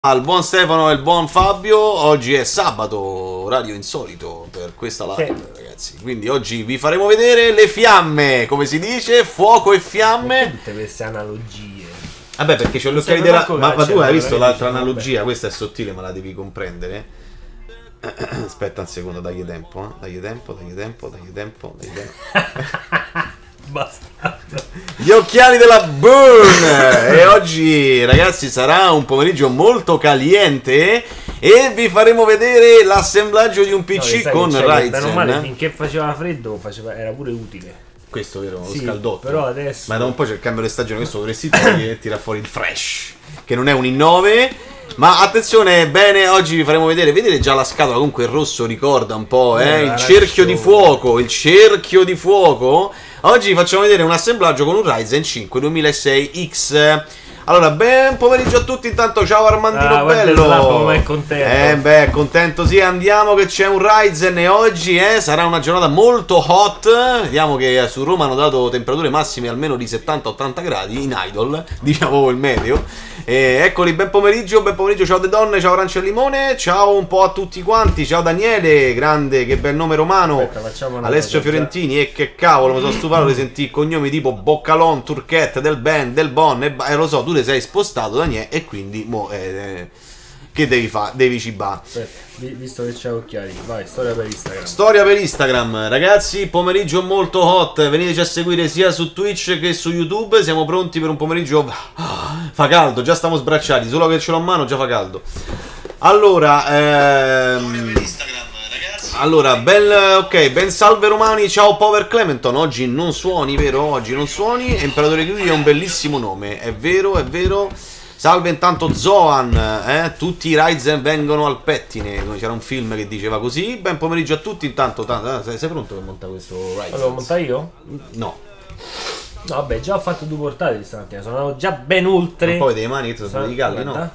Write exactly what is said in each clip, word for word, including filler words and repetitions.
Al buon Stefano e il buon Fabio. Oggi è sabato, orario insolito per questa live, sì, ragazzi. Quindi oggi vi faremo vedere le fiamme, come si dice, fuoco e fiamme. Tutte queste analogie. Vabbè, perché c'ho gli occhiali della... Ma, ma tu hai visto l'altra analogia? Questa è sottile, ma la devi comprendere. Aspetta un secondo, dagli tempo, eh. Dagli tempo, dagli tempo, dagli tempo, dagli tempo. Basta. Gli occhiali della Burn. E oggi, ragazzi, sarà un pomeriggio molto caliente e vi faremo vedere l'assemblaggio di un P C no, con Ryzen. Male, finché faceva freddo faceva, era pure utile. Questo vero, sì, lo scaldotto. Però adesso... Ma da un po' c'è il cambio di stagione, questo dovresti tirare fuori il fresh, che non è un i nove. Ma attenzione, bene, oggi vi faremo vedere, vedete già la scatola, comunque il rosso ricorda un po', eh, eh il cerchio di fuoco, il cerchio di fuoco. Oggi vi facciamo vedere un assemblaggio con un Ryzen cinque duemilasei X. Allora, ben pomeriggio a tutti, intanto ciao Armandino ah, bello. Come è contento. Eh beh, contento sì, andiamo che c'è un Ryzen e oggi eh, sarà una giornata molto hot. Vediamo che su Roma hanno dato temperature massime almeno di settanta ottanta gradi in idle, diciamo il medio. E eccoli, ben pomeriggio, ben pomeriggio, ciao de donne, ciao Arancia e Limone, ciao un po' a tutti quanti, ciao Daniele, grande, che bel nome romano. Aspetta, Alessio Fiorentini, e che cavolo, mi sono stufato di sentire cognomi tipo Boccalon, Turchette, Del Ben, Del Bon, e eh, lo so, tu le sei spostato Daniele e quindi mo, eh, che devi fare? Devi cibare. Visto che c'è occhiali, vai, storia per Instagram. Storia per Instagram, ragazzi, pomeriggio molto hot, veniteci a seguire sia su Twitch che su YouTube, siamo pronti per un pomeriggio, fa caldo, già stiamo sbracciati, solo che ce l'ho in mano già fa caldo. Allora, ehm... storia per Instagram, ragazzi. Allora, bel, ok, ben salve romani, ciao Power Clementon, oggi non suoni, vero? Oggi non suoni, Imperatore Kiwi è un bellissimo nome, è vero, è vero. Salve intanto Zoan, eh? Tutti i Ryzen vengono al pettine, c'era un film che diceva così. Ben pomeriggio a tutti, intanto sei, sei pronto per montare questo Ryzen? Lo monta io? No. No vabbè, già ho fatto due portate stamattina, sono già ben oltre. Ma poi dei mani, che sono di calli, no?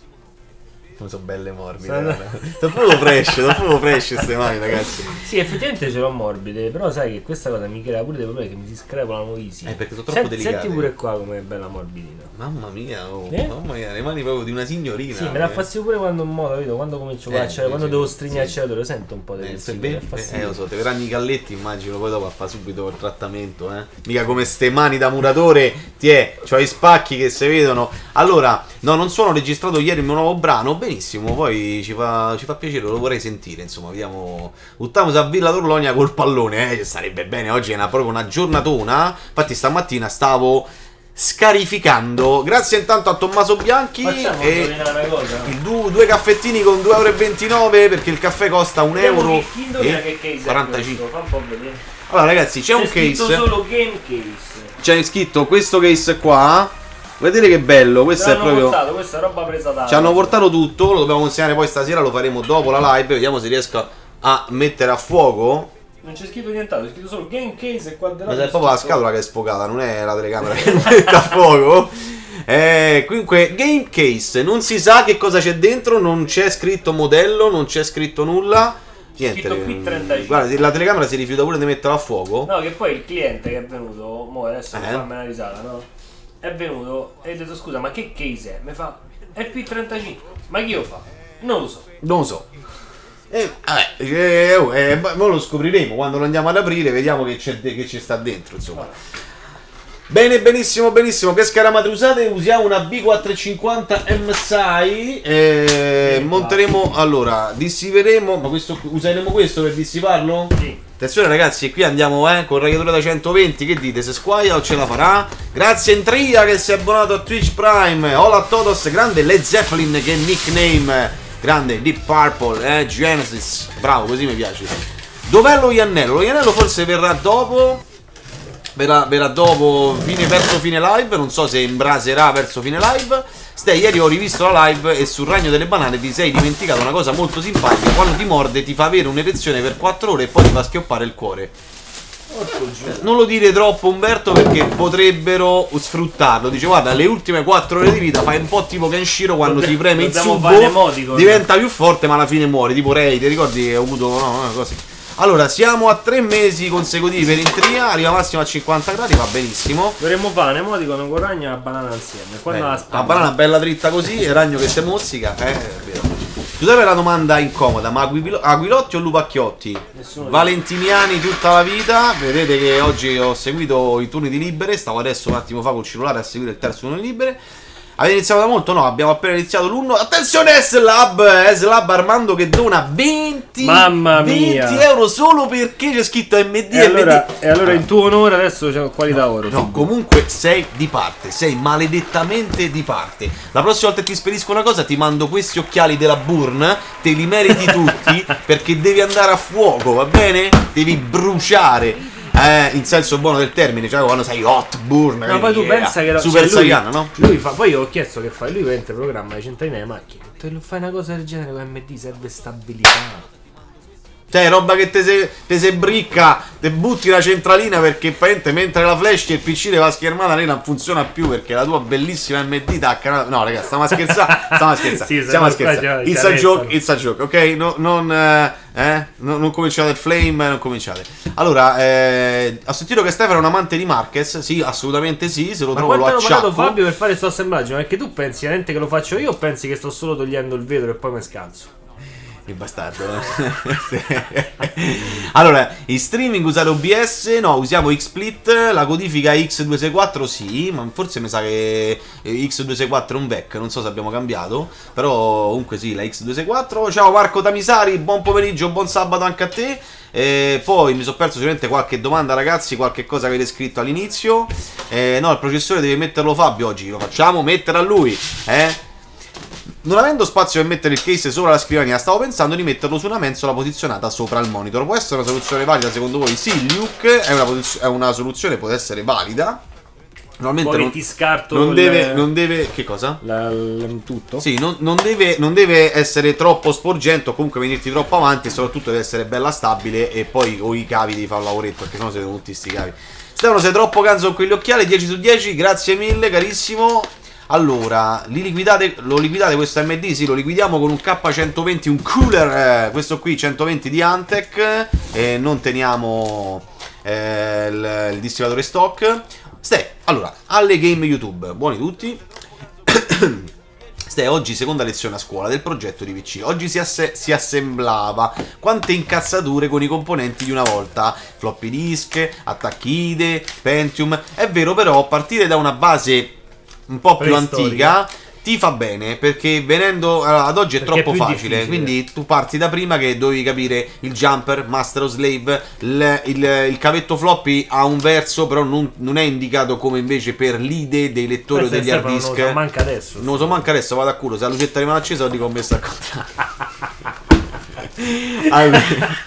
Come sono belle morbide, sono, sono proprio fresh, sono proprio fresh queste mani, ragazzi. Sì, effettivamente ce l'ho morbide, però sai che questa cosa mi crea pure dei problemi che mi si screpolano easy. Eh, perché sono troppo Senti, delicate. Senti pure qua come è bella morbidina. Mamma mia, oh, eh? mamma mia, le mani proprio di una signorina. Sì, me la fastidio pure quando in modo, capito? Quando comincio a accendere, quando devo stringere sì. Acceleratore, sento un po' di eh, se ben, eh, lo so, te verranno i calletti, immagino, poi dopo a fare subito il trattamento, eh. Mica come ste mani da muratore, ti è, c'ho i spacchi che si vedono. Allora, no, non sono registrato ieri il mio nuovo brano, benissimo, poi Ci fa, ci fa piacere, lo vorrei sentire. Insomma, vediamo. Buttiamoci a Villa d'Orlonia col pallone, eh? Sarebbe bene. Oggi è una, proprio una giornatona. Infatti, stamattina stavo scarificando. Grazie intanto a Tommaso Bianchi. Facciamo e una cosa. Il du, due caffettini con due euro e ventinove perché il caffè costa un euro e quarantacinque. Fa un po' vedere. Allora, ragazzi, c'è un case. Solo game case. C'è scritto questo case qua. Vedete che bello, questo è proprio portato, questa è roba presa da. Ci hanno portato tutto, lo dobbiamo consegnare poi stasera, lo faremo dopo la live, vediamo se riesco a mettere a fuoco. Non c'è scritto nient'altro, c'è scritto solo game case e quadrato. Ma è proprio la scatola che è sfocata, non è la telecamera che mette a fuoco. Eh, comunque game case, non si sa che cosa c'è dentro, non c'è scritto modello, non c'è scritto nulla. Niente, P trentacinque. guarda, la telecamera si rifiuta pure di metterla a fuoco. No, che poi il cliente che è venuto, mo adesso eh. mi fammi una risata, no? È venuto e ho detto scusa ma che case è? Mi fa è P trentacinque. Ma chi lo fa? Non lo so. Non lo so. E vabbè, eh, oh, eh, noi lo scopriremo quando lo andiamo ad aprire, vediamo che c'è che ci sta dentro, insomma. Bene, benissimo, benissimo. Che scheda usate? Usiamo una B quattrocentocinquanta M S I. E monteremo. Allora, dissiperemo. Ma questo useremo questo per dissiparlo? Sì. Attenzione ragazzi, qui andiamo eh, con il radiatore da centoventi, che dite, se squaia o ce la farà? Grazie Entria che si è abbonato a Twitch Prime, hola a todos, grande Led Zeppelin che nickname, grande Deep Purple, eh, Genesis, bravo, così mi piace. Dov'è lo Iannello? Lo Iannello forse verrà dopo, verrà, verrà dopo, fine, verso fine live, non so se imbraserà verso fine live. Ste, ieri ho rivisto la live e sul ragno delle banane ti sei dimenticato una cosa molto simpatica. Quando ti morde ti fa avere un'erezione per quattro ore e poi ti fa schioppare il cuore. Non lo dire troppo Umberto perché potrebbero sfruttarlo. Dice guarda, le ultime quattro ore di vita fai un po' tipo Kenshiro quando si preme il subo, diventa più forte ma alla fine muore. Tipo Rei, ti ricordi che ho avuto no, così. Allora, siamo a tre mesi consecutivi per Intria, arriva massimo a cinquanta gradi, va benissimo. Dovremmo fare un emoticon con ragno e la banana insieme. Quando Beh, la, la banana bella dritta così, il ragno che si mozzica, eh, è vero. Giuseppe, la domanda incomoda, ma Aguilo- Aguilotti o Lupacchiotti? Nessuno Valentiniani tutta la vita. Vedete che oggi ho seguito i turni di Libere, stavo adesso un attimo fa col cellulare a seguire il terzo turno di Libere. Avete iniziato da molto? No, abbiamo appena iniziato l'uno. Attenzione S-Lab, S-Lab Armando che dona venti, Mamma mia. venti euro solo perché c'è scritto M D. E allora, M D. e allora in tuo onore adesso c'è qualità oro. No, comunque sei di parte, sei maledettamente di parte. La prossima volta che ti spedisco una cosa ti mando questi occhiali della Burn, te li meriti tutti perché devi andare a fuoco, va bene? Devi bruciare. Eh, in senso buono del termine, cioè quando sei hot, burn. Ma poi tu yeah, pensa che Super cioè, Saiyan, no? Lui fa, poi io ho chiesto che fai, lui vende programma le centinaia di macchine. Te lo fai una cosa del genere con M D, serve stabilità. Cioè, roba che te se, te se bricca, te butti la centralina perché praticamente mentre la flash e il P C della schermata lei non funziona più perché la tua bellissima M D tacca. No, ragazzi, stiamo a scherzare. Stiamo a scherzare. Sì, stiamo a qua scherzare. già- It's già a joke, restano. it's a joke, ok? No, non, eh, eh? No- non cominciate il flame, non cominciate. Allora, eh, ho sentito che Stefano è un amante di Marquez. Sì, assolutamente sì. Se lo Ma trovo lo quanto hanno pagato acciacco. Fabio per fare sto assemblaggio? Perché tu pensi veramente che lo faccio io o pensi che sto solo togliendo il vetro e poi mi scanso? Che bastardo. Allora, in streaming usate O B S? No, usiamo XSplit. La codifica X duecentosessantaquattro sì, ma forse mi sa che X duecentosessantaquattro è un vec, non so se abbiamo cambiato. Però comunque sì, la X duecentosessantaquattro. Ciao Marco Tamisari, buon pomeriggio, buon sabato anche a te. E poi mi sono perso sicuramente qualche domanda, ragazzi, qualche cosa che avete scritto all'inizio. Eh, no, il processore deve metterlo Fabio oggi, lo facciamo mettere a lui, eh? Non avendo spazio per mettere il case sopra la scrivania, stavo pensando di metterlo su una mensola posizionata sopra il monitor. Può essere una soluzione valida secondo voi? Sì, Luke è una, è una soluzione, può essere valida. Normalmente Poi non, ti scarto non il- deve, non deve... Che cosa? La, il tutto? Sì, non, non deve, non deve essere troppo sporgente o comunque venirti troppo avanti e soprattutto deve essere bella stabile e poi o i cavi devi fare un lavoretto perché sennò siete tutti sti cavi. Stefano, sei troppo ganzo con quegli occhiali, dieci su dieci, grazie mille carissimo. Allora, li liquidate, lo liquidate questo M D? Sì, lo liquidiamo con un K centoventi, un cooler, eh, questo qui centoventi di Antec, e non teniamo eh, il, il distillatore stock. Ste, allora, alle game YouTube, buoni tutti. Ste, oggi seconda lezione a scuola del progetto di P C. Oggi si, asse si assemblava. Quante incazzature con i componenti di una volta. Floppy disk, attacchi I D E, Pentium. È vero però, partire da una base un po' più Preistorica. antica ti fa bene perché venendo allora, ad oggi è Perché è troppo più facile, difficile. quindi tu parti da prima che dovevi capire il jumper, master o slave, il, il, il cavetto floppy ha un verso però non, non è indicato come invece per l'I D E dei lettori o Questo degli è hard Stefano, disk. non lo so manca adesso. Non lo so manca adesso, vado a culo, se la lucetta rimane accesa lo dico messo al contrario. Allora,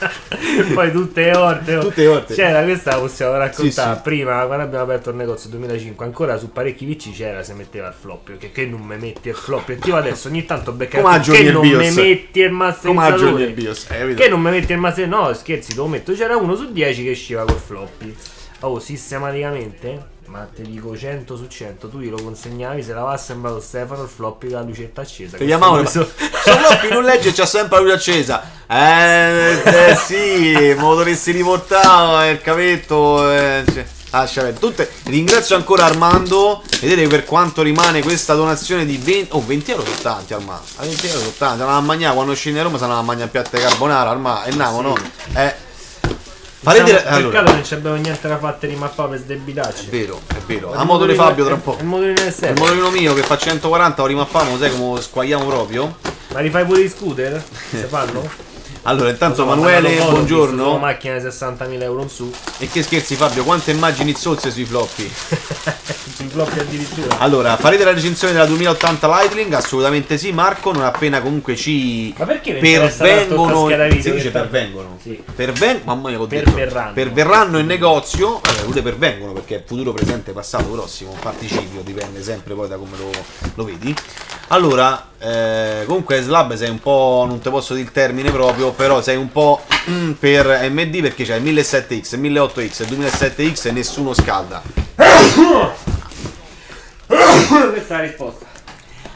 Poi tutte le volte oh. Tutte le volte. C'era, questa la possiamo raccontare. Sì, sì. Prima quando abbiamo aperto il negozio nel duemilacinque, ancora su parecchi P C c'era, se metteva il floppy. Che, che non mi metti il floppy? E io adesso ogni tanto becca Come aggiorni che il non mi BIOS? metti il come aggiorni masterizzatore. il BIOS? Hai capito? Che non mi metti il masterizzatore? No, scherzi, te lo metto. C'era uno su dieci che usciva col floppy. Oh, sistematicamente, ma te dico cento su cento, tu glielo consegnavi, se l'aveva assemblato Stefano il floppy con la lucetta accesa. Ti chiamavano Questo- Sto floppy non legge e c'ha sempre la luce accesa. Eh, eh sì, me lo dovresti riportare il cavetto. Eh, cioè, lascia perdere. Tutte. Ringrazio ancora Armando. Vedete per quanto rimane questa donazione di venti. Oh, venti euro sono tanti Armando. venti euro sono tanti. Saranno a mangiare quando scendi a Roma, saranno a mangiare piatte di carbonara. Armando, e andiamo, no? Eh. Farete. Diciamo, Allora, peccato non ci abbiamo niente da fare rimappare per è sdebitarci. vero, è vero. Ma A il modo di motorino- Fabio tra un po'. Il motorino Il esterno. motorino mio che fa centoquaranta lo rimappiamo, sai come lo squagliamo proprio? Ma rifai pure i scooter? Se fanno? Allora, intanto Insomma, Emanuele, mandano foto, ho visto, buongiorno. sono macchine di sessantamila euro in su. E che scherzi Fabio, quante immagini zozze sui floppy? Sui floppy addirittura. Allora, farete la recensione della duemilaottanta Lightning? Assolutamente sì, Marco, non appena comunque ci Ma perché mi interessa tanto pervengono. sta scheda video Si dice che tanto- pervengono. Sì. Perven- mamma mia, che ho detto. Perverranno. Perverranno in negozio. Allora, pure pervengono perché è futuro, presente, passato, prossimo, un participio, dipende sempre poi da come lo, lo vedi. Allora, eh, comunque Slab sei un po', non te posso dire il termine proprio, però sei un po' per M D perché c'è il millesettecento X, il milleottocento X e il duemilasette X e nessuno scalda. Questa è la risposta.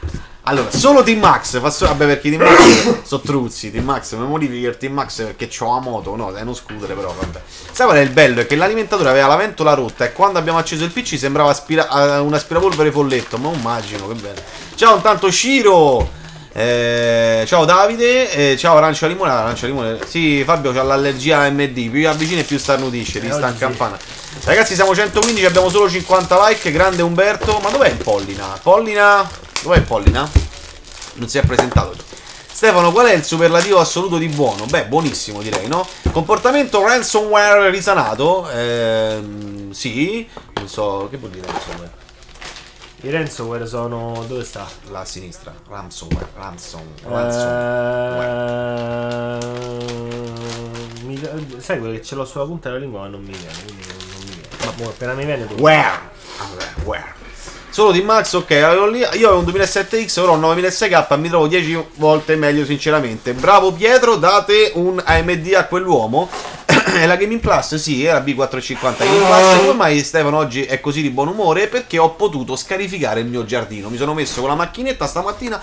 Allora, solo Team Max fa so- vabbè, perché Team Max sono truzzi. Team Max, mi modifichi il Team Max perché c'ho la moto. No, è uno scooter, però vabbè. Sai qual è il bello? È che l'alimentatore aveva la ventola rotta e quando abbiamo acceso il P C sembrava aspira- un aspirapolvere folletto. Ma immagino, che bello. Ciao intanto Ciro. Eh, ciao Davide. Eh, ciao Arancia Limone. Arancia Limone. Sì, Fabio c'ha l'allergia a M D. Più avvicina e più starnutisce. Ti Eh, sta in oggi campana. Ragazzi, siamo centoquindici, abbiamo solo cinquanta like. Grande Umberto. Ma dov'è il Pollina? Pollina. Dov'è il Pollina? Non si è presentato. Stefano, qual è il superlativo assoluto di buono? Beh, buonissimo direi, no? Comportamento ransomware risanato. Ehm, sì. Non so, che vuol dire ransomware? I ransomware sono... dove sta? La a sinistra. Ransomware. Ransom. Ransomware. Uh, mi... Sai quello che ce l'ho sulla punta della lingua ma non mi viene, quindi non, non mi viene. Ma boh, appena mi viene tutto. Where? Allora, where? Solo di Max, ok, avevo lì, io avevo un duemilasette X, ora ho un novantasei K, mi trovo dieci volte meglio sinceramente. Bravo Pietro, date un A M D a quell'uomo. È la Gaming Plus, sì, è la B quattrocentocinquanta Gaming Plus. Come mai Stefano oggi è così di buon umore? Perché ho potuto scarificare il mio giardino. Mi sono messo con la macchinetta stamattina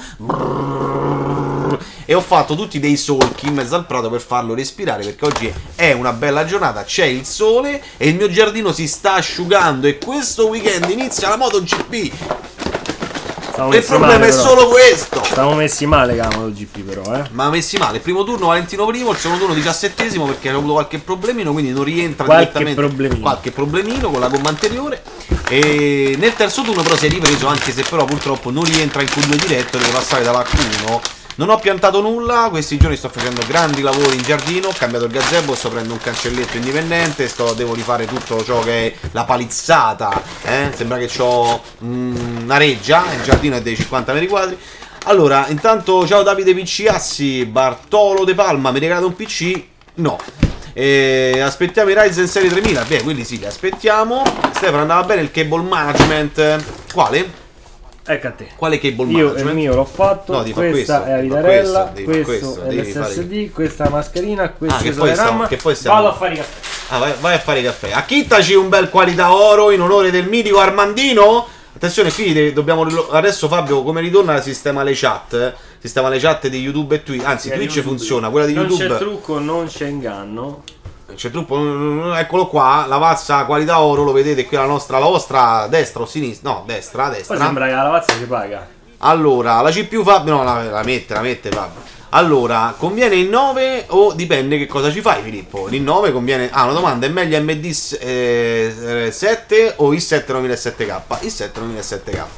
e ho fatto tutti dei solchi in mezzo al prato per farlo respirare, perché oggi è una bella giornata, c'è il sole e il mio giardino si sta asciugando e questo weekend inizia la MotoGP. Stavo E il messi problema male, è però. solo questo. Stiamo messi male con la MotoGP però, eh. Ma messi male, il primo turno Valentino primo, il secondo turno diciassettesimo perché ha avuto qualche problemino, quindi non rientra Qualche direttamente. problemino. Qualche problemino con la gomma anteriore. E nel terzo turno però si è ripreso, anche se però purtroppo non rientra in Q due diretto, deve passare dalla Q uno. Non ho piantato nulla, questi giorni sto facendo grandi lavori in giardino, ho cambiato il gazebo, sto prendendo un cancelletto indipendente, sto, devo rifare tutto ciò che è la palizzata, eh? Sembra che ho mm, una reggia, il giardino è dei cinquanta metri quadri. Allora, intanto ciao Davide Picciassi, Bartolo De Palma, mi regalate un P C? No. E aspettiamo i Ryzen serie tremila, beh, quelli sì, li aspettiamo. Stefano, andava bene il cable management, quale? Ecco a te. Quale cable Io management? il mio l'ho fatto, No, devi fare questa questo, è la devi fare vitarella, questo, devi fare questo questo, è devi l'S S D, fare- questa è la mascherina, questo Ah, è che il poi stiamo- RAM. che poi stiamo- Vado a fare i caffè. Ah, vai, vai a fare i caffè. Acchittaci un bel qualità oro in onore del mitico Armandino. Attenzione, qui de- dobbiamo rilo- adesso Fabio come ritorna sistema le chat, eh? Sistema le chat di YouTube e Twitch. Anzi, Sì, Twitch YouTube. funziona, quella di Non YouTube. c'è trucco, non c'è inganno. C'è troppo. Eccolo qua, la pazza qualità oro, lo vedete qui la nostra, la vostra destra o sinistra? No, destra, Poi destra. sembra che la lavazza si paga. Allora, la C P U Fabio, no, la, la mette, la mette Fabio. Allora, conviene il nove o dipende che cosa ci fai Filippo? Il nove conviene... Ah, una domanda, è meglio M D sette o i sette novantasette K? i sette novantasette K.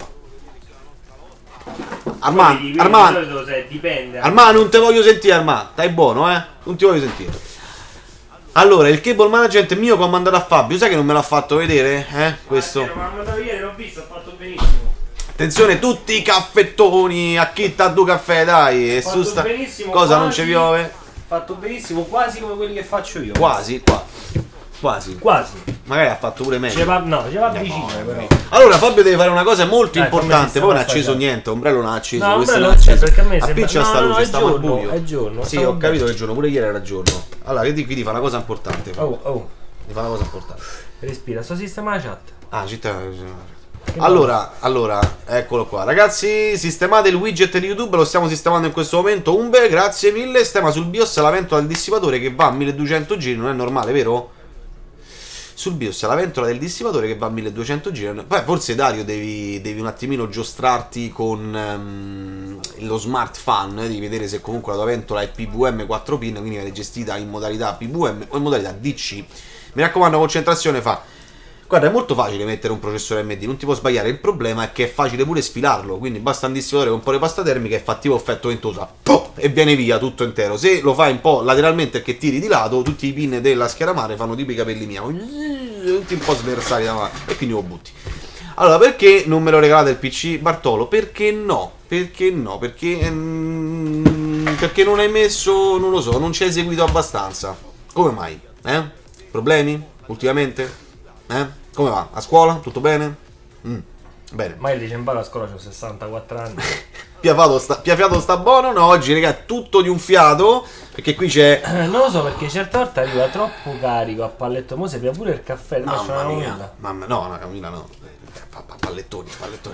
Armando, Poi, Armando, di solito se dipende. Armando, non te voglio sentire Armando, stai buono eh? Non ti voglio sentire. Allora, il cable management mio che ho mandato a Fabio, sai che non me l'ha fatto vedere? Eh, questo. Ma l'ho mandato ieri, l'ho visto, ho fatto benissimo. Attenzione, tutti i caffettoni, a chi t'ha due caffè, dai, e su sta... benissimo, Cosa non quasi- ci piove? Fatto benissimo, quasi come quelli che faccio io. Quasi, qua. Quasi. Quasi. Magari ha fatto pure meglio. Ce va, no, ce va vicino però. Allora Fabio deve fare una cosa molto Dai, fammi importante. Poi non ha sistemare acceso sta niente. Ombrello non ha acceso. No, questo ombrello non ha non c'è, acceso. perché a me sembra- Appiccia no, sta no, luce, è stava al giorno, buio. è giorno, Sì, stavo ho capito bene. che è giorno. Pure ieri era giorno. Allora, vedi qui ti fa una cosa importante. Fabio. Oh, oh. Ti fa una cosa importante. Respira, sto sistemando la chat. Ah, città. Allora, allora, eccolo qua. Ragazzi, sistemate il widget di YouTube, lo stiamo sistemando in questo momento. Umbe, grazie mille. Sistema sul BIOS la ventola del dissipatore che va a milleduecento giri, non è normale, vero? Sul BIOS la ventola del dissipatore che va a milleduecento giri. Poi forse Dario devi, devi un attimino giostrarti con um, lo smart fan, eh, di vedere se comunque la tua ventola è P V M quattro pin, quindi viene gestita in modalità P V M o in modalità D C. Mi raccomando, concentrazione, fa. Guarda, è molto facile mettere un processore M D, non ti può sbagliare. Il problema è che è facile pure sfilarlo, quindi basta un dissipatore con un po' di pasta termica e fa tipo effetto ventosa, Puh! E viene via tutto intero. Se lo fai un po' lateralmente e che tiri di lato, tutti i pin della schiera madre fanno tipo i capelli miei, tutti un po' sversati davanti, e quindi lo butti. Allora, perché non me lo regalate il P C, Bartolo? Perché no? Perché no? Perché mm, perché non hai messo, non lo so, non ci hai seguito abbastanza. Come mai? Eh? Problemi? Ultimamente? Eh? Come va? A scuola? Tutto bene? Mm, bene. Ma io dice in a scuola c'ho sessantaquattro anni. Piafiato sta, Piafiato sta buono. No, oggi raga è tutto di un fiato. Perché qui c'è. Eh, non lo so perché certe volte arriva troppo carico a palletto. Mo' sepia pure il caffè. Mamma mia. Mamma, no, una camilla no. Pallettoni, pallettoni.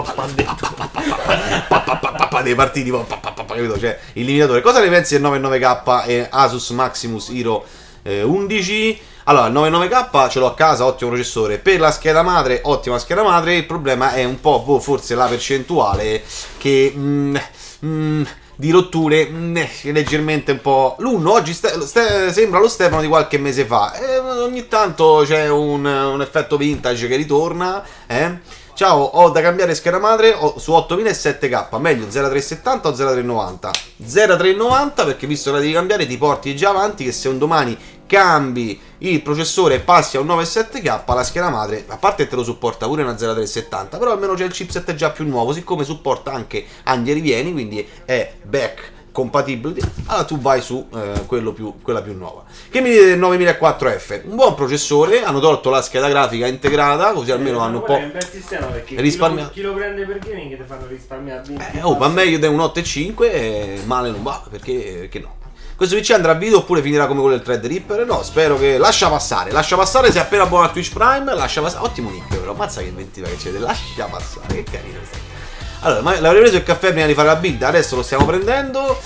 Dei partiti, capito? Cioè, il limitatore. Cosa ne pensi del novantanove K e Asus Maximus Hero eh, undici? Allora, il novantanove K ce l'ho a casa, ottimo processore. Per la scheda madre, ottima scheda madre. Il problema è un po', boh, forse la percentuale che... Mm, mm, di rotture mh, leggermente un po'. L'uno oggi ste, ste, sembra lo Stefano di qualche mese fa e ogni tanto c'è un, un effetto vintage che ritorna, eh? Ciao, ho da cambiare scheda madre ho, su ottomila e sette K, meglio zero tre settanta o zero tre novanta? zero tre novanta perché visto che la devi cambiare ti porti già avanti che se un domani cambi il processore e passi a un nove e sette K la scheda madre, a parte te lo supporta pure una zero tre settanta, però almeno c'è il chipset già più nuovo, siccome supporta anche Andy e rivieni, quindi è back compatibile, allora tu vai su eh, quello più, quella più nuova. Che mi dite del novemilaquattro F? Un buon processore, hanno tolto la scheda grafica integrata, così almeno hanno un po' risparmiato. Chi lo prende per gaming ti fanno risparmiare venti. Eh, oh, ma meglio di un otto e cinque e male non va, perché, perché no? Questo P C andrà a video oppure finirà come quello del Threadripper? No, spero che... Lascia passare, lascia passare, sei appena buono a Twitch Prime, lascia passare... Ottimo nick però, mazza che inventiva che c'è, lascia passare, che carino questo. Allora, l'avrei preso il caffè prima di fare la build, adesso lo stiamo prendendo.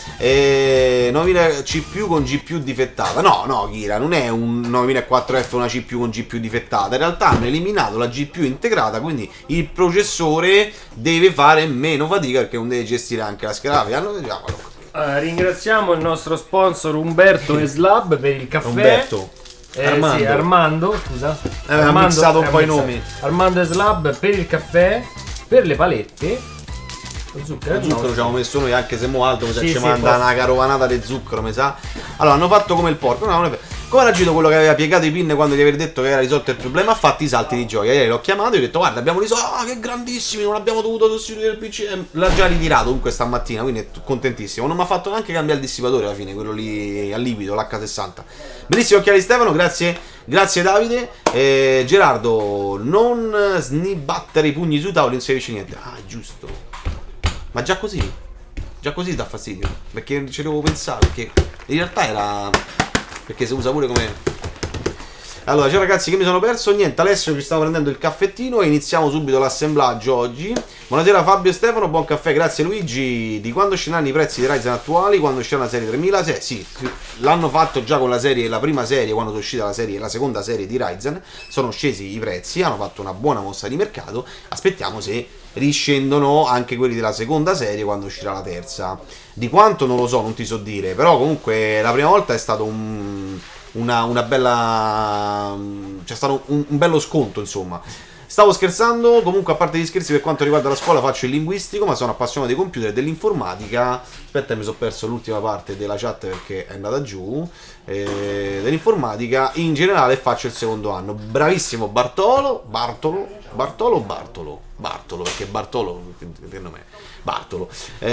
E novemila C P U con G P U difettata. No, no, Kira, non è un novemilaquattro F una C P U con G P U difettata. In realtà hanno eliminato la G P U integrata, quindi il processore deve fare meno fatica perché non deve gestire anche la scheda grafica. Hanno uh, ringraziamo il nostro sponsor Umberto e Slab per il caffè. Umberto. Eh, Armando. Sì, Armando, scusa. Eh, Armando, ha mixato un po' i nomi. Armando e Slab per il caffè, per le palette. Lo zucchero, lo zucchero no, ci abbiamo messo noi, anche se mo Aldo mi sa sì, ci sì, manda una carovanata di zucchero, mi sa. Allora, hanno fatto come il porco. No, non è vero. Come era agito quello che aveva piegato i pin quando gli avevi detto che era risolto il problema? Ha fatto i salti di gioia. Ieri l'ho chiamato e gli ho detto guarda, abbiamo risolto, ah, che grandissimi, non abbiamo dovuto sostituire il P C. L'ha già ritirato comunque stamattina, quindi è contentissimo. Non mi ha fatto neanche cambiare il dissipatore alla fine, quello lì a liquido, l'H sessanta. Benissimo, occhiali Stefano, grazie, grazie Davide. Eh, Gerardo, non snibattere i pugni sui tavoli, non si capisce niente. Ah, giusto. Ma già così? Già così dà fastidio? Perché ci devo pensare, perché in realtà era... perché si usa pure come... Allora, ciao ragazzi, che mi sono perso? Niente, Alessio ci stavo prendendo il caffettino e iniziamo subito l'assemblaggio oggi. Buonasera Fabio e Stefano, buon caffè, grazie Luigi. Di quando usciranno i prezzi dei Ryzen attuali? Quando uscirà la serie tremila? Sì, sì, l'hanno fatto già con la serie, la prima serie, quando è uscita la serie, la seconda serie di Ryzen. Sono scesi i prezzi, hanno fatto una buona mossa di mercato. Aspettiamo se riscendono anche quelli della seconda serie quando uscirà la terza. Di quanto non lo so, non ti so dire, però comunque la prima volta è stato un... Una, una bella... c'è stato un, un bello sconto, insomma. Stavo scherzando, comunque a parte gli scherzi per quanto riguarda la scuola faccio il linguistico, ma sono appassionato dei computer e dell'informatica. Aspetta, mi sono perso l'ultima parte della chat perché è andata giù. Eh, dell'informatica in generale faccio il secondo anno. Bravissimo Bartolo, Bartolo, Bartolo, Bartolo, Bartolo, perché Bartolo, che nome è? Bartolo.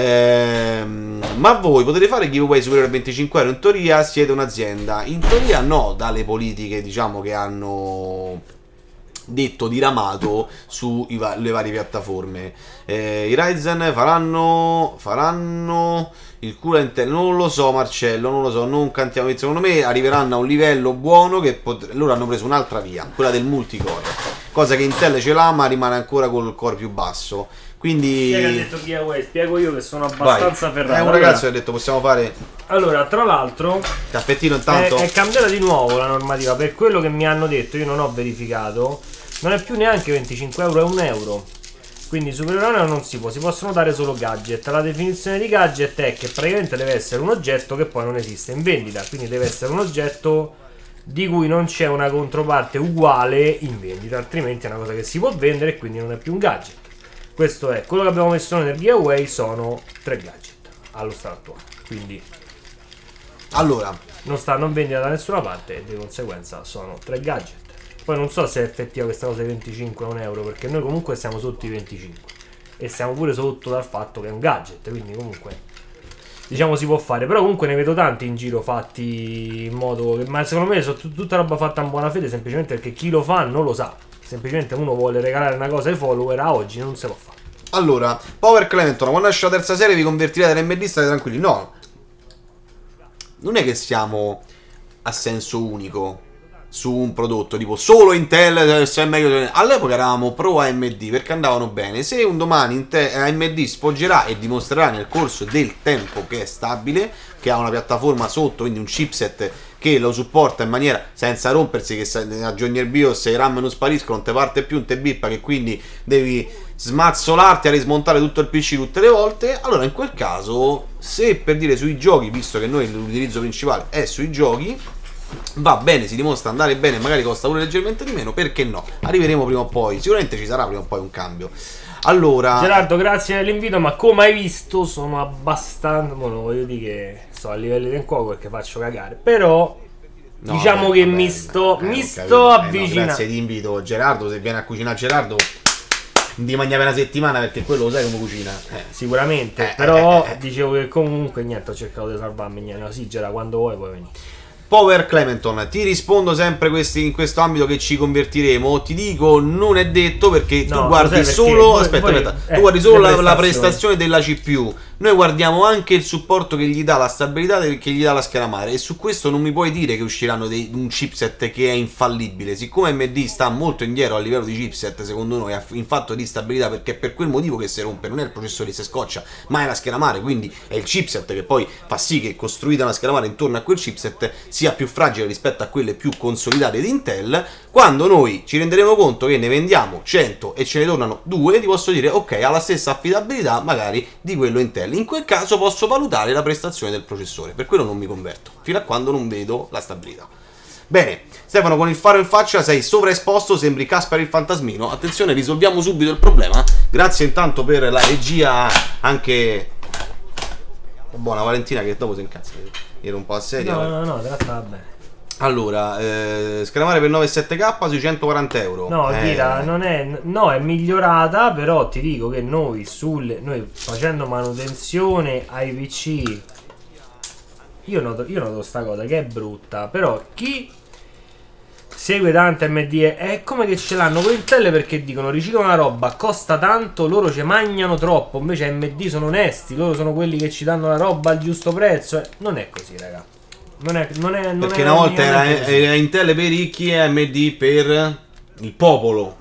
Ehm, ma voi potete fare giveaway superiore a venticinque euro? In teoria siete un'azienda. In teoria no, dalle politiche diciamo che hanno detto diramato sulle va varie piattaforme. Eh, I Ryzen faranno faranno il culo Intel, non lo so Marcello, non lo so, non cantiamo. Secondo me arriveranno a un livello buono che loro hanno preso un'altra via, quella del multicore, cosa che Intel ce l'ha ma rimane ancora col core più basso. Quindi spiega, ha detto giveaway, spiego io che sono abbastanza Vai. ferrato. È un ragazzo che ha detto possiamo fare. Allora, tra l'altro, caffettino intanto. È, è cambiata di nuovo la normativa. Per quello che mi hanno detto, io non ho verificato, non è più neanche venticinque euro, è un euro. Quindi superiore a un euro non si può, si possono dare solo gadget. La definizione di gadget è che praticamente deve essere un oggetto che poi non esiste in vendita. Quindi deve essere un oggetto di cui non c'è una controparte uguale in vendita, altrimenti è una cosa che si può vendere e quindi non è più un gadget. Questo è quello che abbiamo messo nel giveaway, sono tre gadget allo stato attuale, quindi allora non stanno in vendita da nessuna parte e di conseguenza sono tre gadget. Poi non so se è effettiva questa cosa di venticinque a un euro, perché noi comunque siamo sotto i venticinque e siamo pure sotto dal fatto che è un gadget, quindi comunque diciamo si può fare. Però comunque ne vedo tanti in giro fatti in modo che, ma secondo me sono tutta roba fatta in buona fede, semplicemente perché chi lo fa non lo sa. Semplicemente uno vuole regalare una cosa ai follower, a oggi non se lo fa. Allora, Power Clementon, quando esce la terza serie vi convertirete da M D, state tranquilli. No, non è che siamo a senso unico su un prodotto, tipo solo Intel, se è meglio. All'epoca eravamo pro A M D perché andavano bene. Se un domani Intel, A M D sfoggerà e dimostrerà nel corso del tempo che è stabile, che ha una piattaforma sotto, quindi un chipset che lo supporta in maniera senza rompersi, che aggiorni il BIOS, se i RAM non spariscono, non te parte più, non te bippa, che quindi devi smazzolarti a rismontare tutto il P C tutte le volte, allora in quel caso, se per dire sui giochi, visto che noi l'utilizzo principale è sui giochi, va bene, si dimostra andare bene, magari costa pure leggermente di meno, perché no? Arriveremo prima o poi, sicuramente ci sarà prima o poi un cambio. Allora, Gerardo, grazie dell'invito, ma come hai visto sono abbastanza, non voglio dire che sto a livelli del cuoco perché faccio cagare, però no, diciamo vabbè, che vabbè, mi sto, eh, mi sto avvicinando. Eh no, grazie di invito, Gerardo, se viene a cucinare Gerardo di mangiare per una settimana, perché quello lo sai come cucina. Eh. Sicuramente, eh, però eh, eh, dicevo che comunque niente, ho cercato di salvarmi, niente, no, sì Gerardo, quando vuoi puoi venire. Power Clementon, ti rispondo sempre questi, in questo ambito che ci convertiremo. Ti dico, non è detto, perché no, tu guardi solo. Voi, aspetta, voi, aspetta, eh, tu guardi solo la, la prestazione della C P U. Noi guardiamo anche il supporto che gli dà, la stabilità che gli dà la scheda madre. E su questo non mi puoi dire che usciranno dei, un chipset che è infallibile. Siccome A M D sta molto indietro a livello di chipset, secondo noi, in fatto di stabilità, perché è per quel motivo che si rompe. Non è il processore che si scoccia, ma è la scheda madre. Quindi è il chipset che poi fa sì che, costruita una scheda madre intorno a quel chipset, sia più fragile rispetto a quelle più consolidate di Intel. Quando noi ci renderemo conto che ne vendiamo cento e ce ne tornano due, ti posso dire ok, ha la stessa affidabilità magari di quello Intel. In quel caso posso valutare la prestazione del processore, per quello non mi converto fino a quando non vedo la stabilità. Bene, Stefano, con il faro in faccia sei sovraesposto, sembri Caspar il fantasmino. Attenzione, risolviamo subito il problema. Grazie intanto per la regia, anche buona Valentina, che dopo si incazza. Era un po' a serio. No, no, no, trattava bene. Allora, eh, scramare per nove sette K sui centoquaranta euro. No, eh. Tira, non è, no, è migliorata, però ti dico che noi sulle, noi facendo manutenzione ai P C, io noto, io noto sta cosa che è brutta, però chi segue tante M D è come che ce l'hanno con Intel, perché dicono riciclano la roba, costa tanto, loro ci mangiano troppo, invece M D sono onesti, loro sono quelli che ci danno la roba al giusto prezzo. Non è così, raga. Non è, non è, non perché è, una volta era, era Intel per i ricchi e A M D per il popolo,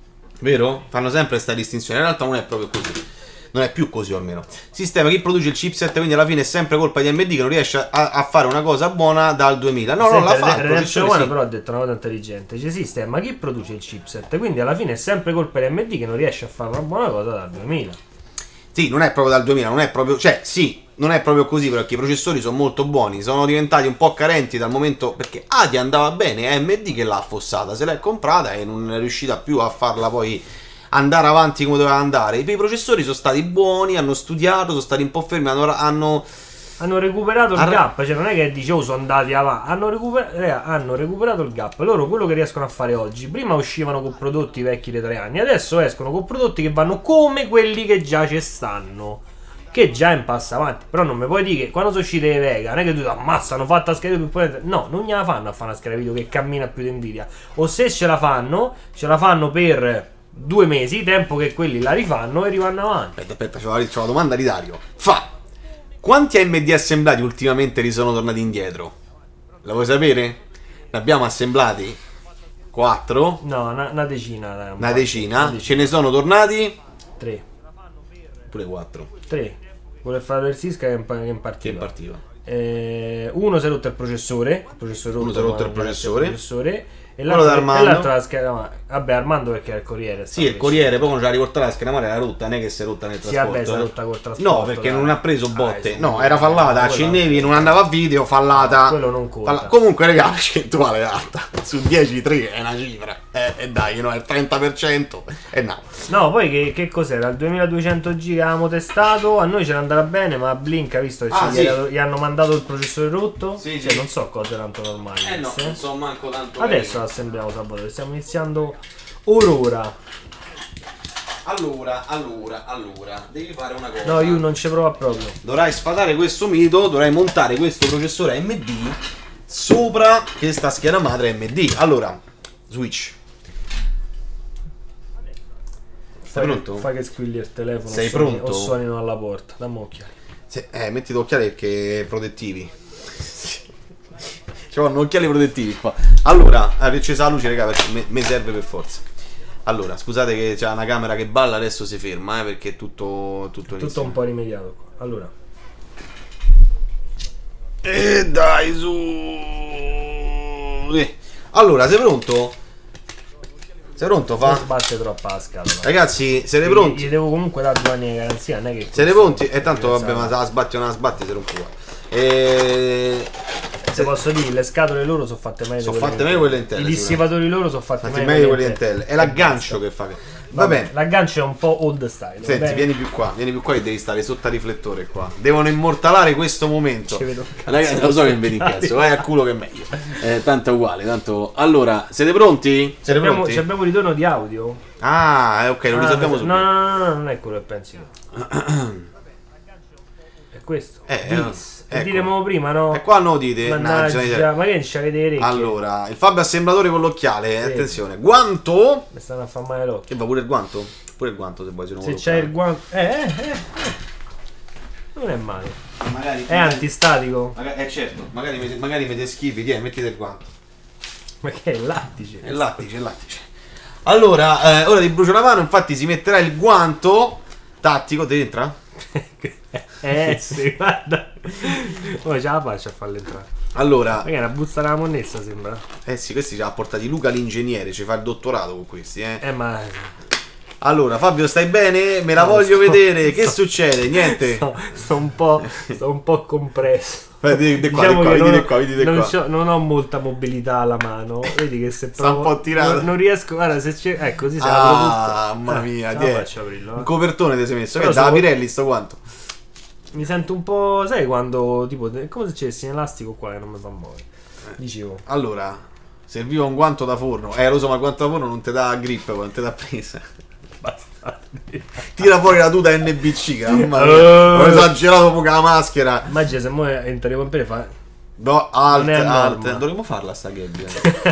vero? Fanno sempre questa distinzione. In realtà non è proprio così, non è più così, o almeno. Sistema che produce il chipset, quindi alla fine è sempre colpa di A M D che non riesce a, a fare una cosa buona dal duemila. No, non la fa. Il processore, sì. Però ha detto una cosa intelligente. C'è sistema che produce il chipset, quindi alla fine è sempre colpa di A M D che non riesce a fare una buona cosa dal duemila. Sì, non è proprio dal duemila, non è proprio, cioè sì, non è proprio così, perché i processori sono molto buoni, sono diventati un po' carenti dal momento, perché A D I andava bene, è A M D che l'ha affossata, se l'è comprata e non è riuscita più a farla poi andare avanti come doveva andare. I processori sono stati buoni, hanno studiato, sono stati un po' fermi, hanno... hanno Hanno recuperato il gap, cioè non è che dicevo sono andati avanti, hanno, recuper hanno recuperato il gap. Loro quello che riescono a fare oggi, prima uscivano con prodotti vecchi dei tre anni, adesso escono con prodotti che vanno come quelli che già ci stanno, che già in passa avanti. Però non mi puoi dire che quando sono uscite le Vega, non è che tu ammazza, hanno fatto la scheda video più potente. No, non gliela fanno a fare una scheda video che cammina più di Nvidia. O se ce la fanno, ce la fanno per due mesi, tempo che quelli la rifanno e rivanno avanti. Aspetta, aspetta, c'è la domanda di Dario. Fa! Quanti A M D assemblati ultimamente li sono tornati indietro? La vuoi sapere? Ne abbiamo assemblati quattro? No, una, una decina. Una, una decina. decina. Ce ne sono tornati? tre. Pure quattro. tre. Vuole fare il Sisca che in partiva. Che partiva. Eh, uno si è rotto il processore. Il processore uno si è rotto il processore. Il processore. E l'altro la scheda. Vabbè, Armando perché è il Corriere. Sì, il Corriere, poi quando ci ha riportato la scheda madre era rotta, non è che si è rotta nel trasporto. Sì, vabbè, si è rotta col trasporto. No, perché dai. Non ha preso botte. Ah, no, era fallata, accendevi, non andava a video, fallata. Quello non conta. Falla... Comunque, raga, la percentuale è alta. Su dieci, tre è una cifra. E eh, dai, no, è il trenta per cento. E no. No, poi che, che cos'era? Il duemiladuecento G che avevamo testato, a noi ce n'andava bene, ma a Blink ha visto che ah, sì. gli, gli hanno mandato il processore rotto. Sì, cioè, sì. non so cose tanto normali. Eh no, non so manco tanto. Adesso l'assembliamo sabato, stiamo iniziando orora. Allora, allora, allora, devi fare una cosa. No, io non ci provo proprio. Dovrai sfatare questo mito, dovrai montare questo processore A M D sopra questa scheda madre A M D. Allora, switch. Sei pronto? Fai che squilli il telefono. Sei o suoni, pronto? O suonino alla porta. Dammi occhiali. Se, eh, metti occhiali perché protettivi. Ci vanno occhiali protettivi qua. Allora, ha accesa la luce, raga, perché mi serve per forza. Allora, scusate che c'è una camera che balla, adesso si ferma, eh, perché è tutto tutto, Tutto un po' rimediato qua. Allora. E dai su. Eh. Allora, sei pronto? Sei pronto, Non fa? sbatte troppo la scatola. Ragazzi, siete Gli- pronti? Gli devo comunque dare due anni di garanzia, non è che. Siete questo- pronti? E tanto questo- vabbè, ma se la sbatti o non la sbatti, se rompo qua. E... Se posso dire, le scatole loro sono fatte meglio. Sono di fatte meglio quelle Intel, I dissipatori loro sono fatti Fatti meglio meglio di quelli Intel. È l'aggancio che fa. Va bene. L'aggancio è un po' old style. va Senti, bene? vieni più qua, vieni più qua che devi stare sotto a riflettore qua. Devono immortalare questo momento. Ci vedo un cazzo. Ragazzi, lo so che vedi in cazzo, vai a culo che è meglio. Eh, tanto è uguale, tanto. Allora, siete pronti? Siete Abbiamo, pronti? ci abbiamo un ritorno di audio. Ah, eh, ok, lo Ah, risolviamo no, subito. no, no, no, non è quello che pensi tu. È questo. Eh, This. eh, E ecco. diremo prima, no? E qua non dite. Mannaggia, ma che non c'avete le orecchie? Allora, il Fabio assemblatore con l'occhiale, eh, Sì. attenzione. Guanto. Mi stanno a fare male l'occhio. Che va pure il guanto? Pure il guanto se vuoi, se non Se vuoi c'hai il l'occhiale. guanto. Eh, eh, eh. Non è male. Magari, È antistatico. magari, eh certo, magari, mette- magari mette schifi, tieni, mettiti il guanto. Ma che è il lattice? È il lattice, è il lattice. Allora, eh, ora ti brucio la mano, infatti si metterà il guanto tattico, ti entra? Eh, sì, guarda. Poi ce la faccio a farlo entrare. Allora, Magari una busta della monnezza sembra. eh sì, questi ci ha portati Luca l'ingegnere, ci fa il dottorato con questi, eh. Eh, ma. Allora, Fabio, stai bene? Me la No, voglio sto- vedere, che sto- succede? Niente. Sto, sto un po'. Sto un po' compresso. Vai, di, di qua, Diciamo di qua, che vedi non, di qua, vedi di non, qua. c'ho- non ho molta mobilità alla mano. Vedi che se Sta un provo. po' tirato. Non, non riesco. Guarda, se c'è. Ecco, così se la apro tutta. Ah, mamma mia, Ce ti la è. faccio aprirlo. Un eh. copertone ti sei messo, che Però è da sono- Pirelli sto quanto? Mi sento un po'. Sai quando. Tipo. È come se c'è un elastico qua che non mi fa muovere. Dicevo. Allora, serviva un guanto da forno. Eh, lo so, ma il guanto da forno non ti dà grip, non ti dà presa. Bastardi. Tira fuori la tuta N B C, che mamma Eh. mia. Ho esagerato poco la maschera. Immagina se mo entriamo in pere fa. No, alt, Non è a alt. norma. Dovremmo farla sta gabbia.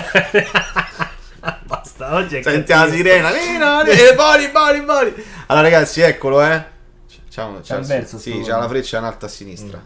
Basta, oggi è Senti la cattivo. sirena. Nina, e boli, boli, boli. Allora, ragazzi, eccolo, eh. C'ha, un- C'ha c'ha- il verso sì, sto c'ha la coso. freccia in alto a sinistra.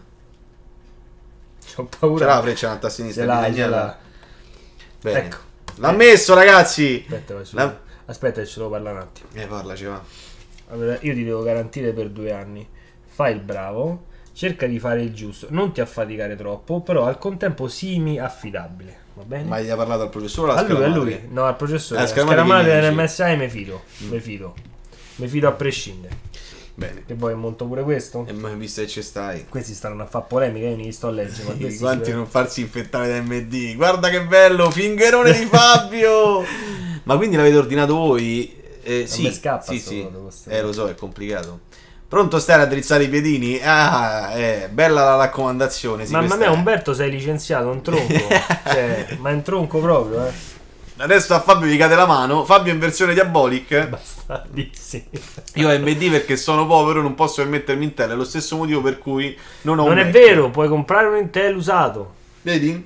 C'ho paura. C'è la freccia in alto a sinistra. Ce l'ha, bisogna- ce l'ha. Bene. Ecco. L'ha messo, ragazzi. Aspetta, faccio La- Aspetta che ce lo parla un attimo. Eh, parlaci, va. Allora, io ti devo garantire per due anni. Fai il bravo, cerca di fare il giusto, non ti affaticare troppo, però al contempo simi affidabile. Va bene? Ma gli ha parlato al professore o alla a lui, a scuola lui, madre? no, al professore. Eh, La schermate schermata che gli del dici? M S I mi fido. Mi fido. Mi fido a prescindere. Bene. Che poi monto pure questo. E mai visto che ci stai. Questi staranno a fare polemica, io non li sto a leggere. Ma I questi guanti si- non farsi infettare da M D. Guarda che bello, fingerone di Fabio. Ma quindi l'avete ordinato voi? Eh, sì, mi scappa sì, sto sì. coso, questo. Eh, lo so, è complicato. Pronto stai a drizzare i piedini? Ah, è bella la raccomandazione. Sì, Mamma questa mia, è. Umberto sei licenziato, un tronco. Cioè, ma è un tronco proprio, eh. Adesso a Fabio gli cade la mano. Fabio in versione diabolic. Bastardissimi. Io ho M D perché sono povero, non posso permettermi Intel. È lo stesso motivo per cui non ho Non un è Mac. vero, puoi comprare un Intel usato. Vedi?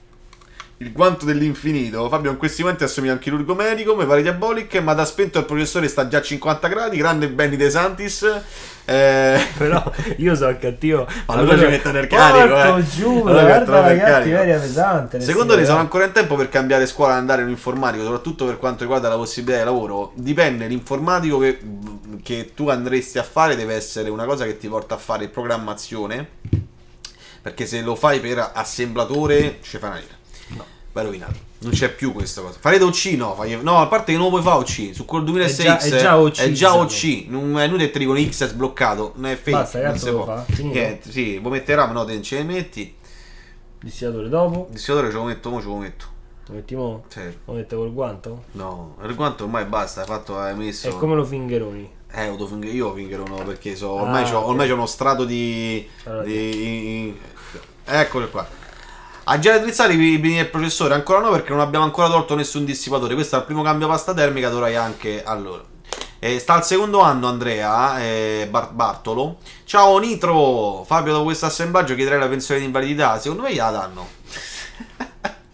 Il guanto dell'infinito. Fabio in questi momenti assomiglia a un chirurgo medico, mi pare diabolic, ma da spento il processore sta già a cinquanta gradi, grande Benny De Santis. Eh... Però io sono cattivo. Ma allora ci mettono il carico, eh. Porco giù, Allora guarda mettono la il carico. cattiveria pesante. Secondo te sì, sono eh. ancora in tempo per cambiare scuola e andare in un informatico, soprattutto per quanto riguarda la possibilità di lavoro? Dipende, l'informatico che, che tu andresti a fare deve essere una cosa che ti porta a fare programmazione, perché se lo fai per assemblatore ci fa una lira. No. Vai rovinato. Non c'è più questa cosa. Farete O C? No, fai... no, a parte che non lo puoi fare O C. Su quel duemilasei È già- X è già O C, è già O diciamo. C. Non è inutile che ti dicono X è sbloccato. Non è fake. Basta, non cazzo si lo può. fa? Finito? Che, sì, vuoi mettere RAM? No, te non ce ne metti. Distillatore dopo. Il dissiatore ce lo metto, mo ce lo metto. Lo mettiamo. Sì. Lo mette col guanto. No, il quanto ormai basta, hai fatto, hai messo. E come lo fingeroni? Eh, lo finger- io fingerò no, perché so, ormai, Ah, c'ho, ok. ormai c'ho uno strato di. Allora, di... Eccolo qua. A girare drizzare i piedini del processore ancora no, perché non abbiamo ancora tolto nessun dissipatore. Questo è il primo cambio pasta termica, dovrai anche. Allora. Eh, sta al secondo anno Andrea eh, Bar- Bartolo. Ciao Nitro. Fabio, dopo questo assemblaggio chiederei la pensione di invalidità. Secondo me gliela danno.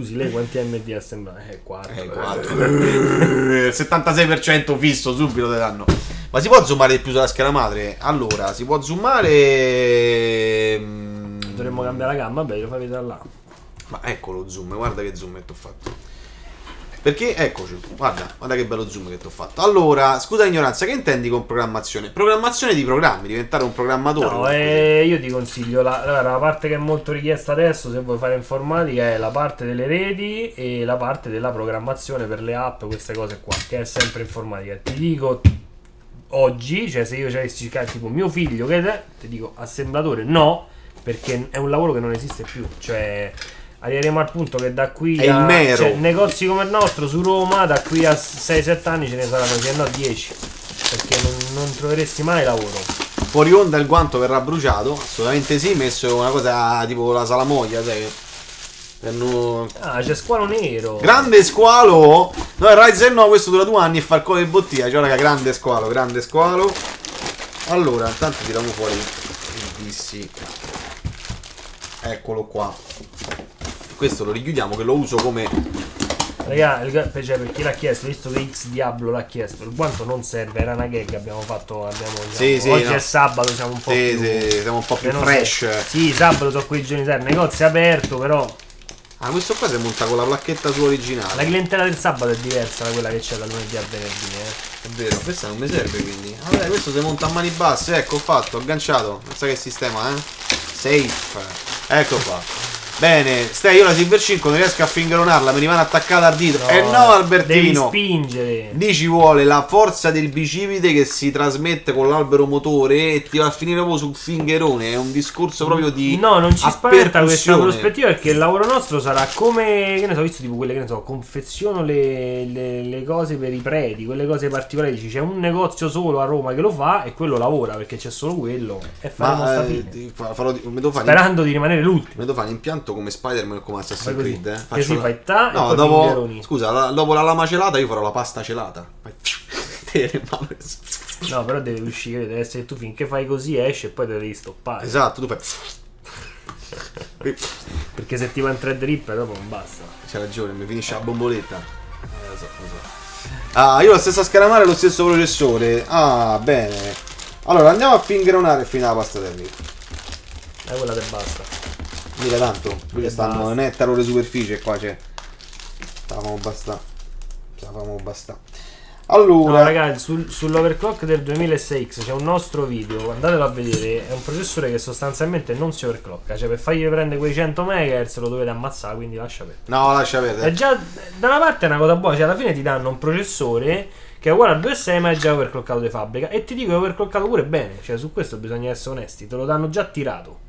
scusi, lei quanti M D ha sembrato? Eh, quattro. Eh, quattro. Il settantasei per cento fisso subito te danno. Ma si può zoomare di più sulla scheda madre? Allora, si può zoomare... Dovremmo cambiare la gamma, beh, lo fai vedere là. Ma ecco lo zoom, guarda che zoom che ti ho fatto. Perché, eccoci, guarda, guarda che bello zoom che ti ho fatto. Allora, scusa ignoranza, che intendi con programmazione? Programmazione di programmi, diventare un programmatore. No, eh, io ti consiglio, la, la, la parte che è molto richiesta adesso, se vuoi fare informatica, è la parte delle reti e la parte della programmazione per le app, queste cose qua, che è sempre informatica. Ti dico... Oggi, cioè se io avessi tipo mio figlio che te, ti dico assemblatore no, perché è un lavoro che non esiste più, cioè arriveremo al punto che da qui è a il mero. Cioè, negozi come il nostro su Roma da qui a sei sette anni ce ne saranno, se no dieci, perché non, non troveresti mai lavoro. Fuori onda il guanto verrà bruciato, assolutamente sì, messo una cosa tipo la salamoia, sai? Per non... Ah, c'è squalo nero. Grande squalo. No, il Ryzen no, questo dura due anni e fa il collo di bottiglia. Cioè raga, grande squalo, grande squalo. Allora, intanto tiriamo fuori il D C. Eccolo qua. Questo lo richiudiamo che lo uso come... Raga, cioè, per chi l'ha chiesto, visto che X Diablo l'ha chiesto, il guanto non serve, era una gag, abbiamo fatto, abbiamo, diciamo, sì, sì, oggi no. è sabato, siamo un po' sì, più, sì, siamo un po' più fresh. Se, sì, sabato sono quei giorni, sai, il negozio è aperto, però... Ah, questo qua si monta con la placchetta sua originale. La clientela del sabato è diversa da quella che c'è da lunedì a venerdì, eh. È vero, questa non mi serve quindi. Vabbè, questo si monta a mani basse, ecco, ho fatto, ho agganciato. Non sa che sistema, eh? Safe. Ecco qua. Bene, stai, io la Silver cinque non riesco a fingeronarla, mi rimane attaccata al dito. E no, no, Albertino. Devi spingere. Lì ci vuole la forza del bicipite che si trasmette con l'albero motore e ti va a finire proprio sul fingerone. È un discorso proprio di... No, non ci spaventa questa prospettiva, perché il lavoro nostro sarà come, che ne so, visto tipo quelle che ne so, confeziono le, le, le cose per i preti, quelle cose particolari. C'è un negozio solo a Roma che lo fa e quello lavora perché c'è solo quello. E faremo sta fine. Eh, farò, Sperando di rimanere l'ultimo. Mi devo fare l'impianto come Spider-Man o come Assassin's Creed, eh? Che si la... fai ta no, e dopo... Scusa, la, dopo la lama celata io farò la pasta celata. No, però deve uscire, deve essere tu finché fai così esce e poi te devi stoppare. Esatto, tu fai... Perché se ti va in thread ripper dopo non basta. C'ha ragione, mi finisce la bomboletta. Eh, lo so, lo so. Ah, io ho la stessa scaramare e lo stesso processore. Ah, bene. Allora, andiamo a fingeronare fino alla pasta del ripper. Eh, quella te basta. Mica tanto, qui stanno in ettaro le superficie qua c'è. Stavamo basta. Stavamo basta. Allora, no, ragazzi, sul, sull'overclock del duemilasei X c'è un nostro video, andatelo a vedere. È un processore che sostanzialmente non si overclocka, cioè per fargli prendere quei cento megahertz lo dovete ammazzare, quindi lascia perdere. No, lascia perdere. È già, da una parte è una cosa buona, cioè alla fine ti danno un processore che è uguale al due virgola sei ma è già overclockato di fabbrica. E ti dico che è overclockato pure bene, cioè su questo bisogna essere onesti, te lo danno già tirato.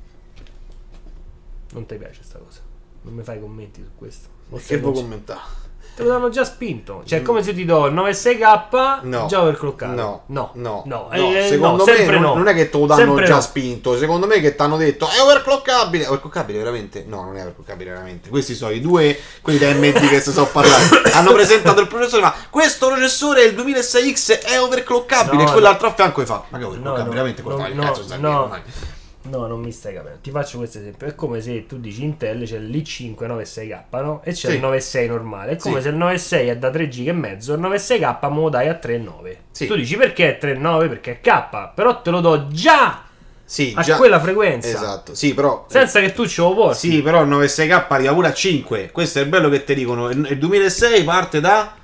Non ti piace sta cosa? Non mi fai commenti su questo? Che vuoi commentare? Te lo danno già spinto. Cioè è come se ti do il nove sei K no, già overclockato. No, no, no, no. no. Eh, secondo no, me non, no. non è che te lo danno sempre già no. spinto. Secondo me che ti hanno detto è overclockabile. Overclockabile veramente? No, non è overclockabile veramente. Questi sono i due, quelli da M D che si sono parlati. Hanno presentato il processore, ma questo processore il duemilasei X è overclockabile. No, e quell'altro no. a fianco gli fa. Ma che overclockabile? No, no, veramente? Quello no, fa il no, cazzo sta no. ormai. No, non mi stai capendo. Ti faccio questo esempio. È come se tu dici Intel c'è l'I cinque nove sei K, no? E c'è sì. il nove sei normale. È come sì. se il nove sei è da tre giga e mezzo, il nove sei K me lo dai a tre virgola nove. Sì. Tu dici perché è tre virgola nove? Perché è K, però te lo do già Sì, a già. quella frequenza. Esatto, sì, però senza che tu ce lo porti. sì, però il nove sei K arriva pure a cinque. Questo è il bello che ti dicono. Il duemilasei parte da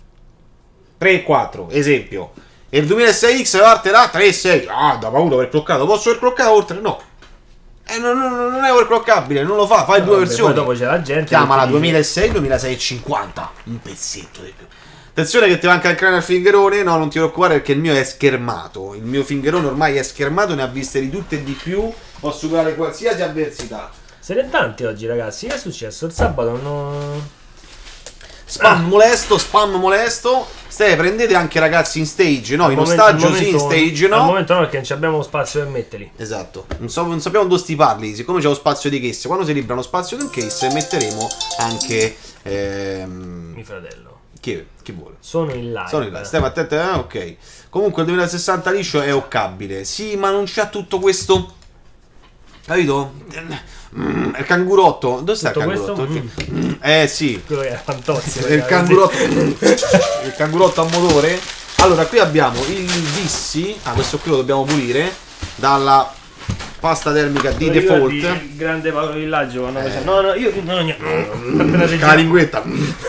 tre virgola quattro, esempio. E il duemilasei X parte da tre virgola sei. Ah, da paura overclockato. Posso overcloccare oltre? No. Eh, non, non, non è overclockabile, non lo fa. Fai No, due vabbè, versioni. poi dopo c'è la gente. Chiamala che ti dice- duemilasei duemilasei cinquanta. Un pezzetto di più. Attenzione che ti manca il cráneo al fingerone. No, non ti preoccupare perché il mio è schermato. Il mio fingerone ormai è schermato, ne ha viste di tutte e di più. Può superare qualsiasi avversità. Se ne tanti oggi, ragazzi. Che è successo? Il sabato non. Spam molesto, spam molesto. Stai, prendete anche ragazzi in stage, no? Al In momento- ostaggio al sì, in momento- stage Al no. momento no, perché non ci abbiamo spazio per metterli. Esatto. Non, so, non sappiamo dove sti parli. Siccome c'è lo spazio di case, quando si libera uno spazio di un case, metteremo anche. Ehm... Mio fratello. Chi, chi vuole? Sono in live. Sono in live. Stiamo attenti, eh? Ok. Comunque il duemilasessanta liscio è occabile. Sì, ma non c'ha tutto questo. Capito? Mm, il cangurotto. Dove sta il Tutto cangurotto? questo? Perché- mm, Eh sì. Quello che era Fantozzi. Il cangurotto. Il cangurotto a motore. Allora, qui abbiamo il Vissi. Ah, questo qui lo dobbiamo pulire. Dalla pasta termica di default. Il grande Paolo Villaggio quando eh. faceva. No, no, io non ho niente. La linguetta.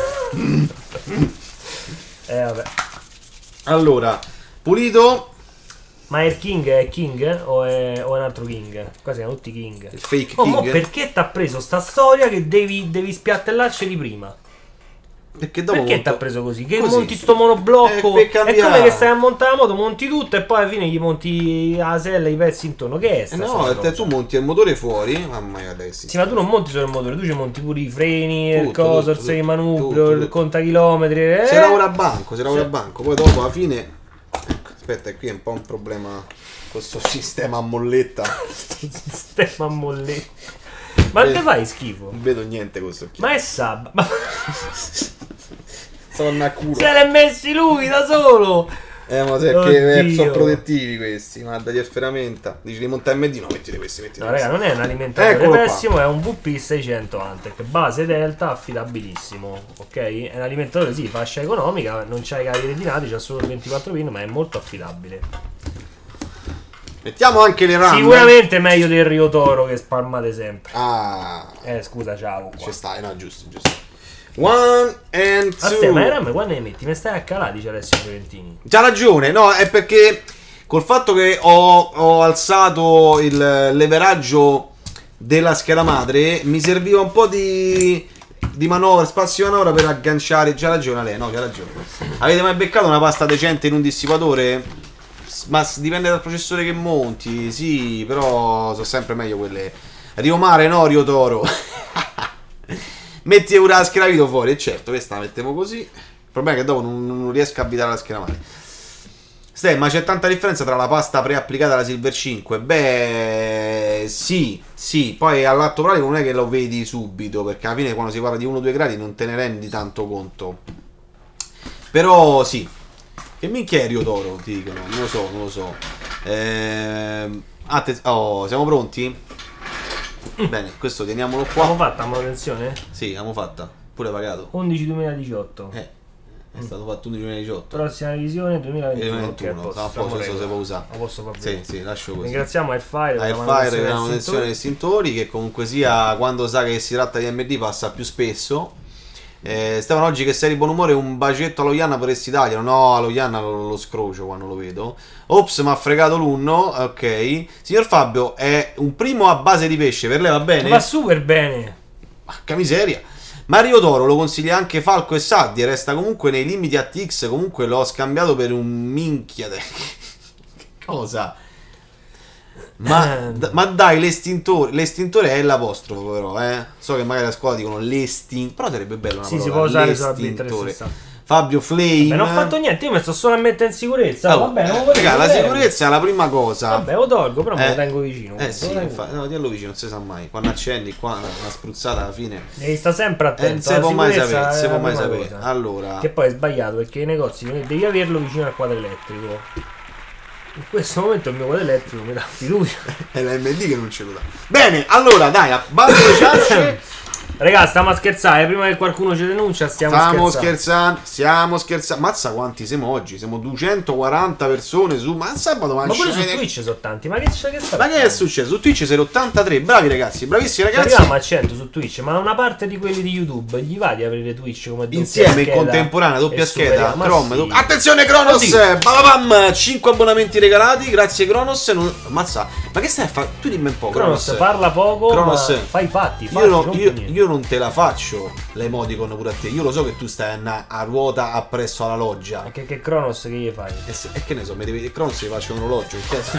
Eh vabbè. Allora, pulito. Ma il King è King o è, o è un altro King? Qua siamo tutti King. Il fake oh, King. Ma perché t'ha preso sta storia che devi, devi spiattellarceli prima? Perché dopo Perché monto... t'ha preso così? Che così. monti sto monoblocco? Eh, è come che stai a montare la moto, monti tutto e poi alla fine gli monti la sella, i pezzi intorno. Che è sta eh no, te, tu monti il motore fuori. Mamma mia, adesso. Sì, ma tu non monti solo il motore, tu ci monti pure i freni, tutto, il coso, il sei manubrio, tutto, il contachilometri. Eh? Si lavora a banco, si lavora a banco. Poi dopo alla fine. Aspetta, qui è un po' un problema. Questo sistema a molletta. Sistema a molletta. Ma te fai schifo? Non vedo niente questo qui. Ma è sab. Ma... sono a culo. Se l'è messi lui da solo. Eh, ma sai che eh, sono protettivi questi. Ma dagli afferramenta. Dici di montare M D? No, mettete questi, mettete no, questi. raga, non è un alimentatore Eccolo pessimo, qua. è un V P seicento Antec. Base Delta, affidabilissimo. Ok? È un alimentatore, sì, fascia economica. Non c'ha i cavi retinati, c'ha solo il ventiquattro pin, ma è molto affidabile. Mettiamo anche le RAM. Sicuramente meglio del Rio Toro che spalmate sempre. Ah. Eh, scusa, ciao. Ci stai, no, giusto, giusto. One and two. Aspetta, ma le RAM quando le metti? Mi stai a calare, dice Alessio Fiorentini. C'ha ragione, no, è perché col fatto che ho, ho alzato il leveraggio della scheda madre, mi serviva un po' di, di manovra, spazio di manovra per agganciare. C'ha ragione lei, no, c'ha ragione. Avete mai beccato una pasta decente in un dissipatore? Ma dipende dal processore che monti, sì, però sono sempre meglio quelle. Rio Mare, no, Rio Toro. Metti ora la scheda video fuori, e certo, questa la mettiamo così. Il problema è che dopo non, non riesco a abitare la scheda madre. Stai, ma c'è tanta differenza tra la pasta preapplicata e la Silver cinque? Beh, sì, sì. Poi all'atto pratico non è che lo vedi subito, perché alla fine quando si parla di uno due gradi non te ne rendi tanto conto. Però sì. Che minchia è Rio Toro, ti dicono, non lo so, non lo so. Ehm, oh, siamo pronti? Bene, questo teniamolo qua. Abbiamo fatta la manutenzione? Sì, abbiamo fatta, pure pagato. undici duemiladiciotto. Eh, è stato fatto undici duemiladiciotto. Prossima revisione duemilaventuno. duemilaventuno, okay, a posto, questo si può usare. Lo posso far sì, sì, lascio così. Ringraziamo Airfire per Airfire per la manutenzione dei estintori, che comunque sia, quando sa che si tratta di M D, passa più spesso. Eh, Stefano, oggi che sei di buon umore, un bacetto allo Ianna potresti darglielo? No, allo Ianna lo, lo scrocio quando lo vedo. Ops, mi ha fregato l'unno. Ok. Signor Fabio, è un primo a base di pesce, per lei va bene? Va super bene. Porca miseria. Mario Toro lo consiglia anche Falco e Saddi, e resta comunque nei limiti A T X. Comunque l'ho scambiato per un minchia de... Cosa? Ma, ma dai, l'estintore, l'estintore è l'apostrofo però, eh. So che magari a scuola dicono l'estintore, però sarebbe bello una sì, parola. Si può usare l'estintore. Fabio Flame. Vabbè, non ho fatto niente, io mi sto solo a mettere in sicurezza. Oh, vabbè, non eh, raga, la sicurezza è la prima cosa. Vabbè, lo tolgo, però eh, me lo tengo vicino. Eh sì, infatti, no, tienilo vicino, non si sa mai. Quando accendi qua una spruzzata alla fine. Devi stare sempre attento. Eh, non si può mai sapere, si può mai sapere. Allora. Che poi è sbagliato perché i negozi devi averlo vicino al quadro elettrico. In questo momento il mio quadro elettrico mi dà fiducia. È la M D che non ce lo dà. Bene, allora dai, abbando le ciance. Ragazzi, stiamo a scherzare, prima che qualcuno ci denuncia, stiamo, stiamo scherzando. scherzando. Stiamo scherzando. Mazza quanti siamo oggi? Siamo duecentoquaranta persone su. Ma sabato ma pure su Twitch sono tanti. Ma che c'è che sta? Ma che è successo? Su Twitch sei ottantatré. Bravi ragazzi, bravissimi ragazzi. Arriviamo a cento su Twitch, ma una parte di quelli di YouTube gli va di aprire Twitch come doppia insieme scheda, in contemporanea, doppia scheda, Chrome. Sì. Attenzione Kronos! Bababam! cinque abbonamenti regalati, grazie Kronos. Non... Mazza, ma che stai a fare? Tu dimmi un po', Kronos. Kronos Parla poco, Kronos, ma fai i fatti, fatti io, no, non io, io non te la faccio l'emoticon pure a te. Io lo so che tu stai a, a ruota appresso alla loggia. E che, che Kronos che gli fai? E, se, e che ne so, mi devi Kronos gli faccio un orologio.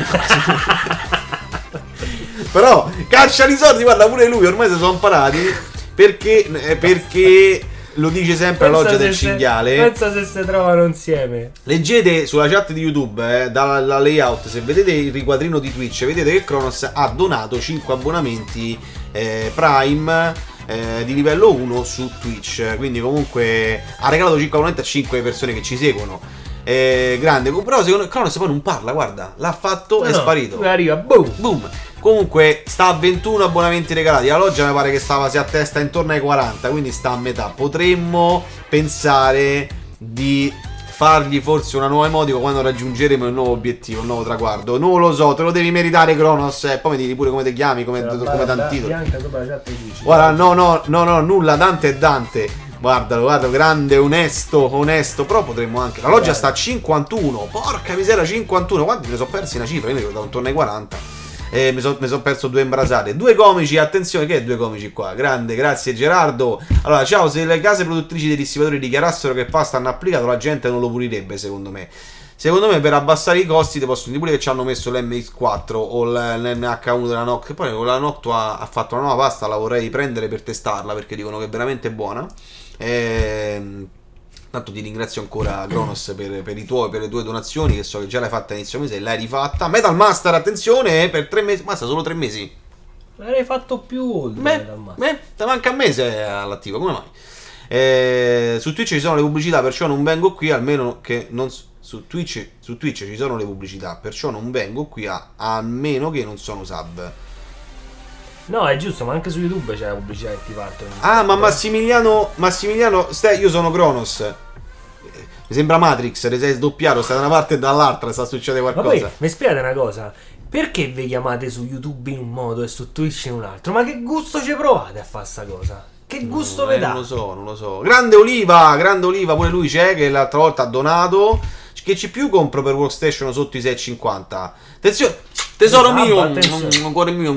Però caccia di soldi, guarda pure lui, ormai si sono imparati. Perché, eh, perché lo dice sempre la loggia del cinghiale. Pensa se si trovano insieme. Leggete sulla chat di YouTube, eh, dalla layout, se vedete il riquadrino di Twitch, vedete che Kronos ha donato cinque abbonamenti eh, Prime eh, di livello uno su Twitch. Quindi comunque ha regalato cinque abbonamenti a cinque persone che ci seguono. Eh, grande, però secondo Kronos poi non parla, guarda, l'ha fatto, no, è sparito. Lui arriva, boom, boom. Comunque sta a ventuno abbonamenti regalati. La loggia mi pare che stava si a testa intorno ai quaranta, quindi sta a metà. Potremmo pensare di fargli forse una nuova emoticon quando raggiungeremo il nuovo obiettivo, il nuovo traguardo. Non lo so, te lo devi meritare, Cronos. E poi mi dici pure come ti chiami, come, come Tantito. Guarda, no, no, no, no, nulla. Dante è Dante. Guardalo, guarda, grande, onesto, onesto. Però potremmo anche. La loggia sta a cinquantuno. Porca miseria, cinquantuno. Quanti me ne sono persi una cifra? Io mi ricordavo intorno ai quaranta. Eh, mi sono son perso due imbrasate. Due comici, attenzione, che è due comici qua? Grande, grazie Gerardo. Allora, ciao, se le case produttrici dei dissipatori dichiarassero che pasta hanno applicato, la gente non lo pulirebbe, secondo me. Secondo me per abbassare i costi ti possono dire pure che ci hanno messo l'M X quattro o l'N H uno della Noct. Poi con la Noct ha, ha fatto una nuova pasta, la vorrei prendere per testarla perché dicono che è veramente buona. Ehm... Tanto ti ringrazio ancora, Cronos, per, per, i tuoi, per le tue donazioni, che so che già l'hai fatta a inizio mese e l'hai rifatta. Metal Master, attenzione, per tre mesi. Basta, solo tre mesi. L'avrei fatto più oltre. Beh, beh, ti manca un mese all'attivo, come mai? Eh, su Twitch ci sono le pubblicità, perciò non vengo qui, almeno che non... Su Twitch, su Twitch ci sono le pubblicità, perciò non vengo qui a, a meno che non sono sub. No, è giusto, ma anche su YouTube c'è la pubblicità che ti partono. Ah, ma Massimiliano, Massimiliano, stai, io sono Cronos. Mi sembra Matrix, ne sei sdoppiato, stai da una parte e dall'altra, sta succedendo qualcosa. Ma poi, mi spiegate una cosa, perché vi chiamate su YouTube in un modo e su Twitch in un altro? Ma che gusto ci provate a fare sta cosa? Che gusto no, vi eh, dà? Non lo so, non lo so. Grande Oliva, grande Oliva, pure lui c'è, che l'altra volta ha donato. Che C P U compro per Workstation sotto i sei e cinquanta? Attenzione, tesoro mio, attenzione. Cuore mio,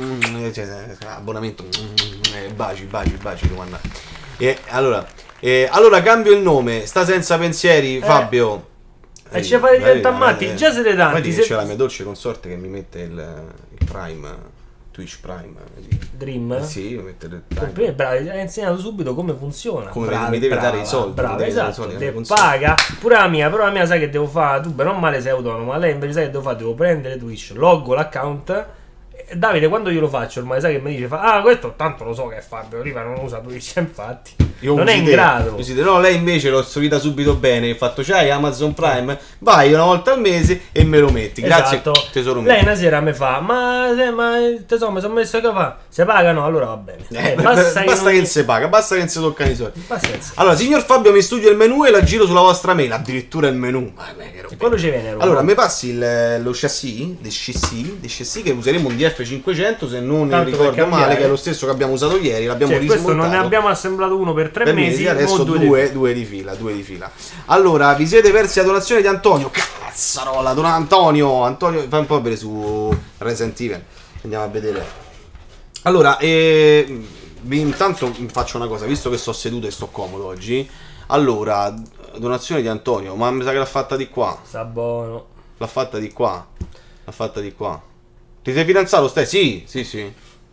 abbonamento, baci, baci, baci, domanda. E allora... Eh, allora cambio il nome, sta senza pensieri, eh, Fabio. E ci fate diventare matti, eh, già siete tanti. Vedi se... che c'è la mia dolce consorte che mi mette il, il Prime, Twitch Prime. Dream? Eh sì, io mettere il Prime. Bravo, hai insegnato subito come funziona. Come brava, mi deve brava, dare i soldi. Bravo, esatto, soldi, te paga. Pure la mia, però la mia sai che devo fare, tu beh non male sei autonomo, ma lei invece sai che devo fare, devo prendere Twitch, loggo l'account. Davide quando io lo faccio ormai sai che mi dice fa, ah questo tanto lo so che è Fabio Riva non usa Twitch, infatti io non è in te, grado te. No, lei invece l'ho solita subito bene, ho fatto c'hai Amazon Prime, vai una volta al mese e me lo metti, grazie, esatto. Tesoro mio. Lei una sera mi fa ma, ma tesoro mi sono messo che fa, se pagano allora va bene, eh, eh, basta, che, basta che non si paga, basta che non si toccano i soldi. Allora signor Fabio mi studio il menu e la giro sulla vostra mail, addirittura il menu, ma e quello ci viene allora mi passi il, lo chassis del chassis, del chassis che useremo un D F cinquecento se non tanto ricordo male, che è lo stesso che abbiamo usato ieri, l'abbiamo cioè, rismontato. Questo non ne abbiamo assemblato uno per tre per mesi, mesi adesso due, due, due di fila, due di fila. Allora, vi siete persi la donazione di Antonio? Cazzarola, dona Antonio, Antonio, fai un po' vedere su Resident Evil, andiamo a vedere. Allora, eh, intanto faccio una cosa, visto che sto seduto e sto comodo oggi. Allora, donazione di Antonio, ma mi sa che l'ha fatta di qua. Sta buono. L'ha fatta di qua. L'ha fatta di qua. Ti sei fidanzato, stai? Sì, sì, sì.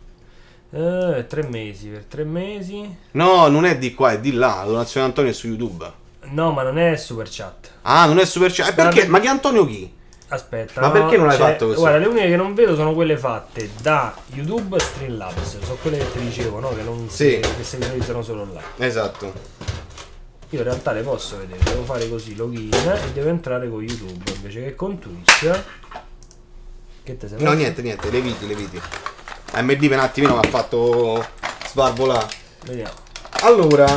Eh, tre mesi, per tre mesi. No, non è di qua, è di là. La donazione di Antonio è su YouTube. No, ma non è super chat. Ah, non è super chat. Eh, perché? Ma che Antonio chi? Aspetta. Ma no, perché non l'hai cioè, fatto questo? Guarda, le uniche che non vedo sono quelle fatte da YouTube Streamlabs. Sono quelle che ti dicevo, no? Che non sì. si, che si visualizzano solo là. Esatto. Io in realtà le posso vedere, devo fare così, login e devo entrare con YouTube invece che con Twitch. Che te sei No, niente, niente, le viti, le viti. M D per un attimino mi ha fatto svarvolare. Vediamo. Allora,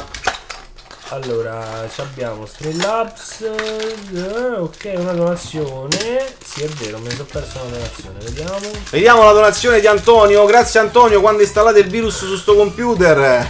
allora abbiamo Streamlabs. Eh, ok, una donazione. Sì, è vero, mi sono perso una donazione. Vediamo. Vediamo la donazione di Antonio. Grazie Antonio, quando installate il virus su sto computer.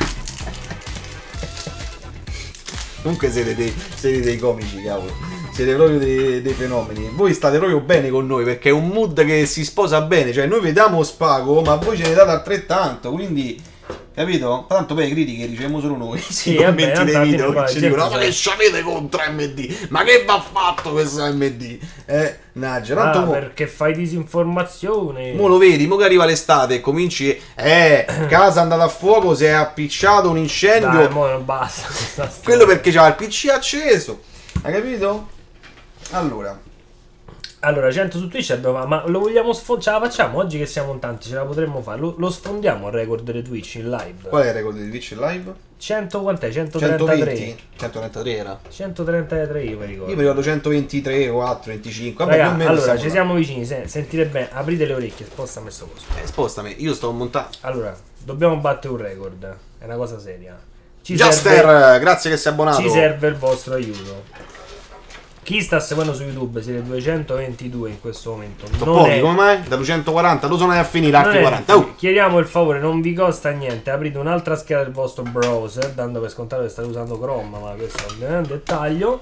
Comunque siete dei, siete dei comici, cavolo. Siete proprio dei, dei fenomeni. Voi state proprio bene con noi, perché è un mood che si sposa bene. Cioè noi vediamo spago, ma voi ce ne date altrettanto. Quindi, capito? Tanto per le critiche riceviamo solo noi. Sì, i commenti vabbè, dei video poi, che ci dicono ma che c'avete contro M D? Ma che va fatto questo M D? Eh, naggia, tanto ah, mo... perché fai disinformazione. Mo lo vedi, mo che arriva l'estate e cominci. Eh, casa è andata a fuoco, si è appicciato un incendio. Dai, mo non basta. Quello perché c'ha il P C acceso. Hai capito? Allora, Allora, cento su Twitch abbiamo, ma lo vogliamo sfondare? Ce la facciamo? Oggi che siamo in tanti, ce la potremmo fare. Lo, lo sfondiamo il record delle Twitch in live. Qual è il record di Twitch in live? cento quant'è? centotrentatré. centoventi? centotrentatré era? centotrentatré io mi ricordo. Io mi ricordo centoventitré, quattro, venticinque. Vabbè, Raga, più o meno allora, ci là. siamo vicini. se- Sentite bene, aprite le orecchie, spostami sto coso. Eh, spostami, io sto montando. Allora, dobbiamo battere un record. È una cosa seria. Ci Juster, serve, grazie che sei abbonato. ci serve il vostro aiuto. Chi sta seguendo su YouTube siete duecentoventidue in questo momento. Sono Non pochi, è- come mai? Da duecentoquaranta, dove sono a finire non altri è quaranta? difficile. Oh. Chiediamo il favore, non vi costa niente. Aprite un'altra scheda del vostro browser, dando per scontato che state usando Chrome, ma questo è un dettaglio.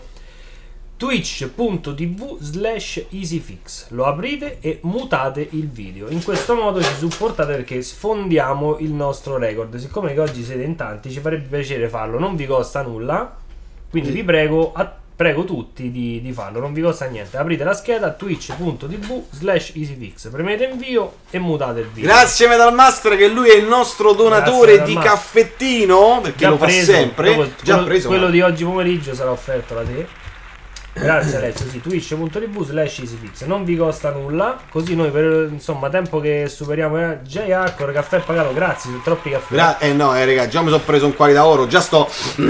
Twitch.tv slash easyfix. Lo aprite e mutate il video. In questo modo ci supportate perché sfondiamo il nostro record. Siccome che oggi siete in tanti, ci farebbe piacere farlo. Non vi costa nulla. Quindi vi prego, a- prego tutti di, di farlo. Non vi costa niente. Aprite la scheda twitch.tv slash easyfix. Premete invio e mutate il video. Grazie Metal Master, che lui è il nostro donatore Grazie, di Metal Master. caffettino, perché Già lo fa preso, sempre. quello, Già quello- preso. quello ma- di oggi pomeriggio sarà offerto da te. Grazie Alessio, sì, twitch.tv slash easyfix. Non vi costa nulla, così noi per insomma tempo che superiamo eh, J-Hardcore, caffè pagato, grazie, sono troppi caffè. Gra- eh no, eh raga, già mi sono preso un quali da oro, già sto.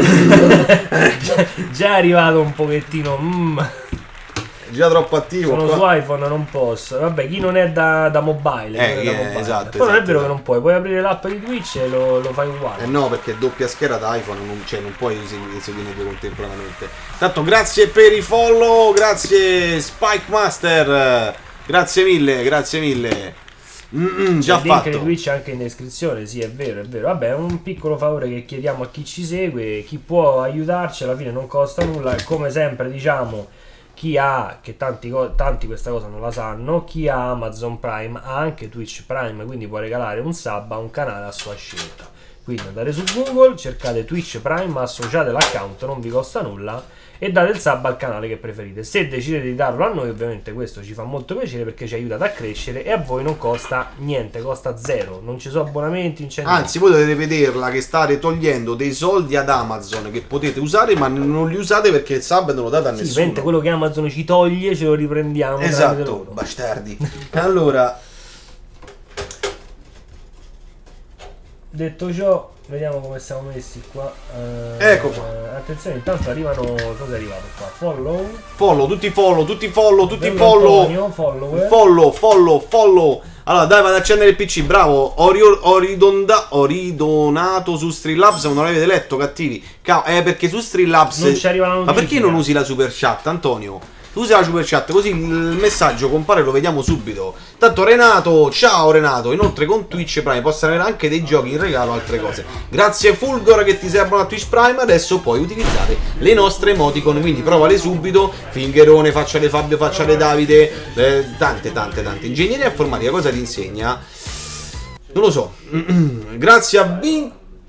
già, già è arrivato un pochettino. mm. Già troppo attivo. Sono qua. su iPhone, non posso. Vabbè, chi non è da, da mobile, Eh, chi non è da eh, mobile. esatto, Poi non è esatto, vero che esatto. non puoi, puoi aprire l'app di Twitch e lo, lo fai uguale. Eh no, perché doppia schiera da iPhone, non, cioè non puoi seguire, seguire due contemporaneamente. Tanto grazie per i follow, grazie Spike Master, grazie mille, grazie mille. Mm-mm, già il link di fatto. Twitch anche in descrizione, sì, è vero, è vero. Vabbè, è un piccolo favore che chiediamo a chi ci segue, chi può aiutarci, alla fine non costa nulla. Come sempre diciamo, chi ha, che tanti, co- tanti questa cosa non la sanno, chi ha Amazon Prime ha anche Twitch Prime, quindi può regalare un sub a un canale a sua scelta. Quindi andate su Google, cercate Twitch Prime, associate l'account, non vi costa nulla e date il sub al canale che preferite. Se decidete di darlo a noi, ovviamente questo ci fa molto piacere perché ci aiuta a crescere e a voi non costa niente, costa zero, non ci sono abbonamenti, non c'è niente. Anzi, voi dovete vederla che state togliendo dei soldi ad Amazon che potete usare, ma non li usate perché il sub non lo date a Sì, nessuno. ovviamente quello che Amazon ci toglie ce lo riprendiamo tramite Esatto, loro. bastardi. Allora, Detto ciò, vediamo come siamo messi qua. Eh, Ecco qua. eh, attenzione, intanto arrivano. Cosa è arrivato qua? Follow. follow, tutti follow, tutti follow, tutti Bello follow. Antonio, follower. Follow, follow, follow. Allora, dai, vado ad accendere il P C, bravo. Ho, ri- ho, ridonda- ho ridonato su Streamlabs, non l'avete letto, cattivi. Ca- eh, perché su Streamlabs. Non ci arriva la Ma perché notifica. non usi la super chat, Antonio? Tu usi la super chat, così il messaggio compare, lo vediamo subito. Tanto Renato, ciao Renato. Inoltre con Twitch Prime possono avere anche dei giochi in regalo, altre cose. Grazie Fulgor che ti sei abbonato a Twitch Prime. Adesso puoi utilizzare le nostre emoticon, quindi provale subito. Fingerone, facciale Fabio, facciale Davide, eh, tante tante tante. Ingegneria informatica cosa ti insegna? Non lo so. Grazie a Vin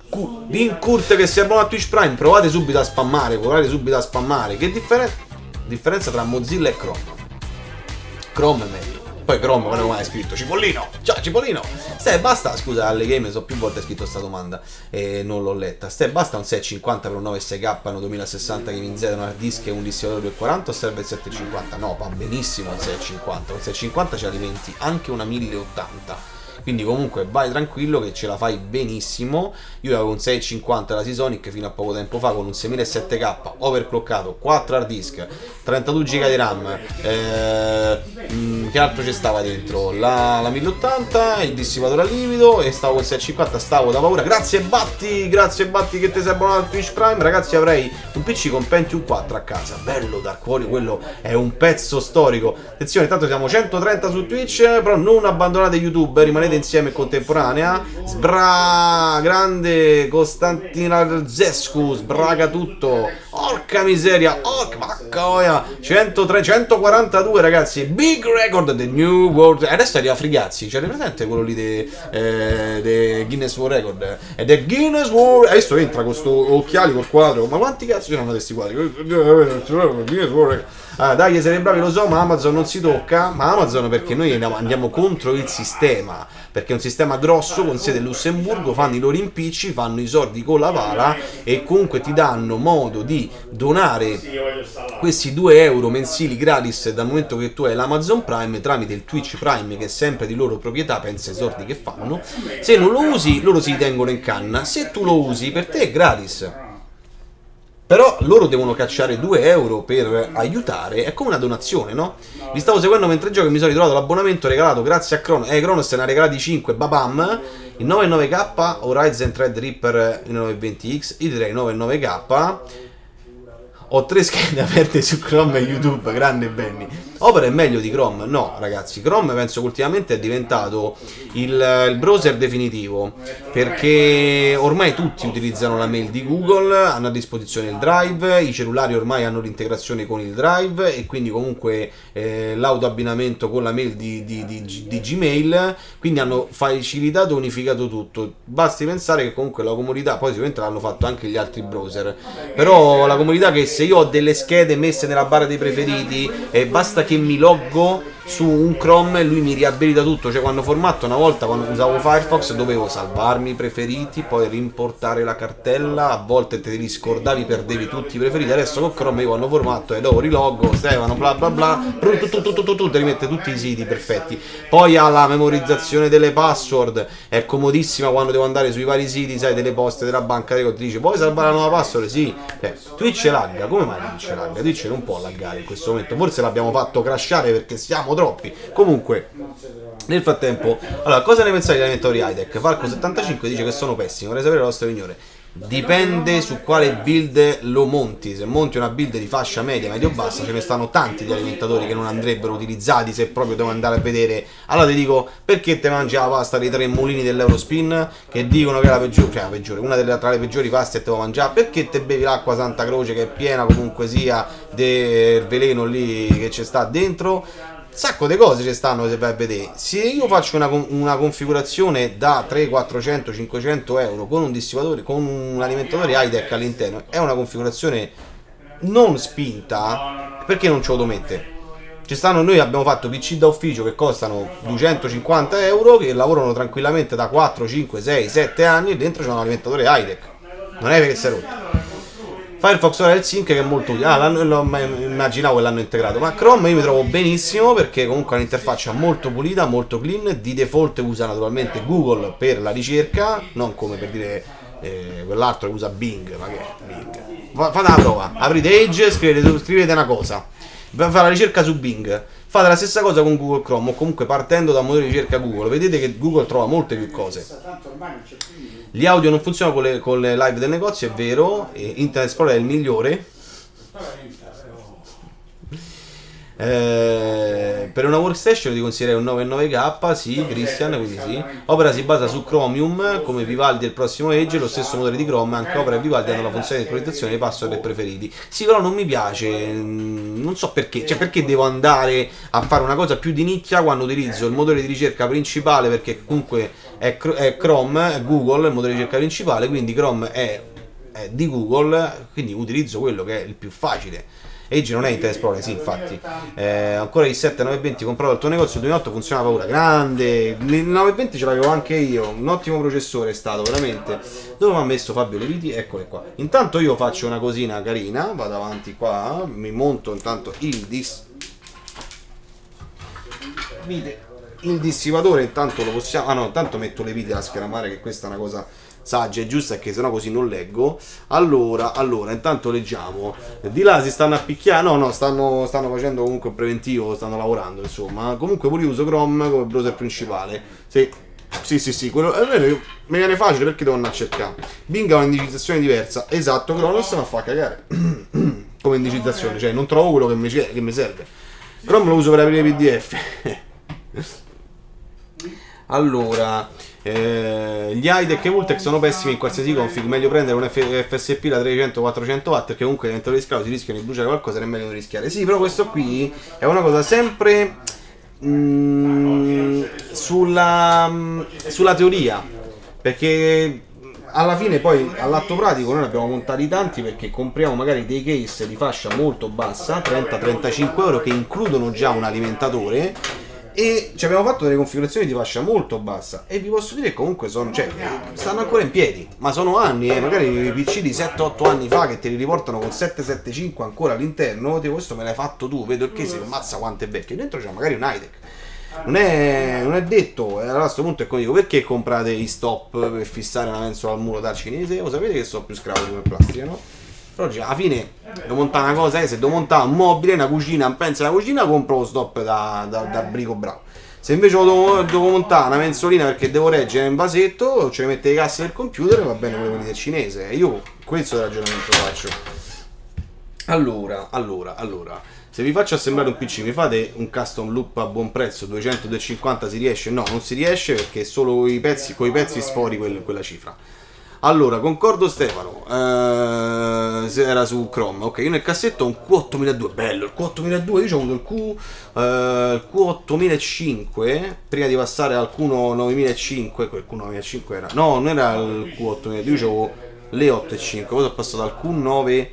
Vincurt che si abbona a Twitch Prime. Provate subito a spammare, provate subito a spammare. Che differenza differenza tra Mozilla e Chrome? Chrome è meglio. Poi Chrome quando mai è scritto Cipollino. Ciao Cipollino. Ste basta, scusa, alle game so più volte scritto sta domanda e non l'ho letta. Ste basta un sei cinquanta per un nove sei K, un duemilasessanta Gaming Z, un hard disk e un dissivatore duecentoquaranta o serve il settecentocinquanta? No, va benissimo un sei cinquanta. Un sei cinquanta ci alimenti anche una mille ottanta. Quindi comunque vai tranquillo che ce la fai benissimo. Io avevo un sei cinquanta da Seasonic fino a poco tempo fa con un seimilasette K overclockato, quattro hard disk, trentadue giga di RAM, eh, mh, che altro ci stava dentro? La, la mille ottanta, il dissivatore a livido e stavo con sei cinquanta, stavo da paura. Grazie Batti, grazie Batti che ti sei abbonato a Twitch Prime. Ragazzi, avrei un P C con Pentium quattro a casa, bello Dark Warrior, quello è un pezzo storico. Attenzione, tanto siamo centotrenta su Twitch, però non abbandonate YouTube, rimanete insieme contemporanea. Sbra grande Costantina Zescu, sbraga tutto. Porca miseria, orca maccoia. centotre, centoquarantadue ragazzi, big record the new world. Adesso arriva Frigazzi, c'è presente quello lì dei eh, de Guinness World Record? Ed è Guinness World. Adesso entra con sto occhiali col quadro. Ma quanti cazzo ci sono questi quadri? Guinness World Record. Ah, dai, siete bravi, lo so, ma Amazon non si tocca. Ma Amazon perché noi andiamo contro il sistema, perché è un sistema grosso con sede a Lussemburgo, fanno i loro impicci, fanno i soldi con la pala e comunque ti danno modo di donare. questi due euro mensili gratis dal momento che tu hai l'Amazon Prime tramite il Twitch Prime, che è sempre di loro proprietà, pensa ai sordi che fanno. Se non lo usi loro si tengono in canna, se tu lo usi per te è gratis. Però loro devono cacciare due euro per aiutare, è come una donazione, no? Vi stavo seguendo mentre gioco e mi sono ritrovato l'abbonamento regalato grazie a Cronos. Eh, Cronos se ne ha regalati cinque, babam. Il nove nove K, Horizon Threadripper il nove venti X, io direi nove nove K. Ho tre schede aperte su Chrome e YouTube, grande Benny. Opera è meglio di Chrome? No, ragazzi, Chrome penso che ultimamente è diventato il, il browser definitivo, perché ormai tutti utilizzano la mail di Google, hanno a disposizione il Drive, i cellulari ormai hanno l'integrazione con il Drive e quindi comunque eh, l'autoabbinamento con la mail di, di, di, di Gmail, quindi hanno facilitato e unificato tutto. Basti pensare che comunque la comodità, poi sicuramente l'hanno fatto anche gli altri browser, però la comodità che se io ho delle schede messe nella barra dei preferiti e basta che mi loggo su un Chrome, lui mi riabilita tutto. Cioè, quando formatto una volta, quando usavo Firefox, dovevo salvarmi i preferiti, poi rimportare la cartella, a volte te li scordavi, perdevi tutti i preferiti. Adesso con Chrome io quando formatto e dopo riloggo, Stefano bla bla bla, tu, tu, tu, tu, tu, tu, te li mette tutti i siti perfetti. Poi ha la memorizzazione delle password, è comodissima quando devo andare sui vari siti, sai, delle poste della banca, ti dice puoi salvare la nuova password? Sì. eh, Twitch lagga, come mai Twitch lagga? Twitch non può laggare in questo momento, forse l'abbiamo fatto crashare perché siamo troppi. Comunque, nel frattempo, allora, cosa ne pensate degli alimentatori high-tech? Falco settantacinque dice che sono pessimi, vorrei sapere la vostra opinione. Dipende su quale build lo monti. Se monti una build di fascia media, medio-bassa, ce ne stanno tanti di alimentatori che non andrebbero utilizzati se proprio devo andare a vedere. Allora ti dico, perché te mangi la pasta dei tre mulini dell'Eurospin, che dicono che è la peggiore, cioè la peggiore, una delle, tra le peggiori paste che te devo mangiare? Perché te bevi l'acqua Santa Croce, che è piena comunque sia del veleno lì che ci sta dentro? Sacco di cose ci stanno se vai a vedere. Se io faccio una, una configurazione da trecento, quattrocento, cinquecento euro con un dissivatore, con un alimentatore high-tech all'interno, è una configurazione non spinta, perché non ce lo devo mettere? Ci stanno, noi abbiamo fatto P C da ufficio che costano duecentocinquanta euro, che lavorano tranquillamente da quattro, cinque, sei, sette anni e dentro c'è un alimentatore high-tech. Non è perché si è rotto. Firefox ora è il sync che è molto utile. Ah, lo immaginavo che l'hanno integrato. Ma Chrome io mi trovo benissimo perché comunque ha un'interfaccia molto pulita, molto clean. Di default usa naturalmente Google per la ricerca, non come per dire eh, quell'altro che usa Bing. Ma che è Bing? Fate la prova, aprite Edge, scrivete, scrivete una cosa, fate la ricerca su Bing. Fate la stessa cosa con Google Chrome, o comunque partendo da un motore di ricerca Google. Vedete che Google trova molte più cose. Gli audio non funzionano con le, con le live del negozio, è vero. E Internet Explorer è il migliore. Eh, per una workstation ti consiglierei un nove nove K, sì, Christian, quindi sì. Opera si basa su Chromium, come Vivaldi e il prossimo Edge, lo stesso motore di Chrome, anche Opera e Vivaldi hanno la funzione di sincronizzazione dei password e preferiti. Sì, però non mi piace, non so perché, cioè perché devo andare a fare una cosa più di nicchia quando utilizzo il motore di ricerca principale, perché comunque è, è Chrome, è Google il motore di ricerca principale, quindi Chrome è, è di Google, quindi utilizzo quello che è il più facile. Edge non è Internet Explorer, sì, infatti. Eh, ancora il sette nove venti comprato al tuo negozio, il duemilaotto funzionava paura, grande. Il nove venti ce l'avevo anche io, un ottimo processore è stato, veramente. Dove mi ha messo Fabio Leviti? Eccole qua. Intanto io faccio una cosina carina, vado avanti qua, mi monto intanto il dis... il dissipatore, intanto lo possiamo... Ah no, intanto metto le viti a schermare, che questa è una cosa saggia e giusta, che sennò così non leggo. Allora, allora, intanto leggiamo. Di là si stanno a picchiare, no, no, stanno, stanno facendo comunque un preventivo, stanno lavorando, insomma. Comunque pure uso Chrome come browser principale. Sì, sì, sì, sì, quello è vero, mi viene facile perché devo andare a cercare. Bing ha un'indicizzazione diversa, esatto, Cronos ma fa cagare. Come indicizzazione, cioè non trovo quello che mi, che mi serve. Chrome lo uso per aprire P D F. Allora, eh, gli high-tech e Vultec sono pessimi in qualsiasi config, meglio prendere un F S P da trecento quattrocento watt, perché comunque dentro di scalo si rischiano di bruciare qualcosa, è meglio non rischiare. Sì, però questo qui è una cosa sempre mm, sulla, sulla teoria, perché alla fine poi all'atto pratico noi ne abbiamo montati tanti, perché compriamo magari dei case di fascia molto bassa, trenta trentacinque euro, che includono già un alimentatore. e ci abbiamo fatto delle configurazioni di fascia molto bassa e vi posso dire che comunque sono, cioè, stanno ancora in piedi, ma sono anni, eh, magari i P C di sette otto anni fa che te li riportano con sette sette cinque ancora all'interno, tipo questo me l'hai fatto tu, vedo il case, ammazza quanto è vecchio, dentro c'è magari un high-tech. Non è, non è detto, e allora a questo punto è come dico, perché comprate i stop per fissare una mensola al muro dal cinese? Lo sapete che sono più scravo come plastica, no? Però cioè, alla fine devo montare una cosa, eh, se devo montare un mobile, una cucina, pensa una cucina, compro lo stop da, da, da Brico Bravo. Se invece devo, devo montare una mensolina perché devo reggere in vasetto, ce ne mette le casse del computer e va bene quello del cinese. Io questo è il ragionamento che faccio. Allora, allora, allora, se vi faccio assemblare un P C, mi fate un custom loop a buon prezzo, duecento duecentocinquanta si riesce? No, non si riesce perché solo i pezzi, con i pezzi sfori quel, quella cifra. Allora, concordo Stefano, eh, se era su Chrome, ok, io nel cassetto ho un Q ottomiladue, bello, il Q ottomiladue, io ho avuto il, Q, eh, il Q ottomilacinque, prima di passare al Q novemilacinque, quel Q novemilacinque era, no, non era il Q ottomiladue, io avevo le otto e cinque, poi sono passato al Q nove,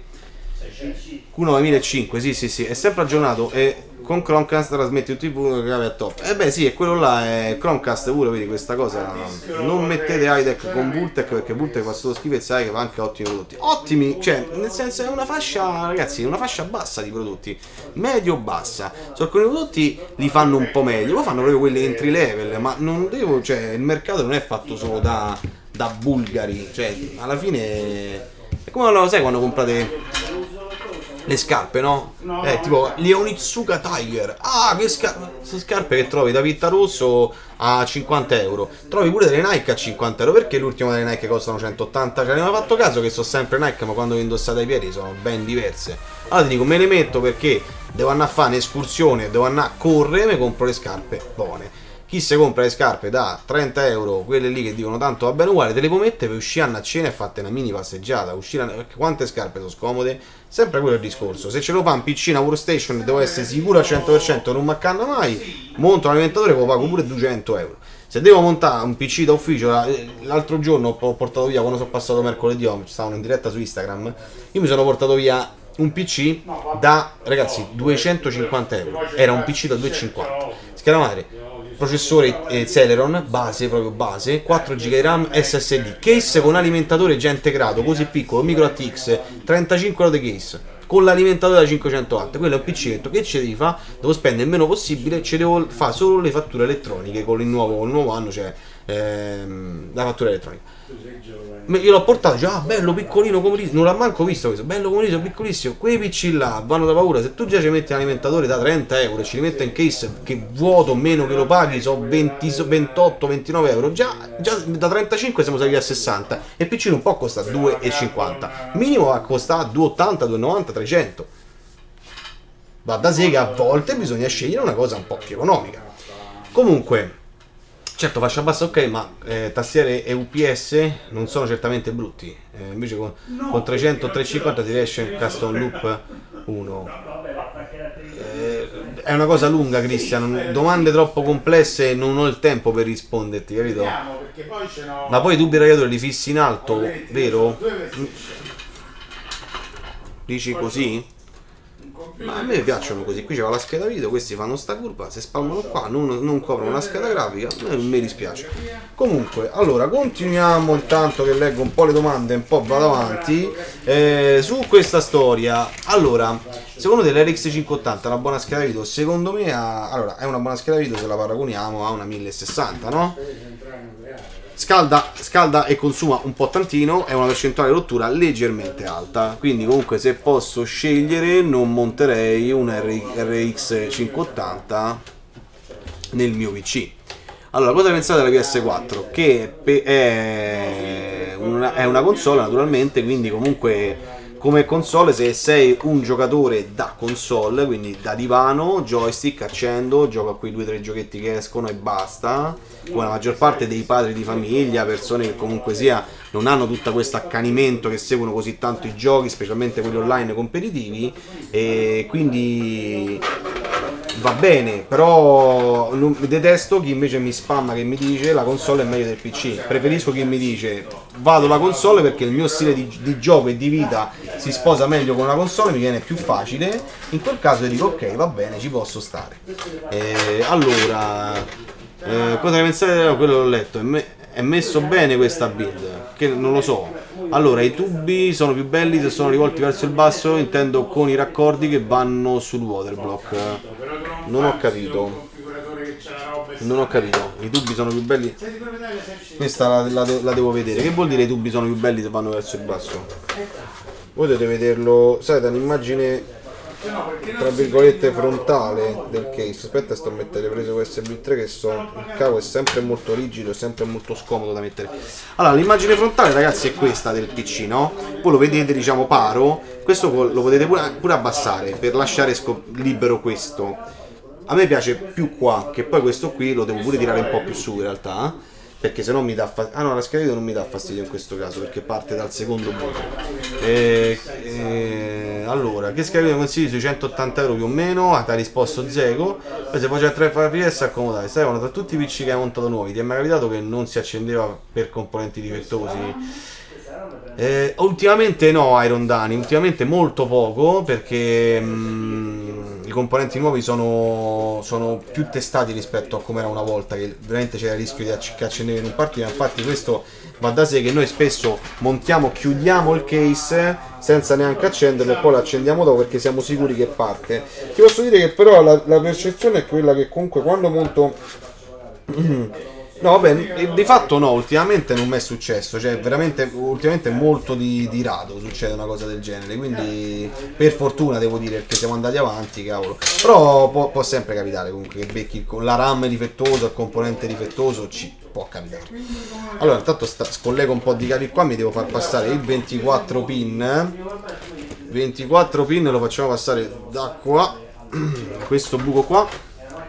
Q novemilacinque, sì sì sì, è sempre aggiornato e con Chromecast trasmette tutti i V cavi a top. E eh beh sì, è quello là, è Chromecast pure, vedi questa cosa. Non mettete Hightech con Vultec perché Vultec fa solo schifo e sai che fa anche ottimi prodotti. Ottimi, cioè, nel senso è una fascia, ragazzi, una fascia bassa di prodotti. Medio bassa. So, alcuni prodotti li fanno un po' meglio, poi fanno proprio quelli entry level, ma non devo, cioè, il mercato non è fatto solo da, da bulgari, cioè, alla fine è come lo sai quando comprate le scarpe, no? no eh, tipo le Onitsuka Tiger. Ah, che scarpe! scarpe che trovi da Pittarosso a cinquanta euro. Trovi pure delle Nike a cinquanta euro. Perché l'ultima delle Nike costano centottanta? Cioè, ne ho fatto caso che sono sempre Nike, ma quando vi indossate ai piedi sono ben diverse. Allora ti dico, me le metto perché devo andare a fare un'escursione, devo andare a correre, mi compro le scarpe buone. Chi si compra le scarpe da trenta euro, quelle lì che dicono tanto va bene uguale, te le puoi mettere per uscire a cena e fatte una mini passeggiata. Uscire a... perché quante scarpe sono scomode? Sempre quello è il discorso. Se ce lo fa un P C, una workstation e devo essere sicuro al cento per cento non mi accanna mai, monto l'alimentatore e lo pago pure duecento euro. Se devo montare un P C da ufficio, l'altro giorno ho portato via, quando sono passato mercoledì, stavano in diretta su Instagram, io mi sono portato via un P C da, ragazzi, duecentocinquanta euro. Era un P C da duecentocinquanta. Scheda madre, processore eh, Celeron, base, proprio base, quattro giga di RAM, S S D, case con alimentatore già integrato, così piccolo, micro A T X, trentacinque euro di case, con l'alimentatore da cinquecento watt. Quello è un P C che ci devi fare, devo spendere il meno possibile, ci devo fare solo le fatture elettroniche, con il nuovo, con il nuovo anno c'è ehm, la fattura elettronica. Io l'ho portato, dice, ah bello piccolino, comodissimo, non l'ha manco visto questo, bello comodissimo, piccolissimo, quei P C là vanno da paura. Se tu già ci metti un alimentatore da trenta euro e ci li metti in case che vuoto meno che lo paghi, sono venti, ventotto ventinove euro, già, già da trentacinque siamo saliti a sessanta e il P C non può costare due e cinquanta, minimo va a costare due e ottanta, due e novanta, trecento. Va da sé che a volte bisogna scegliere una cosa un po' più economica. Comunque, certo, fascia bassa ok, ma eh, tastiere e U P S non sono certamente brutti. Eh, invece con, con trecento o trecentocinquanta si riesce in custom loop uno. Eh, è una cosa lunga, Cristian. Domande troppo complesse, non ho il tempo per risponderti, capito? Ma poi i tubi radiatori li fissi in alto, vero? Dici così? Ma a me piacciono così, qui c'è la scheda video, questi fanno sta curva, se spalmano qua, non, non coprono una scheda grafica, non mi dispiace. Comunque, allora, continuiamo intanto che leggo un po' le domande, un po' vado avanti, eh, su questa storia. Allora, secondo te l'R X cinquecentottanta è una buona scheda video? Secondo me, ha, allora, è una buona scheda video se la paragoniamo a una mille sessanta, no? Scalda, scalda e consuma un po' tantino, è una percentuale di rottura leggermente alta, quindi comunque se posso scegliere non monterei un R X cinquecentottanta nel mio P C. Allora, cosa pensate della P S quattro? Che è una, è una console naturalmente, quindi comunque come console, se sei un giocatore da console, quindi da divano, joystick, accendo, gioco a quei due o tre giochetti che escono e basta, come la maggior parte dei padri di famiglia, persone che comunque sia non hanno tutto questo accanimento, che seguono così tanto i giochi, specialmente quelli online competitivi, e quindi va bene, però non, detesto chi invece mi spamma, che mi dice la console è meglio del P C. Preferisco chi mi dice vado la console perché il mio stile di, di gioco e di vita si sposa meglio con una console, mi viene più facile. In quel caso io dico ok, va bene, ci posso stare. Eh, allora, eh, cosa ne pensate? Quello l'ho letto, è, me, è messo bene questa build, che non lo so. Allora, i tubi sono più belli se sono rivolti verso il basso, intendo con i raccordi che vanno sul waterblock. Non ho capito. Non ho capito. I tubi sono più belli. Questa la, la, la devo vedere. Che vuol dire i tubi sono più belli se vanno verso il basso? Voi dovete vederlo, sai, da un'immagine tra virgolette frontale del case. Aspetta, sto a mettere le prese U S B tre che so, il cavo è sempre molto rigido, è sempre molto scomodo da mettere. Allora, l'immagine frontale, ragazzi, è questa del P C, no? Voi lo vedete, diciamo, paro. Questo lo potete pure, pure abbassare per lasciare libero questo. A me piace più qua, che poi questo qui lo devo pure tirare un po' più su in realtà, eh? Perché se no mi dà fastidio. Ah no, la scheda video non mi dà fastidio in questo caso perché parte dal secondo buco. E, e, allora, che scheda video consigli sui centottanta euro più o meno? Ah, ti ha risposto Zeco. Poi se faceva tre F P S accomodati. Stefano, tra tutti i P C che hai montato nuovi, ti è mai capitato che non si accendeva per componenti difettosi? Eh, ultimamente no, Iron Dani, ultimamente molto poco perché mh, i componenti nuovi sono, sono più testati rispetto a come era una volta, che veramente c'era il rischio di acc che accendeva in un partito. Infatti questo va da sé che noi spesso montiamo, chiudiamo il case senza neanche accenderlo e poi lo accendiamo dopo perché siamo sicuri che parte. Ti posso dire che però la, la percezione è quella che comunque quando monto no, vabbè, di fatto no, ultimamente non mi è successo, cioè veramente, ultimamente molto di, di rado succede una cosa del genere, quindi per fortuna devo dire perché siamo andati avanti, cavolo. Però può, può sempre capitare comunque che becchi con la RAM difettosa, il componente difettoso, ci può capitare. Allora, intanto sta, scollego un po' di cavi qua, mi devo far passare il ventiquattro pin, ventiquattro pin lo facciamo passare da qua, questo buco qua.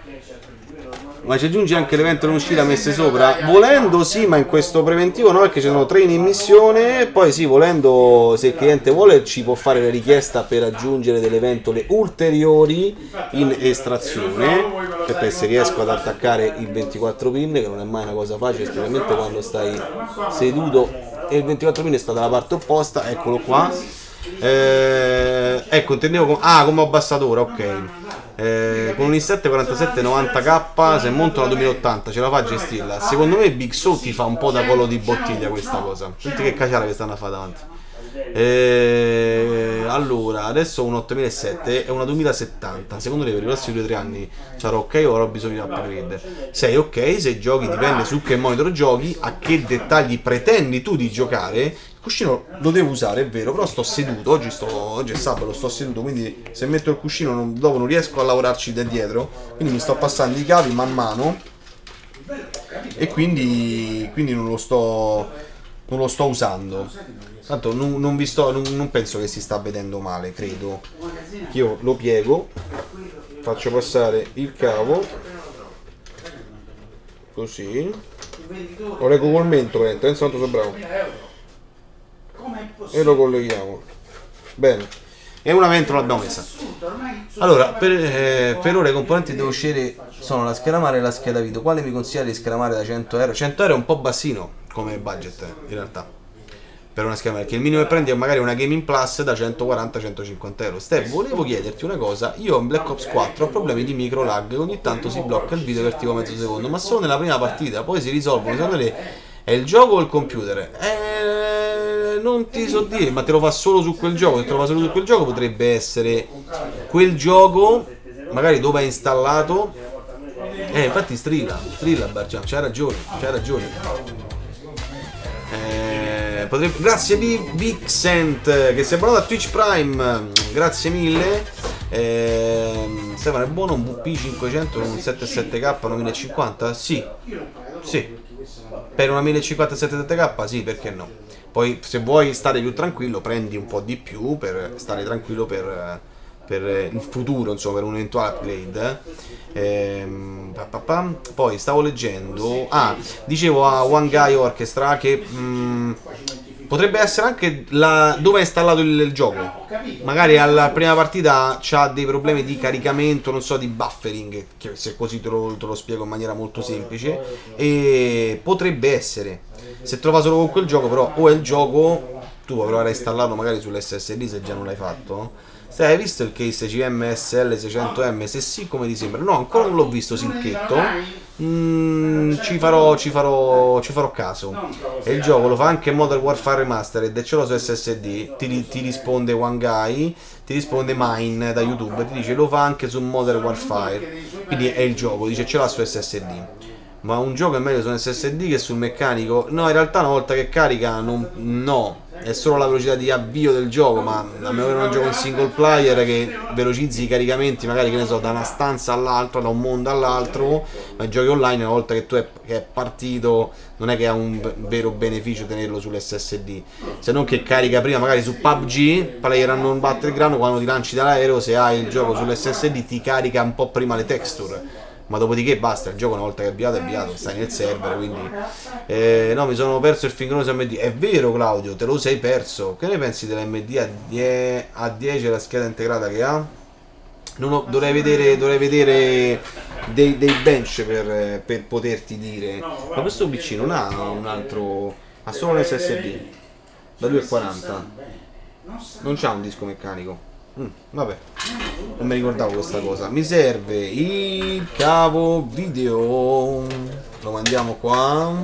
Ma ci aggiungi anche le ventole in uscita messe sopra? Volendo sì, ma in questo preventivo no, perché ci sono tre in immissione. Poi sì, volendo, se il cliente vuole, ci può fare la richiesta per aggiungere delle ventole ulteriori in estrazione. Aspetta, se riesco ad attaccare il ventiquattro pin, che non è mai una cosa facile, specialmente quando stai seduto e il ventiquattro pin sta dalla parte opposta. Eccolo qua. Eh, ecco, intendevo con... Ah, come abbassatura, ok. Eh, con un i sette quarantasette novanta K se monta una duemilaottanta ce la fa a gestirla. Secondo me Big So ti fa un po' da collo di bottiglia questa cosa. Senti che caciara che stanno a fare davanti. Eh, allora, adesso un ottomilasette e una duemilasettanta. Secondo te per i prossimi due tre anni sarò ok o avrò bisogno di upgrade? Sei ok, se giochi dipende su che monitor giochi, a che dettagli pretendi tu di giocare. Il cuscino lo devo usare, è vero, però sto seduto, oggi, sto, oggi è sabato, sto seduto, quindi se metto il cuscino non, dopo non riesco a lavorarci da dietro, quindi mi sto passando i cavi man mano e quindi, quindi non, lo sto, non lo sto usando. Tanto non, non, vi sto, non, non penso che si sta vedendo male, credo. Io lo piego, faccio passare il cavo, così, lo leggo col mento, penso tanto sono bravo. E lo colleghiamo bene e una ventola l'abbiamo messa. Allora, per, eh, per ora i componenti che devo scegliere sono la scheda madre e la scheda video. Quale mi consiglia di scheda madre da cento euro? cento euro è un po' bassino come budget in realtà per una scheda madre, perché il minimo che prendi è magari una Gaming Plus da centoquaranta centocinquanta euro. Steph, volevo chiederti una cosa. Io in Black Ops quattro ho problemi di micro lag, ogni tanto si blocca il video per tipo mezzo secondo, ma solo nella prima partita, poi si risolvono. Secondo te è il gioco o il computer? Eh, non ti so dire, ma te lo fa solo su quel gioco. Se te lo fa solo su quel gioco potrebbe essere quel gioco, magari dove è installato. Eh, infatti strilla, strilla Bargiam, c'hai ragione, c'hai ragione. Eh, potrebbe... Grazie Vixent che sei abbonato a Twitch Prime, grazie mille. Eh, Stefano, è buono un V P cinquecento con un sette sette K novemilacinquanta? Sì, sì. Per una millecinquanta sette sette K sì, perché no? Poi se vuoi stare più tranquillo prendi un po' di più per stare tranquillo per, per il futuro, insomma, per un eventuale upgrade. Ehm, pa, pa, pa. Poi stavo leggendo, ah, dicevo a One Guy Orchestra che mh, potrebbe essere anche la, dove è installato il, il gioco. Magari alla prima partita c'ha dei problemi di caricamento, non so, di buffering, che se così te lo, te lo spiego in maniera molto semplice. E potrebbe essere, se trova solo con quel gioco, però o è il gioco, tu puoi provare a installarlo magari sull'S S D se già non l'hai fatto. Se hai visto il case C M S L seicento M? Se sì, come ti sembra? No, ancora non l'ho visto, Silchetto. Mm, ci, farò, ci, farò, ci farò caso. E il gioco lo fa anche Modern Warfare Remastered e ce l'ho su S S D. Ti, ti risponde One Guy, ti risponde Mine da YouTube, ti dice lo fa anche su Modern Warfare. Quindi è il gioco, dice ce l'ha su S S D. Ma un gioco è meglio su un S S D che sul meccanico? No, in realtà una volta che carica, non, no, è solo la velocità di avvio del gioco, ma a meno che non gioco in single player che velocizzi i caricamenti, magari che ne so, da una stanza all'altra, da un mondo all'altro, ma i giochi online una volta che tu è, che è partito non è che ha un vero beneficio tenerlo sull'S S D, se non che carica prima magari su P U B G, Player Unknown Battleground, quando ti lanci dall'aereo, se hai il gioco sull'S S D ti carica un po' prima le texture. Ma dopodiché basta, il gioco una volta che è avviato è avviato, stai nel server, quindi eh, no, mi sono perso il Fingroso M D. È vero Claudio, te lo sei perso. Che ne pensi dell'M D A dieci, la scheda integrata che ha? Non ho, dovrei vedere, dovrei vedere dei, dei bench per, per poterti dire. Ma questo P C non ha un altro, ha solo un S S D da due e quaranta, non c'ha un disco meccanico. Mm, vabbè, non mi ricordavo questa cosa. Mi serve il cavo video, lo mandiamo qua.